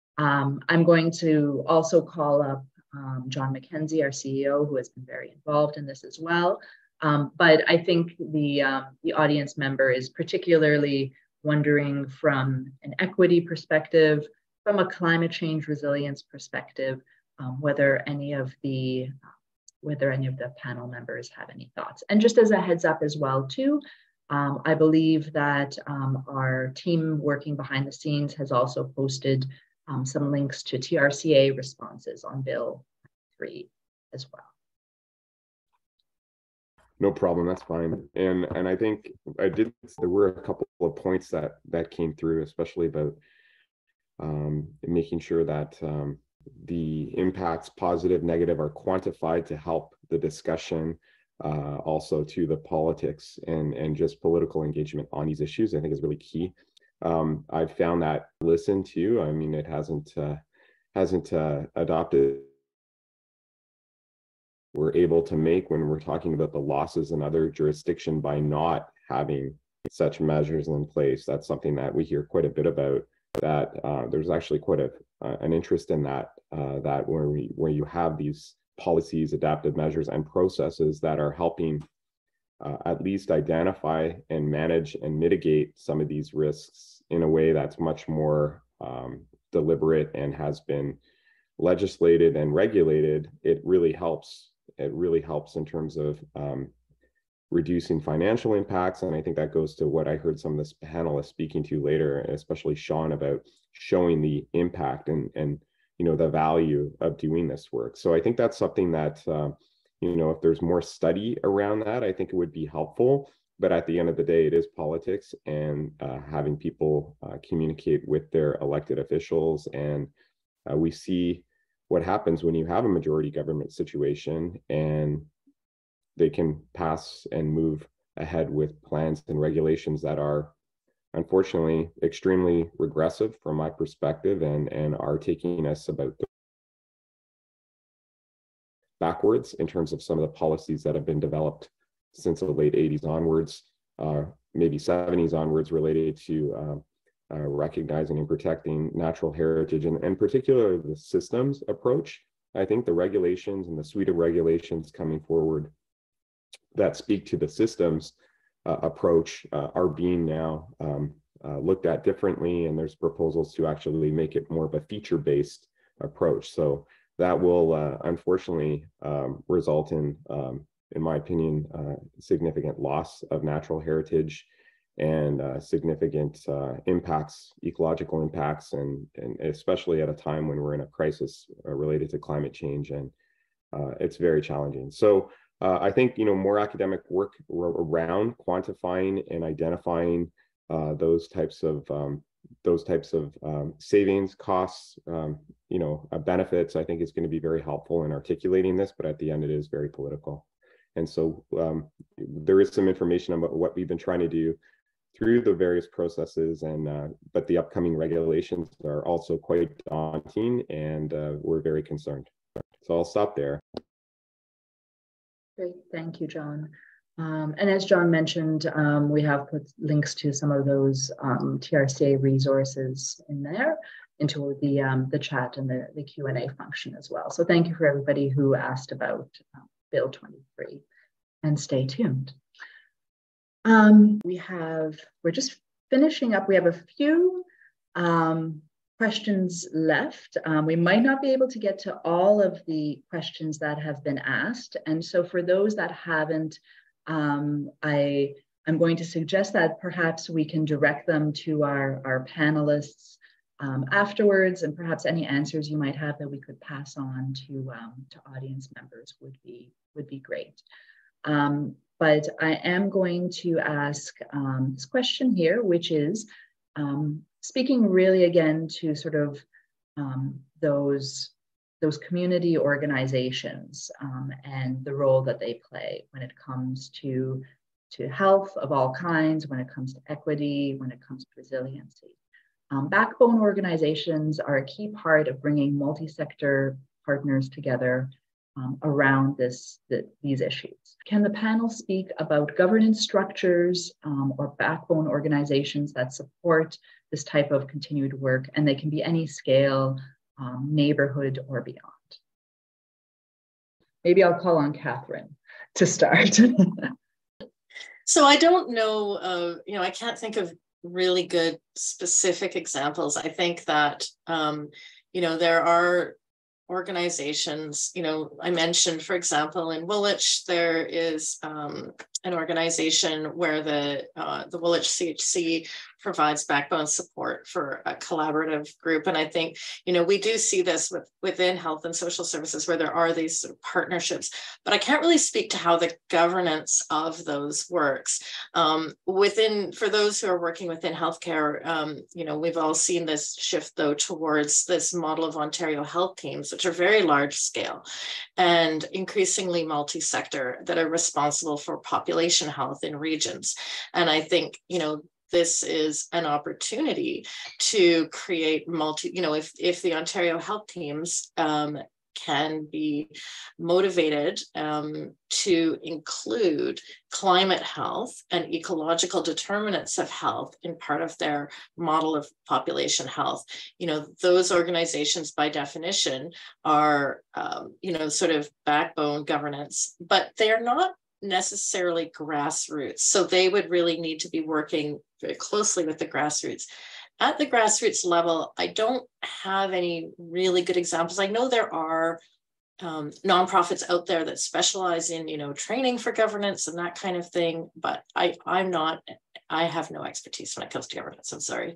Um, I'm going to also call up um, John MacKenzie, our C E O, who has been very involved in this as well. Um, but I think the, um, the audience member is particularly wondering from an equity perspective, from a climate change resilience perspective, um, whether any of the whether any of the panel members have any thoughts. And just as a heads up as well too, um, I believe that um, our team working behind the scenes has also posted um, some links to T R C A responses on Bill three as well. No problem, that's fine. And and I think I did, there were a couple of points that that came through, especially about um, making sure that um, the impacts, positive, negative, are quantified to help the discussion, uh, also to the politics and, and just political engagement on these issues, I think is really key. Um, I've found that listen to, I mean, it hasn't, uh, hasn't uh, adopted, we're able to make when we're talking about the losses in other jurisdiction by not having such measures in place. That's something that we hear quite a bit about, that uh, there's actually quite a, uh, an interest in that, uh, that where, we, where you have these policies, adaptive measures, and processes that are helping uh, at least identify and manage and mitigate some of these risks in a way that's much more um, deliberate and has been legislated and regulated. It really helps. It really helps in terms of um, reducing financial impacts. And I think that goes to what I heard some of the panelists speaking to later, especially Sharon, about showing the impact and, and you know, the value of doing this work. So I think that's something that, uh, you know, if there's more study around that, I think it would be helpful. But at the end of the day, it is politics, and uh, having people uh, communicate with their elected officials. And uh, we see what happens when you have a majority government situation and they can pass and move ahead with plans and regulations that are unfortunately extremely regressive from my perspective, and, and are taking us about backwards in terms of some of the policies that have been developed since the late eighties onwards, uh, maybe seventies onwards, related to uh, uh, recognizing and protecting natural heritage, and, and particularly the systems approach. I think the regulations and the suite of regulations coming forward that speak to the systems uh, approach uh, are being now um, uh, looked at differently, and there's proposals to actually make it more of a feature-based approach. So that will uh, unfortunately um, result in, um, in my opinion, uh, significant loss of natural heritage and uh, significant uh, impacts, ecological impacts, and, and especially at a time when we're in a crisis uh, related to climate change, and uh, it's very challenging. So uh, I think, you know, more academic work around quantifying and identifying uh, those types of um, those types of um, savings, costs, um, you know, uh, benefits, I think is going to be very helpful in articulating this. But at the end, it is very political. And so um, there is some information about what we've been trying to do through the various processes, and uh, but the upcoming regulations are also quite daunting, and uh, we're very concerned. So I'll stop there. Great, thank you, John. Um, and as John mentioned, um, we have put links to some of those um, T R C A resources in there, into the um, the chat and the, the Q and A function as well. So thank you for everybody who asked about um, Bill twenty-three, and stay tuned. Um, we have, we're just finishing up. We have a few um, questions left. Um, we might not be able to get to all of the questions that have been asked. And so for those that haven't, um, I, I'm going to suggest that perhaps we can direct them to our, our panelists um, afterwards, and perhaps any answers you might have that we could pass on to, um, to audience members would be, would be great. Um, but I am going to ask um, this question here, which is um, speaking really again to sort of um, those, those community organizations um, and the role that they play when it comes to, to health of all kinds, when it comes to equity, when it comes to resiliency. Um, backbone organizations are a key part of bringing multi-sector partners together Um, around this, the, these issues. Can the panel speak about governance structures um, or backbone organizations that support this type of continued work? And they can be any scale, um, neighborhood, or beyond. Maybe I'll call on Catherine to start. So I don't know, uh, you know, I can't think of really good specific examples. I think that, um, you know, there are organizations, you know, I mentioned, for example, in Woolwich, there is um, an organization where the uh, the Woolwich C H C provides backbone support for a collaborative group. And I think, you know, we do see this with, within health and social services where there are these sort of partnerships, but I can't really speak to how the governance of those works. Um, within, for those who are working within healthcare, um, you know, we've all seen this shift though towards this model of Ontario health teams, which are very large scale and increasingly multi-sector, that are responsible for population health in regions. And I think, you know, this is an opportunity to create multi, you know, if, if the Ontario health teams um, can be motivated um, to include climate health and ecological determinants of health in part of their model of population health, you know, those organizations by definition are, um, you know, sort of backbone governance, but they're not necessarily grassroots. So they would really need to be working very closely with the grassroots. At the grassroots level, I don't have any really good examples. I know there are um, nonprofits out there that specialize in, you know, training for governance and that kind of thing, but I, I'm not, I have no expertise when it comes to governance. I'm sorry.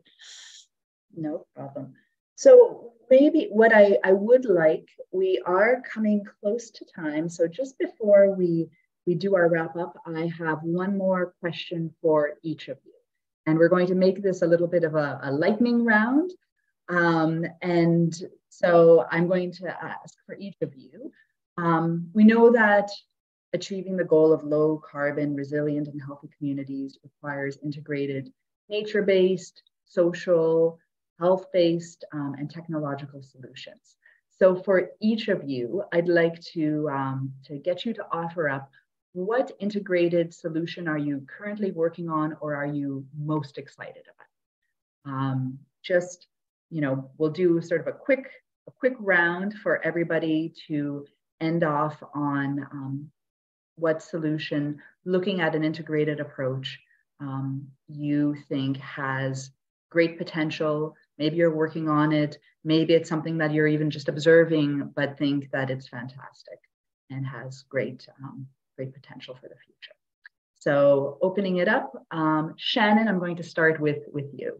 No problem. So maybe what I, I would like, we are coming close to time. So just before we we do our wrap up, I have one more question for each of you. And we're going to make this a little bit of a, a lightning round. Um, and so I'm going to ask for each of you. Um, we know that achieving the goal of low carbon, resilient and healthy communities requires integrated nature-based, social, health-based, um, and technological solutions. So for each of you, I'd like to, um, to get you to offer up what integrated solution are you currently working on or are you most excited about? Um, just, you know, we'll do sort of a quick, a quick round for everybody to end off on um, what solution, looking at an integrated approach, um, you think has great potential. Maybe you're working on it. Maybe it's something that you're even just observing, but think that it's fantastic and has great, um, great potential for the future. So opening it up, um, Shannon, I'm going to start with, with you.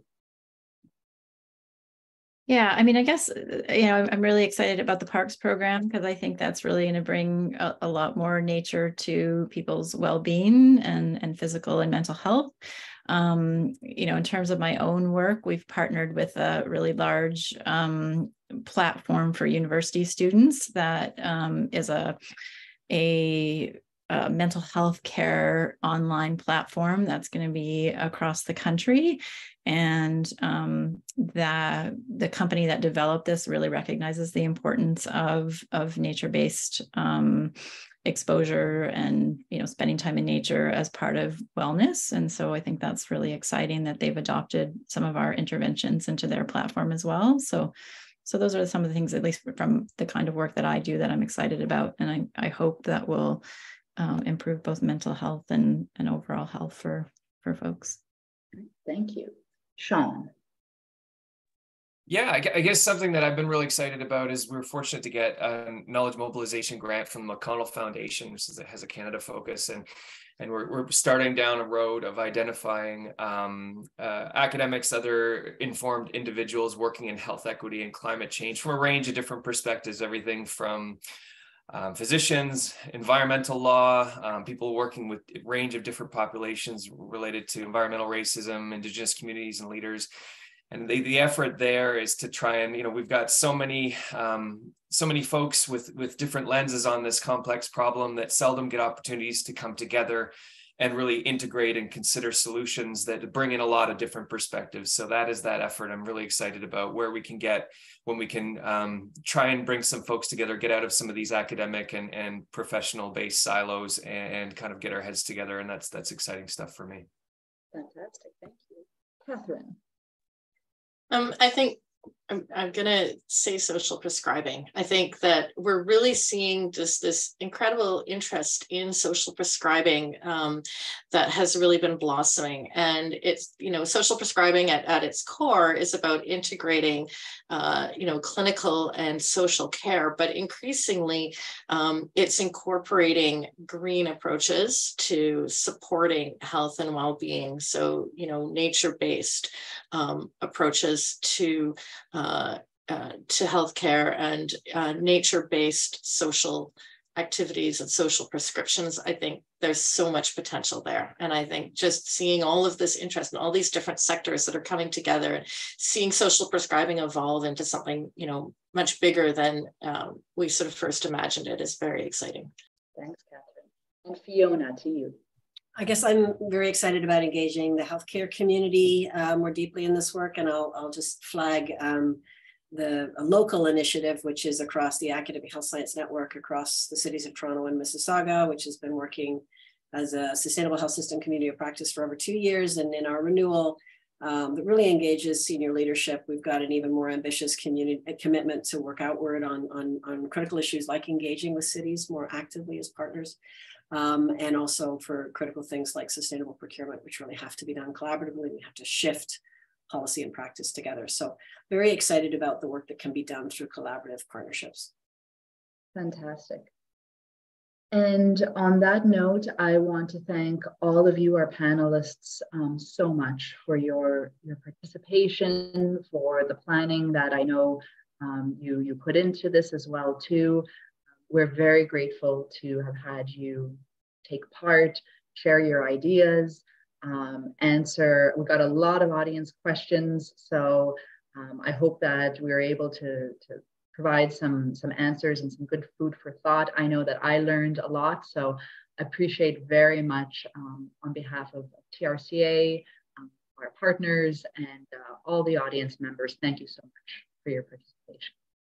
Yeah, I mean, I guess, you know, I'm really excited about the parks program because I think that's really going to bring a, a lot more nature to people's well-being and, and physical and mental health. Um, you know, in terms of my own work, we've partnered with a really large um, platform for university students that um, is a, a Uh, mental health care online platform that's going to be across the country. And um, that the company that developed this really recognizes the importance of, of nature-based um, exposure and, you know, spending time in nature as part of wellness. And so I think that's really exciting that they've adopted some of our interventions into their platform as well. So So those are some of the things, at least from the kind of work that I do, that I'm excited about. And I, I hope that will Um, improve both mental health and, and overall health for, for folks. Thank you. Sean. Yeah, I, I guess something that I've been really excited about is we're fortunate to get a knowledge mobilization grant from the Macdonald Foundation, which is, has a Canada focus. And, and we're, we're starting down a road of identifying um, uh, academics, other informed individuals working in health equity and climate change from a range of different perspectives, everything from Um, physicians, environmental law, um, people working with a range of different populations related to environmental racism, Indigenous communities and leaders. And the, the effort there is to try and, you know, we've got so many, um, so many folks with, with different lenses on this complex problem that seldom get opportunities to come together and really integrate and consider solutions that bring in a lot of different perspectives. So that is that effort I'm really excited about, where we can get, when we can um, try and bring some folks together, get out of some of these academic and, and professional based silos and, and kind of get our heads together. And that's, that's exciting stuff for me. Fantastic, thank you. Catherine. Um, I think I'm, I'm going to say social prescribing. I think that we're really seeing just this incredible interest in social prescribing um, that has really been blossoming. And it's, you know, social prescribing at, at its core is about integrating, uh, you know, clinical and social care, but increasingly um, it's incorporating green approaches to supporting health and well-being. So, you know, nature-based um, approaches to Uh, uh, to healthcare and uh, nature-based social activities and social prescriptions. I think there's so much potential there. And I think just seeing all of this interest in all these different sectors that are coming together and seeing social prescribing evolve into something, you know, much bigger than um, we sort of first imagined it is very exciting. Thanks, Catherine. And Fiona, to you. I guess I'm very excited about engaging the healthcare community uh, more deeply in this work, and I'll, I'll just flag um, the a local initiative, which is across the Academic Health Science Network across the cities of Toronto and Mississauga, which has been working as a sustainable health system community of practice for over two years. And in our renewal, um, that really engages senior leadership. We've got an even more ambitious community commitment to work outward on, on, on critical issues like engaging with cities more actively as partners. Um, and also for critical things like sustainable procurement, which really have to be done collaboratively. We have to shift policy and practice together. So very excited about the work that can be done through collaborative partnerships. Fantastic. And on that note, I want to thank all of you, our panelists, um, so much for your, your participation, for the planning that I know um, you, you put into this as well too. We're very grateful to have had you take part, share your ideas, um, answer. We've got a lot of audience questions, so um, I hope that we were able to, to provide some, some answers and some good food for thought. I know that I learned a lot, so I appreciate very much um, on behalf of T R C A, um, our partners, and uh, all the audience members. Thank you so much for your participation.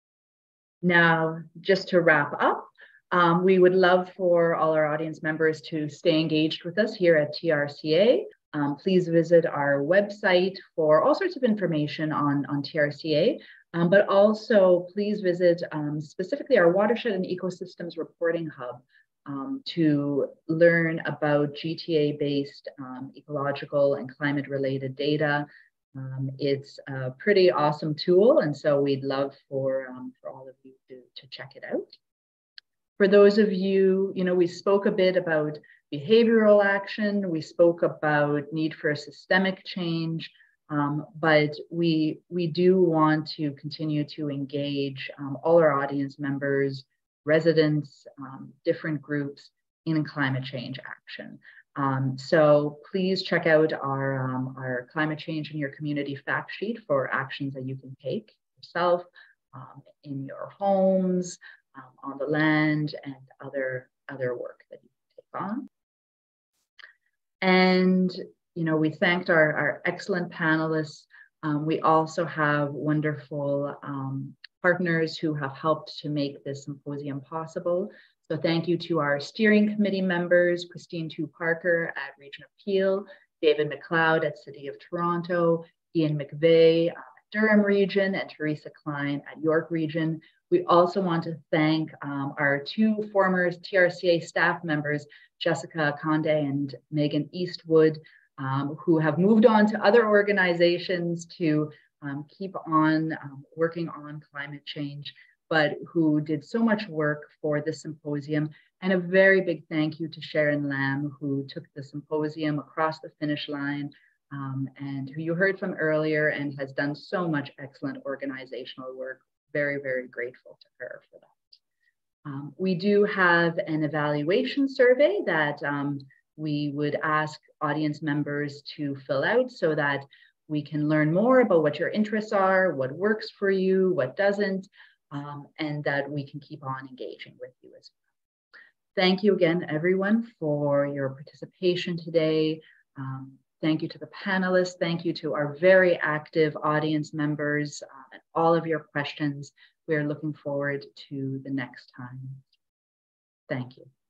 Now, just to wrap up, um, we would love for all our audience members to stay engaged with us here at T R C A. Um, please visit our website for all sorts of information on, on T R C A, um, but also please visit um, specifically our Watershed and Ecosystems Reporting Hub um, to learn about G T A-based um, ecological and climate-related data. Um, it's a pretty awesome tool, and so we'd love for, um, for all of you to, to check it out. For those of you, you know, we spoke a bit about behavioral action, we spoke about need for a systemic change, um, but we, we do want to continue to engage um, all our audience members, residents, um, different groups in climate change action. Um, so please check out our, um, our climate change in your community fact sheet for actions that you can take yourself um, in your homes, um, on the land, and other, other work that you can take on. And, you know, we thanked our, our excellent panelists. Um, we also have wonderful um, partners who have helped to make this symposium possible. So thank you to our steering committee members, Christine Tu Parker at Region of Peel, David McLeod at City of Toronto, Ian McVeigh at Durham Region, and Teresa Klein at York Region. We also want to thank um, our two former T R C A staff members, Jessica Conde and Megan Eastwood, um, who have moved on to other organizations to um, keep on um, working on climate change, but who did so much work for the symposium. And a very big thank you to Sharon Lamb, who took the symposium across the finish line um, and who you heard from earlier and has done so much excellent organizational work. Very, very grateful to her for that. Um, we do have an evaluation survey that um, we would ask audience members to fill out so that we can learn more about what your interests are, what works for you, what doesn't, um, and that we can keep on engaging with you as well. Thank you again, everyone, for your participation today. Um, thank you to the panelists. Thank you to our very active audience members uh, and all of your questions. We are looking forward to the next time. Thank you.